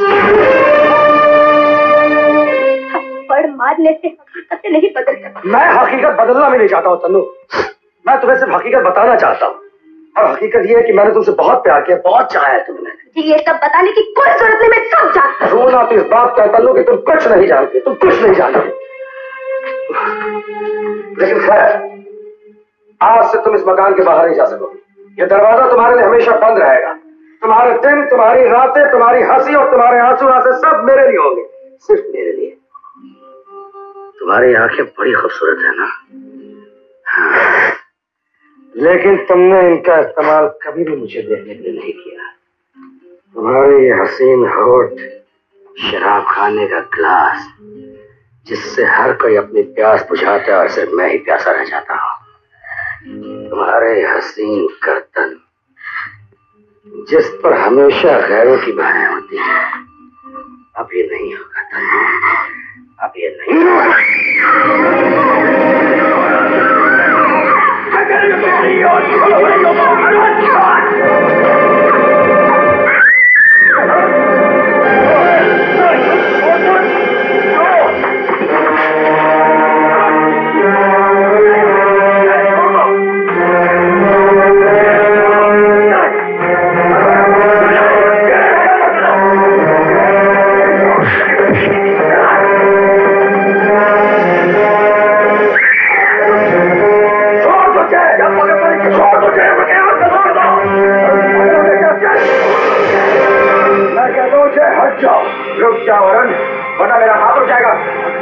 थप्पड़ मारने से हकीकत नहीं बदल सकती। मैं हकीकत बदलना भी नहीं चाहता हूँ तनु, मैं तुम्हें सिर्फ हकीकत बताना चाहता हूँ। और हकीकत ये है कि मैंने तुमसे बहुत प्यार किया, बहुत चाहा है तुमने। जी, ये सब बताने की कोई जरूरत नहीं, मैं सब जानती हूँ। रोना तो इस बात का तनु कि तुम कुछ नहीं जानते, तुम कुछ नहीं जानते। लेकिन खैर, आज से तुम इस मकान के बाहर नहीं जा सकोगे। ये दरवाजा तुम्हारे लिए हमेशा बंद रहेगा। तुम्हारे दिन, तुम्हारी रातें, तुम्हारी हंसी और तुम्हारे आंसू आंसू सब मेरे लिए होंगे, सिर्फ मेरे लिए। तुम्हारी आंखें बड़ी खूबसूरत है ना? हाँ। लेकिन तुमने इनका इस्तेमाल कभी भी मुझे देखने के लिए नहीं किया। तुम्हारे ये हसीन होठ शराब खाने का ग्लास जिससे हर कोई अपनी प्यास बुझाता है और सिर्फ मैं ही प्यासा रह जाता हूँ। तुम्हारे हसीन गर्दन जिस पर हमेशा गैरों की बाहें होती हैं, अब ये नहीं होगा तन्नू, अब ये नहीं होगा। रुक जाओ वरुण, वरना मेरा हाथ उठ जाएगा।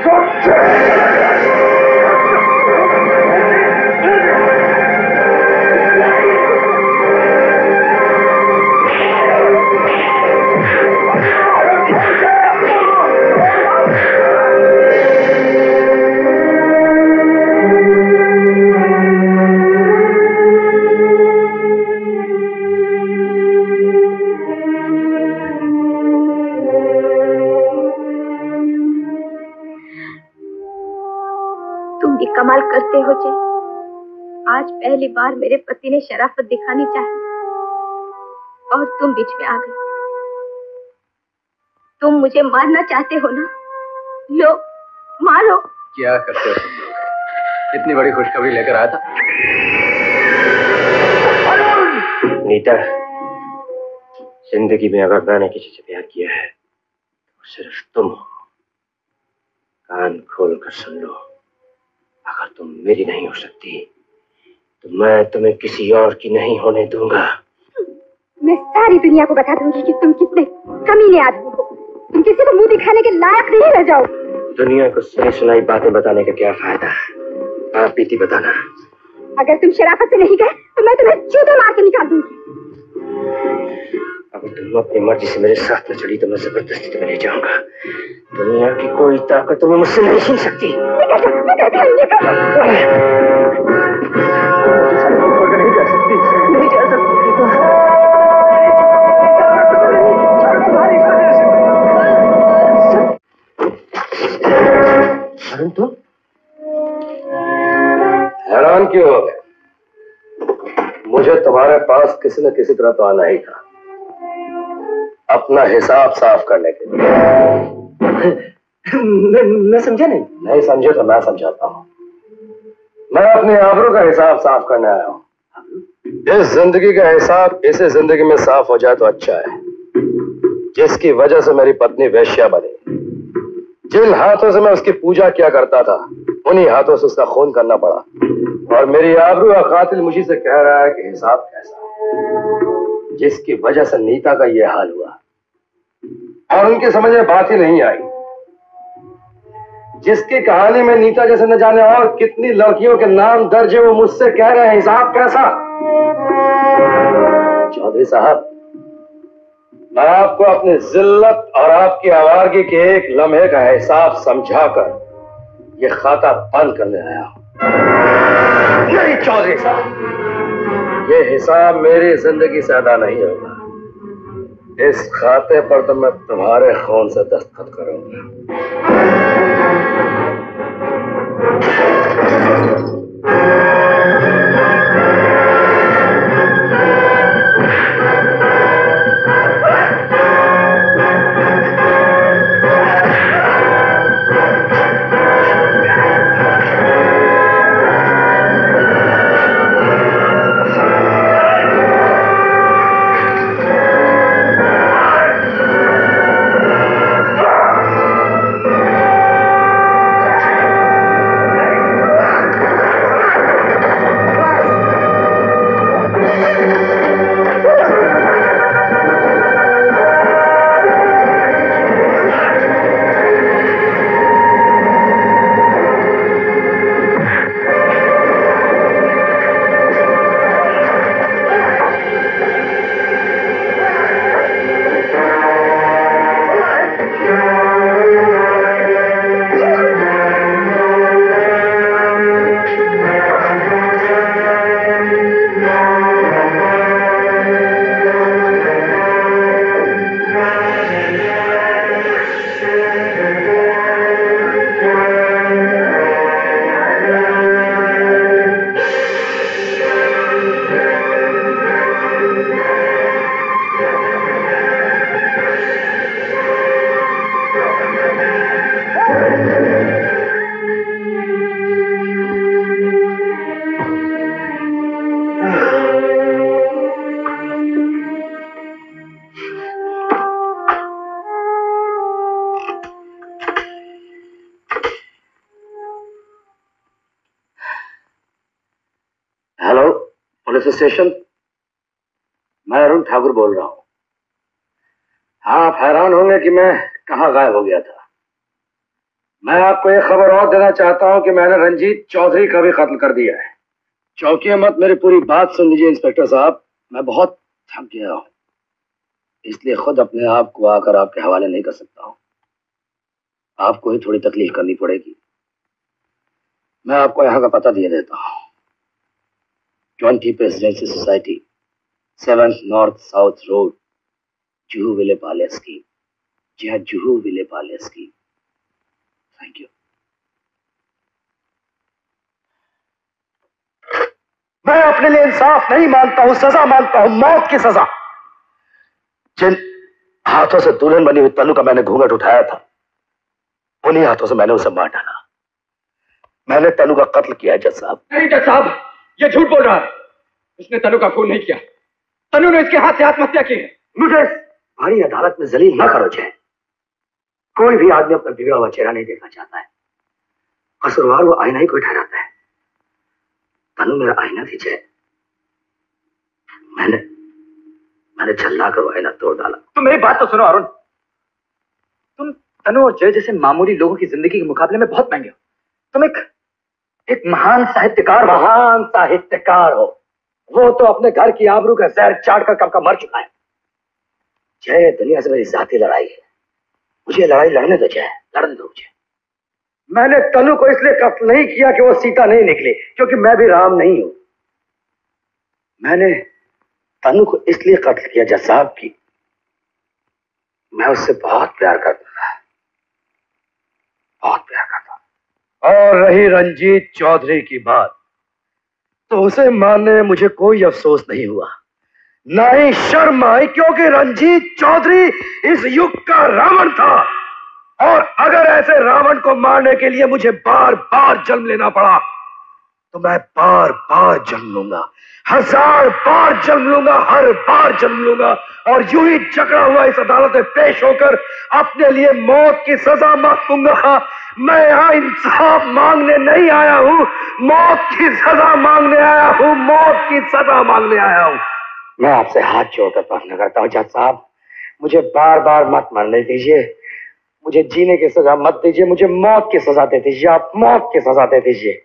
कमाल करते हो जय। आज पहली बार मेरे पति ने शराफत दिखानी चाहिए और तुम बीच में आ गए। तुम मुझे मारना चाहते हो ना? लो मारो। क्या करते हो तुम लोग? इतनी बड़ी खुशखबरी लेकर आया था। नीता, जिंदगी में अगर मैंने किसी से प्यार किया है तो सिर्फ तुम हो। कान खोल कर सुन लो, अगर तुम मेरी नहीं हो सकती तो मैं तुम्हें किसी और की नहीं होने दूंगा। मैं सारी दुनिया को बता दूंगी कि तुम कितने कमीने आदमी हो। तुम किसी को मुंह दिखाने के लायक नहीं रह जाओ। दुनिया को सुनी सुनाई बातें बताने का क्या फायदा? आप बीती बताना। अगर तुम शराफत से नहीं गए तो मैं तुम्हें जूते मार के निकाल दूंगी। अगर तुम अपनी मर्जी से मेरे साथ न चली तो मैं जबरदस्ती तुम्हें ले जाऊंगा। दुनिया की कोई ताकत तुम्हें मुझसे नहीं छीन सकती। निकल जा, निकल जा, निकल जा। नहीं जा सकती, नहीं जा सकती। अरुण, तुम हैरान क्यों हो गए? मुझे तुम्हारे पास किसी न किसी तरह तो आना ही था, अपना हिसाब साफ करने के लिए। मैं, मैं समझा नहीं। नहीं समझे तो मैं समझाता हूँ। मैं अपने आबरू का हिसाब साफ करने आया हूँ। इस जिंदगी का हिसाब इसे जिंदगी में साफ हो जाए तो अच्छा है। जिसकी वजह से मेरी पत्नी वैश्या बनी, जिन हाथों से मैं उसकी पूजा किया करता था, उन्हीं हाथों से उसका खून करना पड़ा। और मेरी आबरू का कातिल मुझी से कह रहा है कि हिसाब कैसा, जिसकी वजह से नीता का यह हाल हुआ। और उनकी समझ में बात ही नहीं आई। जिसकी कहानी में नीता जैसे न जाने और कितनी लड़कियों के नाम दर्ज है, वो मुझसे कह रहे हैं हिसाब कैसा। चौधरी साहब, मैं आपको अपनी जिल्लत और आपकी आवारगी के एक लम्हे का हिसाब समझाकर ये खाता बंद करने आया हूं। नहीं चौधरी साहब, ये हिसाब मेरी जिंदगी से अदा नहीं होगा। इस खाते पर तो मैं तुम्हारे खून से दस्तखत करूंगा। Police station. मैं अरुण ठाकुर बोल रहा हूं। आप हैरान होंगे कि मैं कहां गायब हो गया था। मैं आपको एक खबर और देना चाहता हूं कि मैंने रंजीत चौधरी का भी कत्ल कर दिया है। चौंकिए मत, मेरी पूरी बात सुन लीजिए इंस्पेक्टर साहब। मैं बहुत थक गया हूं, इसलिए खुद अपने आप को आकर आपके हवाले नहीं कर सकता हूं। आपको ही थोड़ी तकलीफ करनी पड़ेगी। मैं आपको यहाँ का पता दिए देता हूँ। Twenty presidency society, seven north south road, Juhu Vile palace की। जी हाँ, जुहू विले पैलेस की। Thank you. मैं अपने लिए इंसाफ नहीं मांगता हूं, सजा मांगता हूं, मौत की सजा। जिन हाथों से दुल्हन बनी हुई तनु का मैंने घूंघट उठाया था, उन्हीं हाथों से मैंने उसे मार डाला। मैंने तनु का कत्ल किया है जज साहब। नहीं जज साहब, ये झूठ बोल रहा है। उसने तनु का खून नहीं किया। तनु ने इसके हाथ से आत्महत्या की है। मुझे भारी अदालत में जलील न करो जय। कोई भी आदमी अपना बिगड़ा हुआ चेहरा नहीं देखना चाहता है। कसूरवार वो आईना ही कोई ठहराता है। तनु मेरा आईना थी जय। मैंने मैंने छल्ला कर वो आईना तोड़ डाला। तुम मेरी बात तो सुनो अरुण। तुम तनु और जय जैसे मामूली लोगों की जिंदगी के मुकाबले में बहुत महंगे हो। तुम एक एक महान साहित्यकार हो। महान साहित्यकार हो। वो तो अपने घर की आबरू का जहर चाट कर कब का मर चुका है। जय दुनिया से मेरी जाती लड़ाई है। मुझे लड़ाई लड़ने दो जय, लड़ने दो मुझे। मैंने तनु को इसलिए कत्ल नहीं किया कि वो सीता नहीं निकली, क्योंकि मैं भी राम नहीं हूं। मैंने तनु को इसलिए कत्ल किया जज साहब की मैं उससे बहुत प्यार करता था, बहुत प्यार करता। और रही रंजीत चौधरी की बात, तो उसे मारने में मुझे कोई अफसोस नहीं हुआ, ना ही शर्म आई, क्योंकि रंजीत चौधरी इस युग का रावण था। और अगर ऐसे रावण को मारने के लिए मुझे बार बार जन्म लेना पड़ा, तो मैं बार बार जन्म लूंगा, हजार बार जन्म लूंगा, हर बार जन्म लूंगा। और यूं ही जकड़ा हुआ इस अदालत में पेश होकर अपने लिए मौत की सजा मांगूंगा। मैं यहाँ इंसाफ मांगने नहीं आया हूं, मौत की सजा मांगने आया हूं, मौत की सजा मांगने आया हूं। मैं आपसे हाथ जोड़कर प्रार्थना करता हूं जज साहब, मुझे बार बार मत मरने दीजिए, मुझे जीने की सजा मत दीजिए, मुझे मौत की सजा दे दीजिए, आप मौत की सजा दे दीजिए।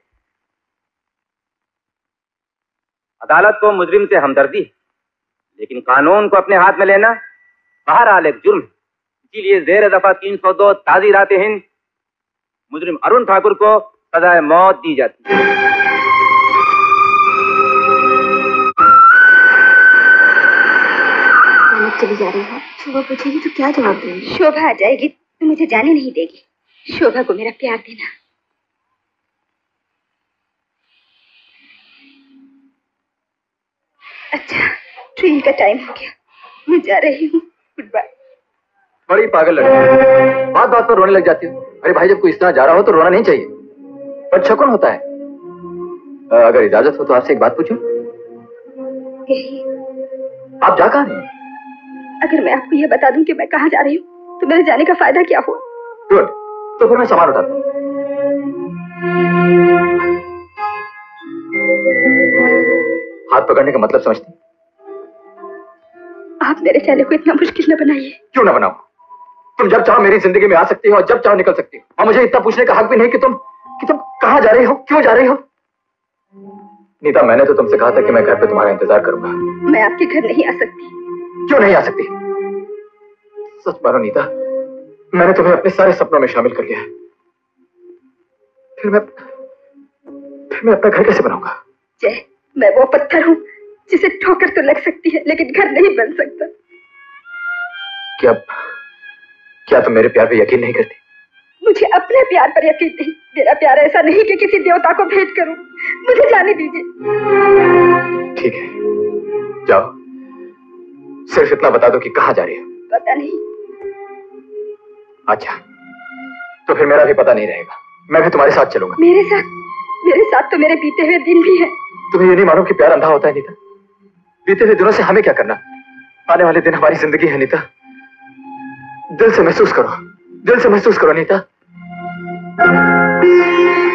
अदालत को मुजरिम से हमदर्दी, लेकिन कानून को अपने हाथ में लेना बहरहाल एक जुर्म है। इसीलिए जेर दफा तीन सौ दो ताज़ीरात हिंद मुजरिम अरुण ठाकुर को सजाए मौत दी जाती है। चली जा रही हो, शोभा पूछेगी तो क्या जवाब दूंगी? शोभा आ जाएगी तो मुझे जाने नहीं देगी। शोभा को मेरा प्यार देना। अच्छा, ट्रेन का टाइम हो गया, मैं जा रही हूँ, गुड बाय। बड़ी पागल लड़की, बात बात पर रोने लग जाती हो। अरे भाई, जब कोई इस तरह जा रहा हो तो रोना नहीं चाहिए, पर शकुन होता है। अगर इजाजत हो तो आपसे एक बात पूछूं? आप जा कहां हैं? अगर मैं आपको ये बता दूं कि मैं कहाँ जा रही हूँ तो मेरे जाने का फायदा क्या हुआ? गुड, तो फिर मैं सामान उठाता हूँ। हाथ पकड़ने का मतलब समझती? आप मेरे चेहरे को इतना मुश्किल न बनाइए। क्यों ना बनाऊं? तुम जब चाहो मेरी जिंदगी में आ सकती हो और जब चाहो निकल सकती हो, और मुझे इतना पूछने का हक भी नहीं कि तुम कि तुम कहाँ जा रही हो, क्यों जा रही हो। नीता, मैंने तो तुमसे कहा था कि मैं घर पे तुम्हारा इंतजार करूंगा। मैं आपके घर नहीं आ सकती। क्यों नहीं आ सकती? सच मानो नीता, मैंने तुम्हें अपने सारे सपनों में शामिल कर लिया है। फिर मैं फिर मैं अपना घर कैसे बनाऊंगा? जय, मैं वो पत्थर हूँ जिसे ठोकर तो लग सकती है लेकिन घर नहीं बन सकता। क्या क्या तुम मेरे प्यार पे यकीन नहीं करती? मुझे अपने प्यार पर यकीन नहीं। मेरा प्यार ऐसा नहीं कि किसी देवता को भेंट करूं। मुझे जाने दीजिए। ठीक है, जाओ, सिर्फ इतना बता दो कि कहाँ जा रही हो। पता नहीं। अच्छा, तो फिर मेरा भी पता नहीं रहेगा, मैं भी तुम्हारे साथ चलूंगा। मेरे साथ? मेरे साथ तो मेरे बीते हुए दिन भी हैं। तुम्हें ये नहीं मालूम कि प्यार अंधा होता है नीता? बीते हुए दिनों से हमें क्या करना, आने वाले दिन हमारी जिंदगी है नीता। दिल से महसूस करो, दिल से महसूस करो नीता।